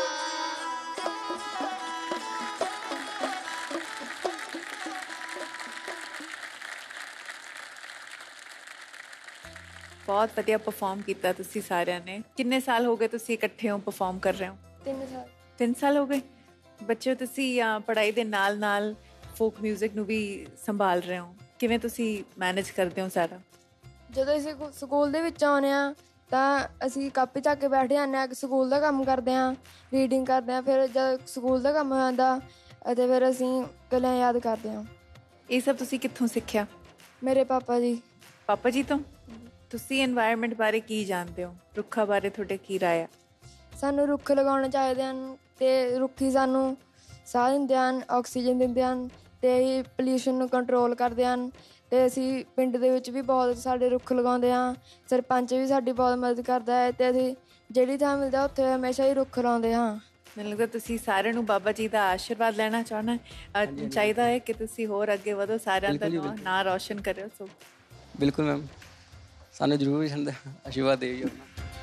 ਬਹੁਤ ਵਧੀਆ ਪਰਫਾਰਮ ਕੀਤਾ ਤੁਸੀਂ ਸਾਰਿਆਂ ਨੇ। ਕਿੰਨੇ ਸਾਲ ਹੋ ਗਏ ਤੁਸੀਂ ਇਕੱਠੇ ਹੋ ਪਰਫਾਰਮ ਕਰ ਰਹੇ ਹੋ? ਤਿੰਨ ਸਾਲ ਤਿੰਨ ਸਾਲ ਹੋ ਗਏ। ਬੱਚੇ ਤੁਸੀਂ ਪੜ੍ਹਾਈ ਦੇ ਨਾਲ ਨਾਲ ਫੋਕ ਮਿਊਜ਼ਿਕ ਨੂੰ ਵੀ ਸੰਭਾਲ ਰਹੇ ਹੋ, ਕਿਵੇਂ ਤੁਸੀਂ ਮੈਨੇਜ ਕਰਦੇ ਹੋ ਸਾਰਾ? ਜਦੋਂ ਅਸੀਂ ਸਕੂਲ ਦੇ ਵਿੱਚ ਆਉਂਦੇ ਹਾਂ ਤਾਂ ਅਸੀਂ ਕਾਪੀ ਚੱਕ ਕੇ ਬੈਠ ਜਾਂਦੇ ਹਾਂ, ਸਕੂਲ ਦਾ ਕੰਮ ਕਰਦੇ ਹਾਂ, ਰੀਡਿੰਗ ਕਰਦੇ ਹਾਂ। ਫਿਰ ਜਦ ਸਕੂਲ ਦਾ ਕੰਮ ਹੋ ਜਾਂਦਾ ਅਤੇ ਫਿਰ ਅਸੀਂ ਗੱਲਾਂ ਯਾਦ ਕਰਦੇ ਹਾਂ। ਇਹ ਸਭ ਤੁਸੀਂ ਕਿੱਥੋਂ ਸਿੱਖਿਆ? ਮੇਰੇ ਪਾਪਾ ਜੀ। ਪਾਪਾ ਜੀ ਤੋਂ? ਤੁਸੀਂ এনवायरमेंट ਬਾਰੇ ਕੀ ਜਾਣਦੇ ਹੋ? ਰੁੱਖਾਂ ਬਾਰੇ ਤੁਹਾਡੇ ਕੀ ਰਾਏ ਆ? ਸਾਨੂੰ ਰੁੱਖ ਲਗਾਉਣੇ ਚਾਹੀਦੇ ਹਨ ਅਤੇ ਰੁੱਖੀ ਸਾਨੂੰ ਸਾਹ ਦਿੰਦੇ ਹਨ, ਆਕਸੀਜਨ ਦਿੰਦੇ ਹਨ ਅਤੇ ਇਹ ਪੋਲਿਊਸ਼ਨ ਨੂੰ ਕੰਟਰੋਲ ਕਰਦੇ ਹਨ। ਅਤੇ ਅਸੀਂ ਪਿੰਡ ਦੇ ਵਿੱਚ ਵੀ ਬਹੁਤ ਸਾਡੇ ਰੁੱਖ ਲਗਾਉਂਦੇ ਹਾਂ। ਸਰਪੰਚ ਵੀ ਸਾਡੀ ਬਹੁਤ ਮਦਦ ਕਰਦਾ ਹੈ ਅਤੇ ਅਸੀਂ ਜਿਹੜੀ ਥਾਂ ਮਿਲਦਾ ਉੱਥੇ ਹਮੇਸ਼ਾ ਹੀ ਰੁੱਖ ਲਾਉਂਦੇ ਹਾਂ। ਮੈਨੂੰ ਲੱਗਦਾ ਤੁਸੀਂ ਸਾਰਿਆਂ ਨੂੰ ਬਾਬਾ ਜੀ ਦਾ ਆਸ਼ੀਰਵਾਦ ਲੈਣਾ ਚਾਹੁੰਦਾ ਚਾਹੀਦਾ ਹੈ ਕਿ ਤੁਸੀਂ ਹੋਰ ਅੱਗੇ ਵਧੋ, ਸਾਰਿਆਂ ਦਾ ਨਾਂ ਰੌਸ਼ਨ ਕਰਿਓ। ਸੋ ਬਿਲਕੁਲ ਮੈਮ, ਸਾਨੂੰ ਜ਼ਰੂਰ ਆਸ਼ੀਰਵਾਦ ਦਿਓ ਜੀ ਆਪਣਾ।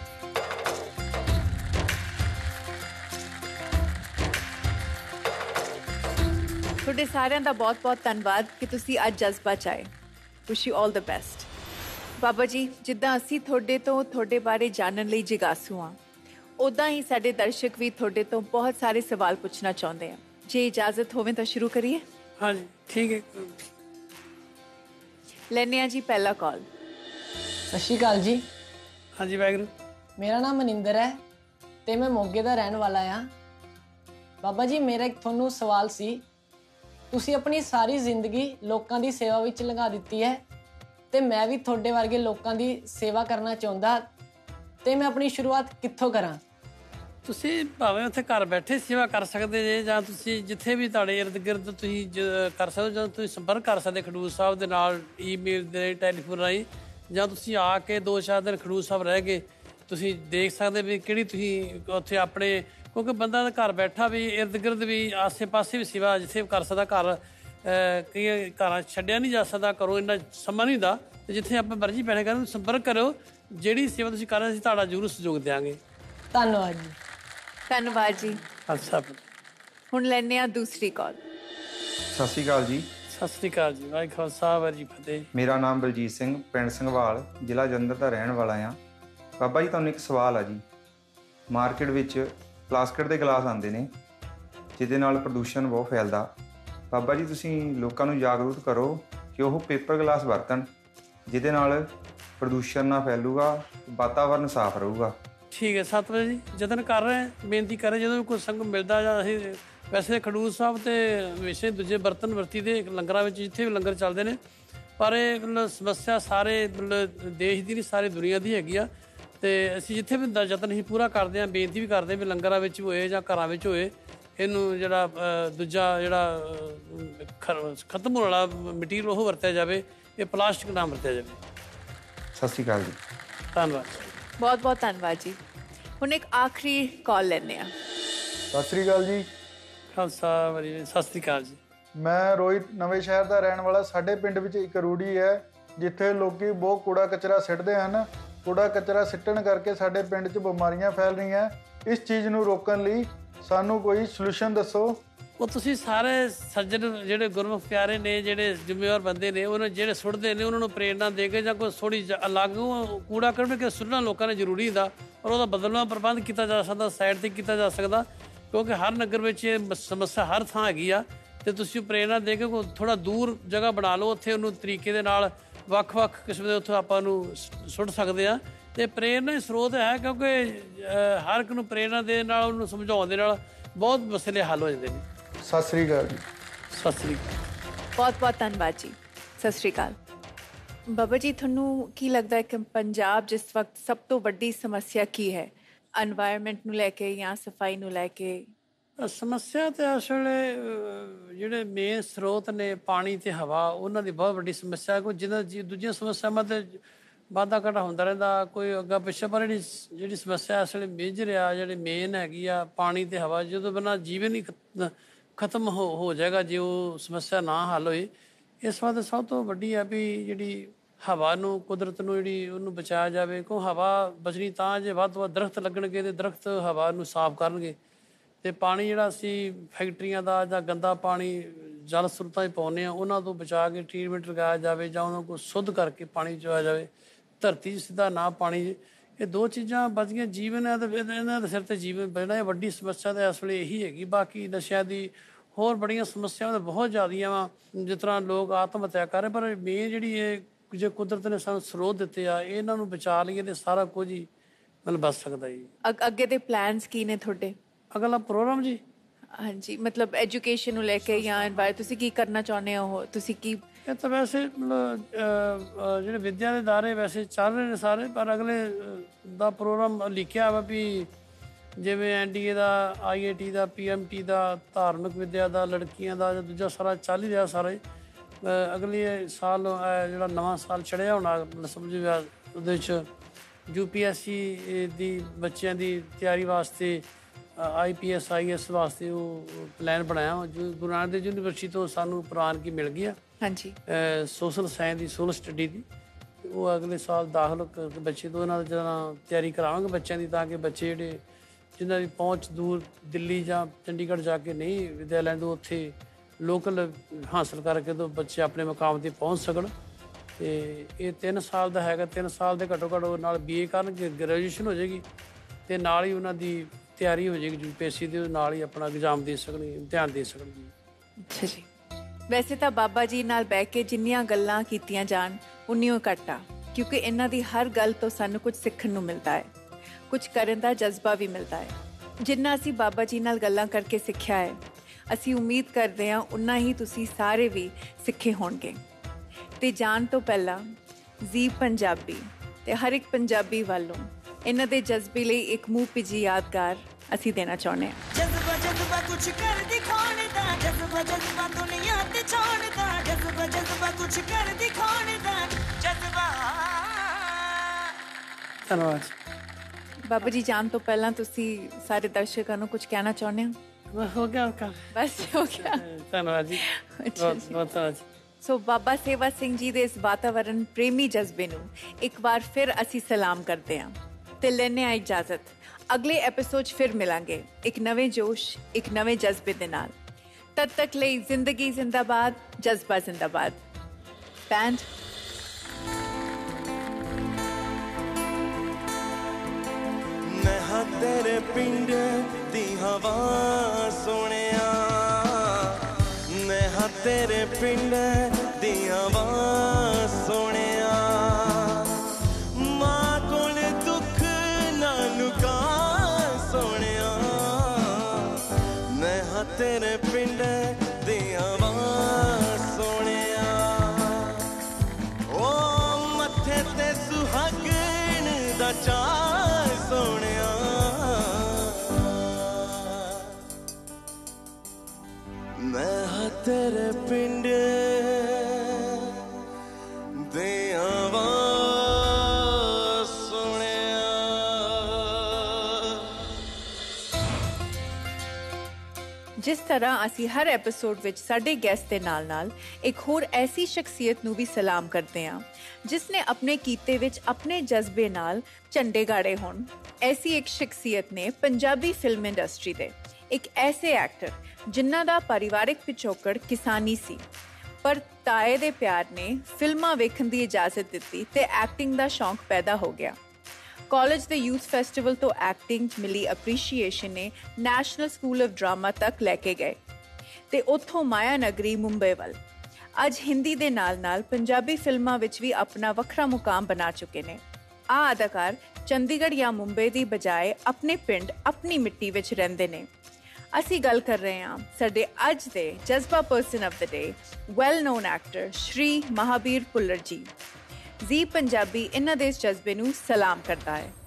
ਤੁਹਾਡੇ ਸਾਰਿਆਂ ਦਾ ਬਹੁਤ ਬਹੁਤ ਧੰਨਵਾਦ ਕਿ ਤੁਸੀਂ ਅੱਜ ਜਜ਼ਬਾ 'ਚ ਆਏ। Wish you all the best. Baba ji, ਜਿੱਦਾਂ ਅਸੀਂ ਤੁਹਾਡੇ ਤੋਂ ਤੁਹਾਡੇ ਬਾਰੇ ਜਾਣਨ ਲਈ ਜਿਗਾਸੂ ਹਾਂ, ਉੱਦਾਂ ਹੀ ਸਾਡੇ ਦਰਸ਼ਕ ਵੀ ਤੁਹਾਡੇ ਤੋਂ ਬਹੁਤ ਸਾਰੇ ਸਵਾਲ ਪੁੱਛਣਾ ਚਾਹੁੰਦੇ ਆ। ਜੇ ਇਜਾਜ਼ਤ ਹੋਵੇ ਤਾਂ ਸ਼ੁਰੂ ਕਰੀਏ? ਹਾਂਜੀ ਠੀਕ ਹੈ। ਲੈਂਦੇ ਹਾਂ ਜੀ ਪਹਿਲਾ ਕਾਲ। ਸਤਿ ਸ਼੍ਰੀ ਅਕਾਲ ਜੀ। ਹਾਂਜੀ ਵਾਹਿਗੁਰੂ। ਮੇਰਾ ਨਾਮ ਮਨਿੰਦਰ ਹੈ ਅਤੇ ਮੈਂ ਮੋਗੇ ਦਾ ਰਹਿਣ ਵਾਲਾ ਹਾਂ। ਬਾਬਾ ਜੀ, ਮੇਰਾ ਇੱਕ ਤੁਹਾਨੂੰ ਸਵਾਲ ਸੀ। ਤੁਸੀਂ ਆਪਣੀ ਸਾਰੀ ਜ਼ਿੰਦਗੀ ਲੋਕਾਂ ਦੀ ਸੇਵਾ ਵਿੱਚ ਲਗਾ ਦਿੱਤੀ ਹੈ ਅਤੇ ਮੈਂ ਵੀ ਤੁਹਾਡੇ ਵਰਗੇ ਲੋਕਾਂ ਦੀ ਸੇਵਾ ਕਰਨਾ ਚਾਹੁੰਦਾ, ਅਤੇ ਮੈਂ ਆਪਣੀ ਸ਼ੁਰੂਆਤ ਕਿੱਥੋਂ ਕਰਾਂ? ਤੁਸੀਂ ਭਾਵੇਂ ਉੱਥੇ ਘਰ ਬੈਠੇ ਸੇਵਾ ਕਰ ਸਕਦੇ ਜੇ, ਜਾਂ ਤੁਸੀਂ ਜਿੱਥੇ ਵੀ ਤੁਹਾਡੇ ਇਰਦ ਗਿਰਦ ਤੁਸੀਂ ਕਰ ਸਕਦੇ ਹੋ, ਜਾਂ ਤੁਸੀਂ ਸੰਪਰਕ ਕਰ ਸਕਦੇ ਖਡੂਰ ਸਾਹਿਬ ਦੇ ਨਾਲ ਈਮੇਲ ਦੇ ਟੈਲੀਫੋਨ ਰਾਹੀਂ, ਜਾਂ ਤੁਸੀਂ ਆ ਕੇ ਦੋ ਚਾਰ ਦਿਨ ਖਡੂਰ ਸਾਹਿਬ ਰਹਿ ਕੇ ਤੁਸੀਂ ਦੇਖ ਸਕਦੇ ਵੀ ਕਿਹੜੀ ਤੁਸੀਂ ਉੱਥੇ ਆਪਣੇ, ਕਿਉਂਕਿ ਬੰਦਾ ਘਰ ਬੈਠਾ ਵੀ ਇਰਦ ਗਿਰਦ ਵੀ ਆਸੇ ਪਾਸੇ ਵੀ ਸੇਵਾ ਜਿੱਥੇ ਕਰ ਸਕਦਾ। ਘਰ ਕਈ ਘਰਾਂ ਛੱਡਿਆ ਨਹੀਂ ਜਾ ਸਕਦਾ, ਘਰੋਂ ਇੰਨਾ ਸਮਾਂ ਨਹੀਂ ਹੁੰਦਾ, ਅਤੇ ਜਿੱਥੇ ਆਪਾਂ ਮਰਜ਼ੀ ਬੈਠੇ ਕਰਨ ਸੰਪਰਕ ਕਰੋ। ਜਿਹੜੀ ਸੇਵਾ ਤੁਸੀਂ ਕਰ ਰਹੇ ਅਸੀਂ ਤੁਹਾਡਾ ਜ਼ਰੂਰ ਸਹਿਯੋਗ ਦਿਆਂਗੇ। ਧੰਨਵਾਦ ਜੀ। ਧੰਨਵਾਦ ਜੀ। ਅੱਛਾ, ਹੁਣ ਲੈਂਦੇ ਹਾਂ ਦੂਸਰੀ ਕਾਲ। ਸਤਿ ਸ਼੍ਰੀ ਅਕਾਲ ਜੀ। ਸਤਿ ਸ਼੍ਰੀ ਅਕਾਲ ਜੀ। ਵਾਹਿਗੁਰੂ ਖਾਲਸਾ ਵਾਹਿਗੁਰੂ ਜੀ ਫਤਿਹ। ਮੇਰਾ ਨਾਮ ਬਲਜੀਤ ਸਿੰਘ, ਪਿੰਡ ਸੰਘਵਾਲ, ਜ਼ਿਲ੍ਹਾ ਜਲੰਧਰ ਦਾ ਰਹਿਣ ਵਾਲਾ ਹਾਂ। ਬਾਬਾ ਜੀ, ਤੁਹਾਨੂੰ ਇੱਕ ਸਵਾਲ ਆ ਜੀ। ਮਾਰਕੀਟ ਵਿੱਚ ਪਲਾਸਟਿਕ ਦੇ ਗਲਾਸ ਆਉਂਦੇ ਨੇ ਜਿਹਦੇ ਨਾਲ ਪ੍ਰਦੂਸ਼ਣ ਬਹੁਤ ਫੈਲਦਾ। ਬਾਬਾ ਜੀ, ਤੁਸੀਂ ਲੋਕਾਂ ਨੂੰ ਜਾਗਰੂਕ ਕਰੋ ਕਿ ਉਹ ਪੇਪਰ ਗਲਾਸ ਵਰਤਣ, ਜਿਹਦੇ ਨਾਲ ਪ੍ਰਦੂਸ਼ਣ ਨਾ ਫੈਲੂਗਾ, ਵਾਤਾਵਰਨ ਸਾਫ਼ ਰਹੂਗਾ। ਠੀਕ ਹੈ, ਸੱਤ ਵਜੇ ਜੀ ਯਤਨ ਕਰ ਰਹੇ, ਬੇਨਤੀ ਕਰ ਰਹੇ। ਜਦੋਂ ਵੀ ਕੋਈ ਸੰਗ ਮਿਲਦਾ ਜਾਂ ਅਸੀਂ ਵੈਸੇ ਖਡੂਰ ਸਾਹਿਬ ਤੇ ਹਮੇਸ਼ਾ ਦੂਜੇ ਬਰਤਨ ਵਰਤੀ ਦੇ ਲੰਗਰਾਂ ਵਿੱਚ, ਜਿੱਥੇ ਵੀ ਲੰਗਰ ਚੱਲਦੇ ਨੇ, ਪਰ ਇਹ ਮਤਲਬ ਸਮੱਸਿਆ ਸਾਰੇ ਮਤਲਬ ਦੇਸ਼ ਦੀ ਨਹੀਂ, ਸਾਰੀ ਦੁਨੀਆ ਦੀ ਹੈਗੀ ਆ। ਅਤੇ ਅਸੀਂ ਜਿੱਥੇ ਵੀ ਹੁੰਦਾ ਯਤਨ ਅਸੀਂ ਪੂਰਾ ਕਰਦੇ ਹਾਂ, ਬੇਨਤੀ ਵੀ ਕਰਦੇ ਹਾਂ ਵੀ ਲੰਗਰਾਂ ਵਿੱਚ ਹੋਏ ਜਾਂ ਘਰਾਂ ਵਿੱਚ ਹੋਏ, ਇਹਨੂੰ ਜਿਹੜਾ ਦੂਜਾ ਜਿਹੜਾ ਖਤਮ ਹੋਣ ਵਾਲਾ ਮਟੀਰੀਅਲ ਉਹ ਵਰਤਿਆ ਜਾਵੇ, ਇਹ ਪਲਾਸਟਿਕ ਨਾ ਵਰਤਿਆ ਜਾਵੇ। ਸਤਿ ਸ਼੍ਰੀ ਅਕਾਲ ਜੀ। ਧੰਨਵਾਦ। ਬਹੁਤ ਬਹੁਤ ਧੰਨਵਾਦ ਜੀ। ਹੁਣ ਇੱਕ ਆਖਰੀ ਕਾਲ ਲੈਂਦੇ ਹਾਂ। ਸਤਿ ਸ਼੍ਰੀ ਅਕਾਲ ਜੀ। ਖਾਲਸਾ ਵਾਹਿਗੁਰੂ। ਸਤਿ ਸ਼੍ਰੀ ਅਕਾਲ ਜੀ। ਮੈਂ ਰੋਹਿਤ ਨਵੇਂ ਸ਼ਹਿਰ ਦਾ ਰਹਿਣ ਵਾਲਾ। ਸਾਡੇ ਪਿੰਡ ਵਿੱਚ ਇੱਕ ਰੂੜੀ ਹੈ ਜਿੱਥੇ ਲੋਕੀ ਬਹੁਤ ਕੂੜਾ ਕਚਰਾ ਸਿੱਟਦੇ ਹਨ। ਕੂੜਾ ਕਚਰਾ ਸਿੱਟਣ ਕਰਕੇ ਸਾਡੇ ਪਿੰਡ 'ਚ ਬਿਮਾਰੀਆਂ ਫੈਲ ਰਹੀਆਂ। ਇਸ ਚੀਜ਼ ਨੂੰ ਰੋਕਣ ਲਈ ਸਾਨੂੰ ਕੋਈ ਸੋਲੂਸ਼ਨ ਦੱਸੋ। ਉਹ ਤੁਸੀਂ ਸਾਰੇ ਸੱਜਣ ਜਿਹੜੇ ਗੁਰਮੁਖ ਪਿਆਰੇ ਨੇ, ਜਿਹੜੇ ਜ਼ਿੰਮੇਵਾਰ ਬੰਦੇ ਨੇ, ਉਹਨਾਂ ਜਿਹੜੇ ਸੁੱਟਦੇ ਨੇ ਉਹਨਾਂ ਨੂੰ ਪ੍ਰੇਰਨਾ ਦੇ ਕੇ ਜਾਂ ਕੋਈ ਥੋੜ੍ਹੀ ਅਲੱਗ ਕੂੜਾ ਕੱਢ ਕੇ ਸੁੱਟਣਾ ਲੋਕਾਂ ਨੇ ਜ਼ਰੂਰੀ ਹੁੰਦਾ, ਔਰ ਉਹਦਾ ਬਦਲਵਾਂ ਪ੍ਰਬੰਧ ਕੀਤਾ ਜਾ ਸਕਦਾ, ਸਾਈਡ 'ਤੇ ਕੀਤਾ ਜਾ ਸਕਦਾ, ਕਿਉਂਕਿ ਹਰ ਨਗਰ ਵਿੱਚ ਇਹ ਸਮੱਸਿਆ ਹਰ ਥਾਂ ਹੈਗੀ ਆ। ਅਤੇ ਤੁਸੀਂ ਪ੍ਰੇਰਨਾ ਦੇ ਕੇ ਥੋੜ੍ਹਾ ਦੂਰ ਜਗ੍ਹਾ ਬਣਾ ਲਓ, ਉੱਥੇ ਉਹਨੂੰ ਤਰੀਕੇ ਦੇ ਨਾਲ ਵੱਖ-ਵੱਖ ਕਿਸਮ ਦੇ ਉੱਥੇ ਆਪਾਂ ਨੂੰ ਸੁੱਟ ਸਕਦੇ ਹਾਂ। ਅਤੇ ਪ੍ਰੇਰਨਾ ਹੀ ਸਰੋਤ ਹੈ, ਕਿਉਂਕਿ ਹਰ ਇੱਕ ਨੂੰ ਪ੍ਰੇਰਨਾ ਦੇ ਨਾਲ, ਉਹਨੂੰ ਸਮਝਾਉਣ ਦੇ ਨਾਲ ਬਹੁਤ ਮਸਲੇ ਹੱਲ ਹੋ ਜਾਂਦੇ ਨੇ। ਸਤਿ ਸ਼੍ਰੀ ਅਕਾਲ ਜੀ। ਸਤਿ ਸ਼੍ਰੀ ਅਕਾਲ। ਬਹੁਤ ਬਹੁਤ ਧੰਨਵਾਦ ਜੀ। ਸਤਿ ਸ਼੍ਰੀ ਅਕਾਲ। ਬਾਬਾ ਜੀ, ਤੁਹਾਨੂੰ ਕੀ ਲੱਗਦਾ ਹੈ ਕਿ ਪੰਜਾਬ ਜਿਸ ਵਕਤ ਸਭ ਤੋਂ ਵੱਡੀ ਸਮੱਸਿਆ ਕੀ ਹੈ, এনवायरमेंट ਨੂੰ ਲੈ ਕੇ ਜਾਂ ਸਫਾਈ ਨੂੰ ਲੈ ਕੇ? ਸਮੱਸਿਆ ਤਾਂ ਇਸ ਵੇਲੇ ਜਿਹੜੇ ਮੇਨ ਸਰੋਤ ਨੇ ਪਾਣੀ ਅਤੇ ਹਵਾ, ਉਹਨਾਂ ਦੀ ਬਹੁਤ ਵੱਡੀ ਸਮੱਸਿਆ। ਕੋਈ ਜਿਹਨਾਂ ਦੂਜੀਆਂ ਸਮੱਸਿਆਵਾਂ 'ਤੇ ਵਾਧਾ ਘਾਟਾ ਹੁੰਦਾ ਰਹਿੰਦਾ, ਕੋਈ ਅੱਗਾ ਪਿੱਛੇ, ਪਰ ਜਿਹੜੀ ਜਿਹੜੀ ਸਮੱਸਿਆ ਇਸ ਵੇਲੇ ਮੇਜਰ ਆ, ਜਿਹੜੀ ਮੇਨ ਹੈਗੀ ਆ ਪਾਣੀ ਅਤੇ ਹਵਾ, ਜਦੋਂ ਬਿਨਾਂ ਜੀਵਨ ਹੀ ਖਤਮ ਹੋ ਹੋ ਜਾਏਗਾ ਜੇ ਉਹ ਸਮੱਸਿਆ ਨਾ ਹੱਲ ਹੋਈ। ਇਸ ਵਾਰ ਸਭ ਤੋਂ ਵੱਡੀ ਹੈ ਵੀ ਜਿਹੜੀ ਹਵਾ ਨੂੰ, ਕੁਦਰਤ ਨੂੰ ਜਿਹੜੀ ਉਹਨੂੰ ਬਚਾਇਆ ਜਾਵੇ, ਕਿਉਂ ਹਵਾ ਬਚਣੀ ਤਾਂ ਜੇ ਵੱਧ ਤੋਂ ਵੱਧ ਦਰਖਤ ਲੱਗਣਗੇ ਤੇ ਦਰਖਤ ਹਵਾ ਨੂੰ ਸਾਫ਼ ਕਰਨਗੇ। ਤੇ ਪਾਣੀ ਜਿਹੜਾ ਅਸੀਂ ਫੈਕਟਰੀਆਂ ਦਾ ਜਾਂ ਗੰਦਾ ਪਾਣੀ ਜਲ ਸਰੋਤਾਂ 'ਚ ਪਾਉਂਦੇ ਹਾਂ, ਉਹਨਾਂ ਤੋਂ ਬਚਾ ਕੇ ਟਰੀਟਮੈਂਟ ਲਗਾਇਆ ਜਾਵੇ ਜਾਂ ਉਹਨਾਂ ਕੋਲ ਸ਼ੁੱਧ ਕਰਕੇ ਪਾਣੀ ਚੋਇਆ ਜਾਵੇ, ਧਰਤੀ 'ਚ ਸਿੱਧਾ ਨਾ ਪਾਣੀ। ਇਹ ਦੋ ਚੀਜ਼ਾਂ ਬਚੀਆਂ ਜੀਵਨ ਹੈ ਤੇ ਇਹਨਾਂ ਦੇ ਸਿਰ ਤੇ ਜੀਵਨ ਬਚਣਾ। ਇਹ ਵੱਡੀ ਸਮੱਸਿਆ ਤਾਂ ਇਸ ਵੇਲੇ ਇਹੀ ਹੈਗੀ। ਬਾਕੀ ਨਸ਼ਿਆਂ ਦੀ ਹੋਰ ਬੜੀਆਂ ਸਮੱਸਿਆਵਾਂ ਤਾਂ ਬਹੁਤ ਜ਼ਿਆਦੀਆਂ ਵਾ, ਜਿਸ ਤਰ੍ਹਾਂ ਲੋਕ ਆਤਮ ਹੱਤਿਆ ਕਰ ਰਹੇ, ਪਰ ਮੇਨ ਜਿਹੜੀ ਇਹ ਜੇ ਕੁਦਰਤ ਨੇ ਸਾਨੂੰ ਸਰੋਤ ਦਿੱਤੇ ਆ, ਇਹਨਾਂ ਨੂੰ ਬਚਾ ਲਈਏ ਤੇ ਸਾਰਾ ਕੁਝ ਹੀ ਮਤਲਬ ਬਚ ਸਕਦਾ ਜੀ। ਅੱਗੇ ਦੇ ਪਲਾਨਸ ਕੀ ਨੇ ਤੁਹਾਡੇ? ਅਗਲਾ ਪ੍ਰੋਗਰਾਮ ਜੀ? ਹਾਂਜੀ, ਮਤਲਬ ਐਜੂਕੇਸ਼ਨ ਨੂੰ ਲੈ ਕੇ ਜਾਂ ਇਨਵਾਇਰ ਤੁਸੀਂ ਕੀ ਕਰਨਾ ਚਾਹੁੰਦੇ ਹੋ? ਤੁਸੀਂ ਕੀ? ਇਹ ਤਾਂ ਵੈਸੇ ਮਤਲਬ ਜਿਹੜੇ ਵਿੱਦਿਆ ਦੇ ਅਦਾਰੇ ਵੈਸੇ ਚੱਲ ਰਹੇ ਨੇ ਸਾਰੇ, ਪਰ ਅਗਲੇ ਦਾ ਪ੍ਰੋਗਰਾਮ ਲਿਖਿਆ ਵਾ ਵੀ ਜਿਵੇਂ ਐਨ ਡੀ ਏ ਦਾ, ਆਈ ਆਈ ਟੀ ਦਾ, ਪੀ ਐਮ ਟੀ ਦਾ, ਧਾਰਮਿਕ ਵਿੱਦਿਆ ਦਾ, ਲੜਕੀਆਂ ਦਾ, ਜਾਂ ਦੂਜਾ ਸਾਰਾ ਚੱਲ ਹੀ ਰਿਹਾ ਸਾਰਾ ਹੀ। ਅਗਲੇ ਸਾਲ ਜਿਹੜਾ ਨਵਾਂ ਸਾਲ ਚੜ੍ਹਿਆ ਹੋਣਾ ਸਮਝੋ, ਉਹਦੇ ਵਿੱਚ ਯੂ ਪੀ ਐਸ ਸੀ ਦੀ ਬੱਚਿਆਂ ਦੀ ਤਿਆਰੀ ਵਾਸਤੇ, ਆਈ ਪੀ ਐਸ ਆਈ ਐਸ ਵਾਸਤੇ ਉਹ ਪਲਾਨ ਬਣਾਇਆ। ਗੁਰੂ ਨਾਨਕ ਦੇਵ ਯੂਨੀਵਰਸਿਟੀ ਤੋਂ ਸਾਨੂੰ ਪ੍ਰਵਾਨਗੀ ਮਿਲ ਗਈ ਆ ਹਾਂਜੀ ਸੋਸ਼ਲ ਸਾਇੰਸ ਦੀ, ਸੋਸ਼ਲ ਸਟੱਡੀ ਦੀ। ਉਹ ਅਗਲੇ ਸਾਲ ਦਾਖਲ ਬੱਚੇ ਤੋਂ ਇਹਨਾਂ ਦਾ ਜਿਹੜਾ ਤਿਆਰੀ ਕਰਾਵਾਂਗੇ ਬੱਚਿਆਂ ਦੀ, ਤਾਂ ਕਿ ਬੱਚੇ ਜਿਹੜੇ ਜਿਨ੍ਹਾਂ ਦੀ ਪਹੁੰਚ ਦੂਰ ਦਿੱਲੀ ਜਾਂ ਚੰਡੀਗੜ੍ਹ ਜਾ ਕੇ ਨਹੀਂ ਵਿੱਦਿਆ ਲੈਂਦੇ, ਉੱਥੇ ਲੋਕਲ ਹਾਸਲ ਕਰਕੇ ਤੋਂ ਬੱਚੇ ਆਪਣੇ ਮੁਕਾਮ 'ਤੇ ਪਹੁੰਚ ਸਕਣ। ਅਤੇ ਇਹ ਤਿੰਨ ਸਾਲ ਦਾ ਹੈਗਾ। ਤਿੰਨ ਸਾਲ ਦੇ ਘੱਟੋ ਘੱਟ ਉਹ ਨਾਲ ਬੀ ਏ ਕਰਨਗੇ, ਗ੍ਰੈਜੂਏਸ਼ਨ ਹੋ ਜਾਏਗੀ ਅਤੇ ਨਾਲ ਹੀ ਉਹਨਾਂ ਦੀ ਤਿਆਰੀ ਹੋ ਜਾਏਗੀ ਯੂ ਪੀ ਐਸ ਸੀ ਦੇ, ਨਾਲ ਹੀ ਆਪਣਾ ਐਗਜ਼ਾਮ ਦੇ ਸਕਣਗੇ, ਇਮਤਿਹਾਨ ਦੇ ਸਕਣਗੇ। ਅੱਛਾ ਜੀ। ਵੈਸੇ ਤਾਂ ਬਾਬਾ ਜੀ ਨਾਲ ਬਹਿ ਕੇ ਜਿੰਨੀਆਂ ਗੱਲਾਂ ਕੀਤੀਆਂ ਜਾਣ ਉਨੀਓ ਘੱਟ ਆ, ਕਿਉਂਕਿ ਇਹਨਾਂ ਦੀ ਹਰ ਗੱਲ ਤੋਂ ਸਾਨੂੰ ਕੁਝ ਸਿੱਖਣ ਨੂੰ ਮਿਲਦਾ ਹੈ, ਕੁਝ ਕਰਨ ਦਾ ਜਜ਼ਬਾ ਵੀ ਮਿਲਦਾ ਹੈ। ਜਿੰਨਾ ਅਸੀਂ ਬਾਬਾ ਜੀ ਨਾਲ ਗੱਲਾਂ ਕਰਕੇ ਸਿੱਖਿਆ ਹੈ, ਅਸੀਂ ਉਮੀਦ ਕਰਦੇ ਹਾਂ ਉਨਾ ਹੀ ਤੁਸੀਂ ਸਾਰੇ ਵੀ ਸਿੱਖੇ ਹੋਣਗੇ। ਤੇ ਜਾਣ ਤੋਂ ਪਹਿਲਾਂ ਜ਼ੀ ਪੰਜਾਬੀ ਤੇ ਹਰ ਇੱਕ ਪੰਜਾਬੀ ਵੱਲੋਂ ਇਹਨਾਂ ਦੇ ਜਜ਼ਬੇ ਲਈ ਇੱਕ ਮੂੰਹ ਭਿੱਜੀ ਯਾਦਗਾਰ ਅਸੀਂ ਦੇਣਾ ਚਾਹੁੰਦੇ ਹਾਂ। ਜਜ਼ਬਾ ਜਜ਼ਬਾ ਕੁਛ ਕਰ ਦਿਖਾਉਣ ਦਾ, ਜਜ਼ਬਾ ਜਜ਼ਬਾ ਦੁਨੀਆ ਤੇ ਛਾਉਣ ਦਾ, ਜਜ਼ਬਾ ਜਜ਼ਬਾ ਕੁਛ ਕਰ ਦਿਖਾਉਣ ਦਾ ਜਜ਼ਬਾ। ਧੰਨਵਾਦ ਬਾਬਾ ਜੀ। ਜਾਣ ਤੋਂ ਪਹਿਲਾਂ ਤੁਸੀਂ ਸਾਰੇ ਦਰਸ਼ਕਾਂ ਨੂੰ ਕੁਝ ਕਹਿਣਾ ਚਾਹੁੰਦੇ ਹੋ? ਹੋ ਗਿਆ ਬਸ ਹੋ ਗਿਆ। ਧੰਨਵਾਦ ਜੀ, ਬਹੁਤ ਬਹੁਤ ਧੰਨਵਾਦ। ਸੋ ਬਾਬਾ ਸੇਵਾ ਸਿੰਘ ਜੀ ਦੇ ਇਸ ਵਾਤਾਵਰਨ ਪ੍ਰੇਮੀ ਜਜ਼ਬੇ ਨੂੰ ਇੱਕ ਵਾਰ ਫਿਰ ਅਸੀਂ ਸਲਾਮ ਕਰਦੇ ਹਾਂ ਤੇ ਲੈਂਦੇ ਹਾਂ ਇਜਾਜ਼ਤ। ਅਗਲੇ ਐਪੀਸੋਡ 'ਚ ਫਿਰ ਮਿਲਾਂਗੇ ਇੱਕ ਨਵੇਂ ਜੋਸ਼, ਇੱਕ ਨਵੇਂ ਜਜ਼ਬੇ ਦੇ ਨਾਲ। ਤਦ ਤੱਕ ਲਈ ਜ਼ਿੰਦਗੀ ਜ਼ਿੰਦਾਬਾਦ, ਜਜ਼ਬਾ ਜ਼ਿੰਦਾਬਾਦ। ਬੈਂਡ ਮੈਂ ਹਾਂ ਤੇਰੇ ਪਿੰਡ ਦੀ ਹਵਾ ਸੋਹਣਿਆ, ਮੈਂ ਹਾਂ ਤੇਰੇ ਪਿੰਡ ਦੀ ਹਵਾ ਸੋਹਣਿਆ, ਮਾਂ ਕੋਲ ਦੁੱਖ ਨਾ ਲੁਕਾ ਸੋਹਣਿਆ, ਮੈਂ ਹਾਂ ਤੇਰੇ ਪਿੰਡ ਦੀ ਹਵਾ ਸੋਹਣਿਆ, ਓ ਮੱਥੇ ਤੇ ਸੁਹਾਗਣ ਦਾ ਚਾਅ ਸੋਹਣਿਆ, ਮੈਂ ਹਾਂ ਤੇਰੇ ਪਿੰਡ ਦੇ ਆਵਾ ਸੋਹਣਿਆ। ਜਿਸ ਤਰ੍ਹਾਂ ਅਸੀਂ ਹਰ ਐਪੀਸੋਡ ਵਿੱਚ ਸਾਡੇ ਗੈਸਟ ਦੇ ਨਾਲ ਨਾਲ ਇੱਕ ਹੋਰ ਐਸੀ ਸ਼ਖਸੀਅਤ ਨੂੰ ਵੀ ਸਲਾਮ ਕਰਦੇ ਹਾਂ ਜਿਸ ਨੇ ਆਪਣੇ ਕੀਤੇ ਵਿੱਚ ਆਪਣੇ ਜਜ਼ਬੇ ਨਾਲ ਝੰਡੇ ਗਾੜੇ ਹੋਣ। ਐਸੀ ਇੱਕ ਸ਼ਖਸੀਅਤ ਨੇ ਪੰਜਾਬੀ ਫਿਲਮ ਇੰਡਸਟਰੀ ਦੇ ਇੱਕ ਐਸੇ ਐਕਟਰ ਜਿਨ੍ਹਾਂ ਦਾ ਪਰਿਵਾਰਿਕ ਪਿਛੋਕੜ ਕਿਸਾਨੀ ਸੀ, ਪਰ ਤਾਏ ਦੇ ਪਿਆਰ ਨੇ ਫਿਲਮਾਂ ਵੇਖਣ ਦੀ ਇਜਾਜ਼ਤ ਦਿੱਤੀ ਤੇ ਐਕਟਿੰਗ ਦਾ ਸ਼ੌਂਕ ਪੈਦਾ ਹੋ ਗਿਆ। ਕਾਲਜ ਦੇ ਯੂਥ ਫੈਸਟੀਵਲ ਤੋਂ ਐਕਟਿੰਗ 'ਚ ਮਿਲੀ ਅਪਰੀਸ਼ੀਏਸ਼ਨ ਨੇ ਨੈਸ਼ਨਲ ਸਕੂਲ ਆਫ ਡਰਾਮਾ ਤੱਕ ਲੈ ਕੇ ਗਏ ਤੇ ਉੱਥੋਂ ਮਾਇਆ ਨਗਰੀ ਮੁੰਬਈ ਵੱਲ। ਅੱਜ ਹਿੰਦੀ ਦੇ ਨਾਲ ਨਾਲ ਪੰਜਾਬੀ ਫਿਲਮਾਂ ਵਿੱਚ ਵੀ ਆਪਣਾ ਵੱਖਰਾ ਮੁਕਾਮ ਬਣਾ ਚੁੱਕੇ ਨੇ। ਆਹ ਅਦਾਕਾਰ ਚੰਡੀਗੜ੍ਹ ਜਾਂ ਮੁੰਬਈ ਦੀ ਬਜਾਏ ਆਪਣੇ ਪਿੰਡ, ਆਪਣੀ ਮਿੱਟੀ ਵਿੱਚ ਰਹਿੰਦੇ ਨੇ। ਅਸੀਂ ਗੱਲ ਕਰ ਰਹੇ ਹਾਂ ਸਾਡੇ ਅੱਜ ਦੇ ਜਜ਼ਬਾ person of the day, well known actor Shri Mahabir Bhullar ji. Zee Punjabi ਇਹਨਾਂ ਦੇ ਇਸ ਜਜ਼ਬੇ ਨੂੰ ਸਲਾਮ ਕਰਦਾ ਹੈ।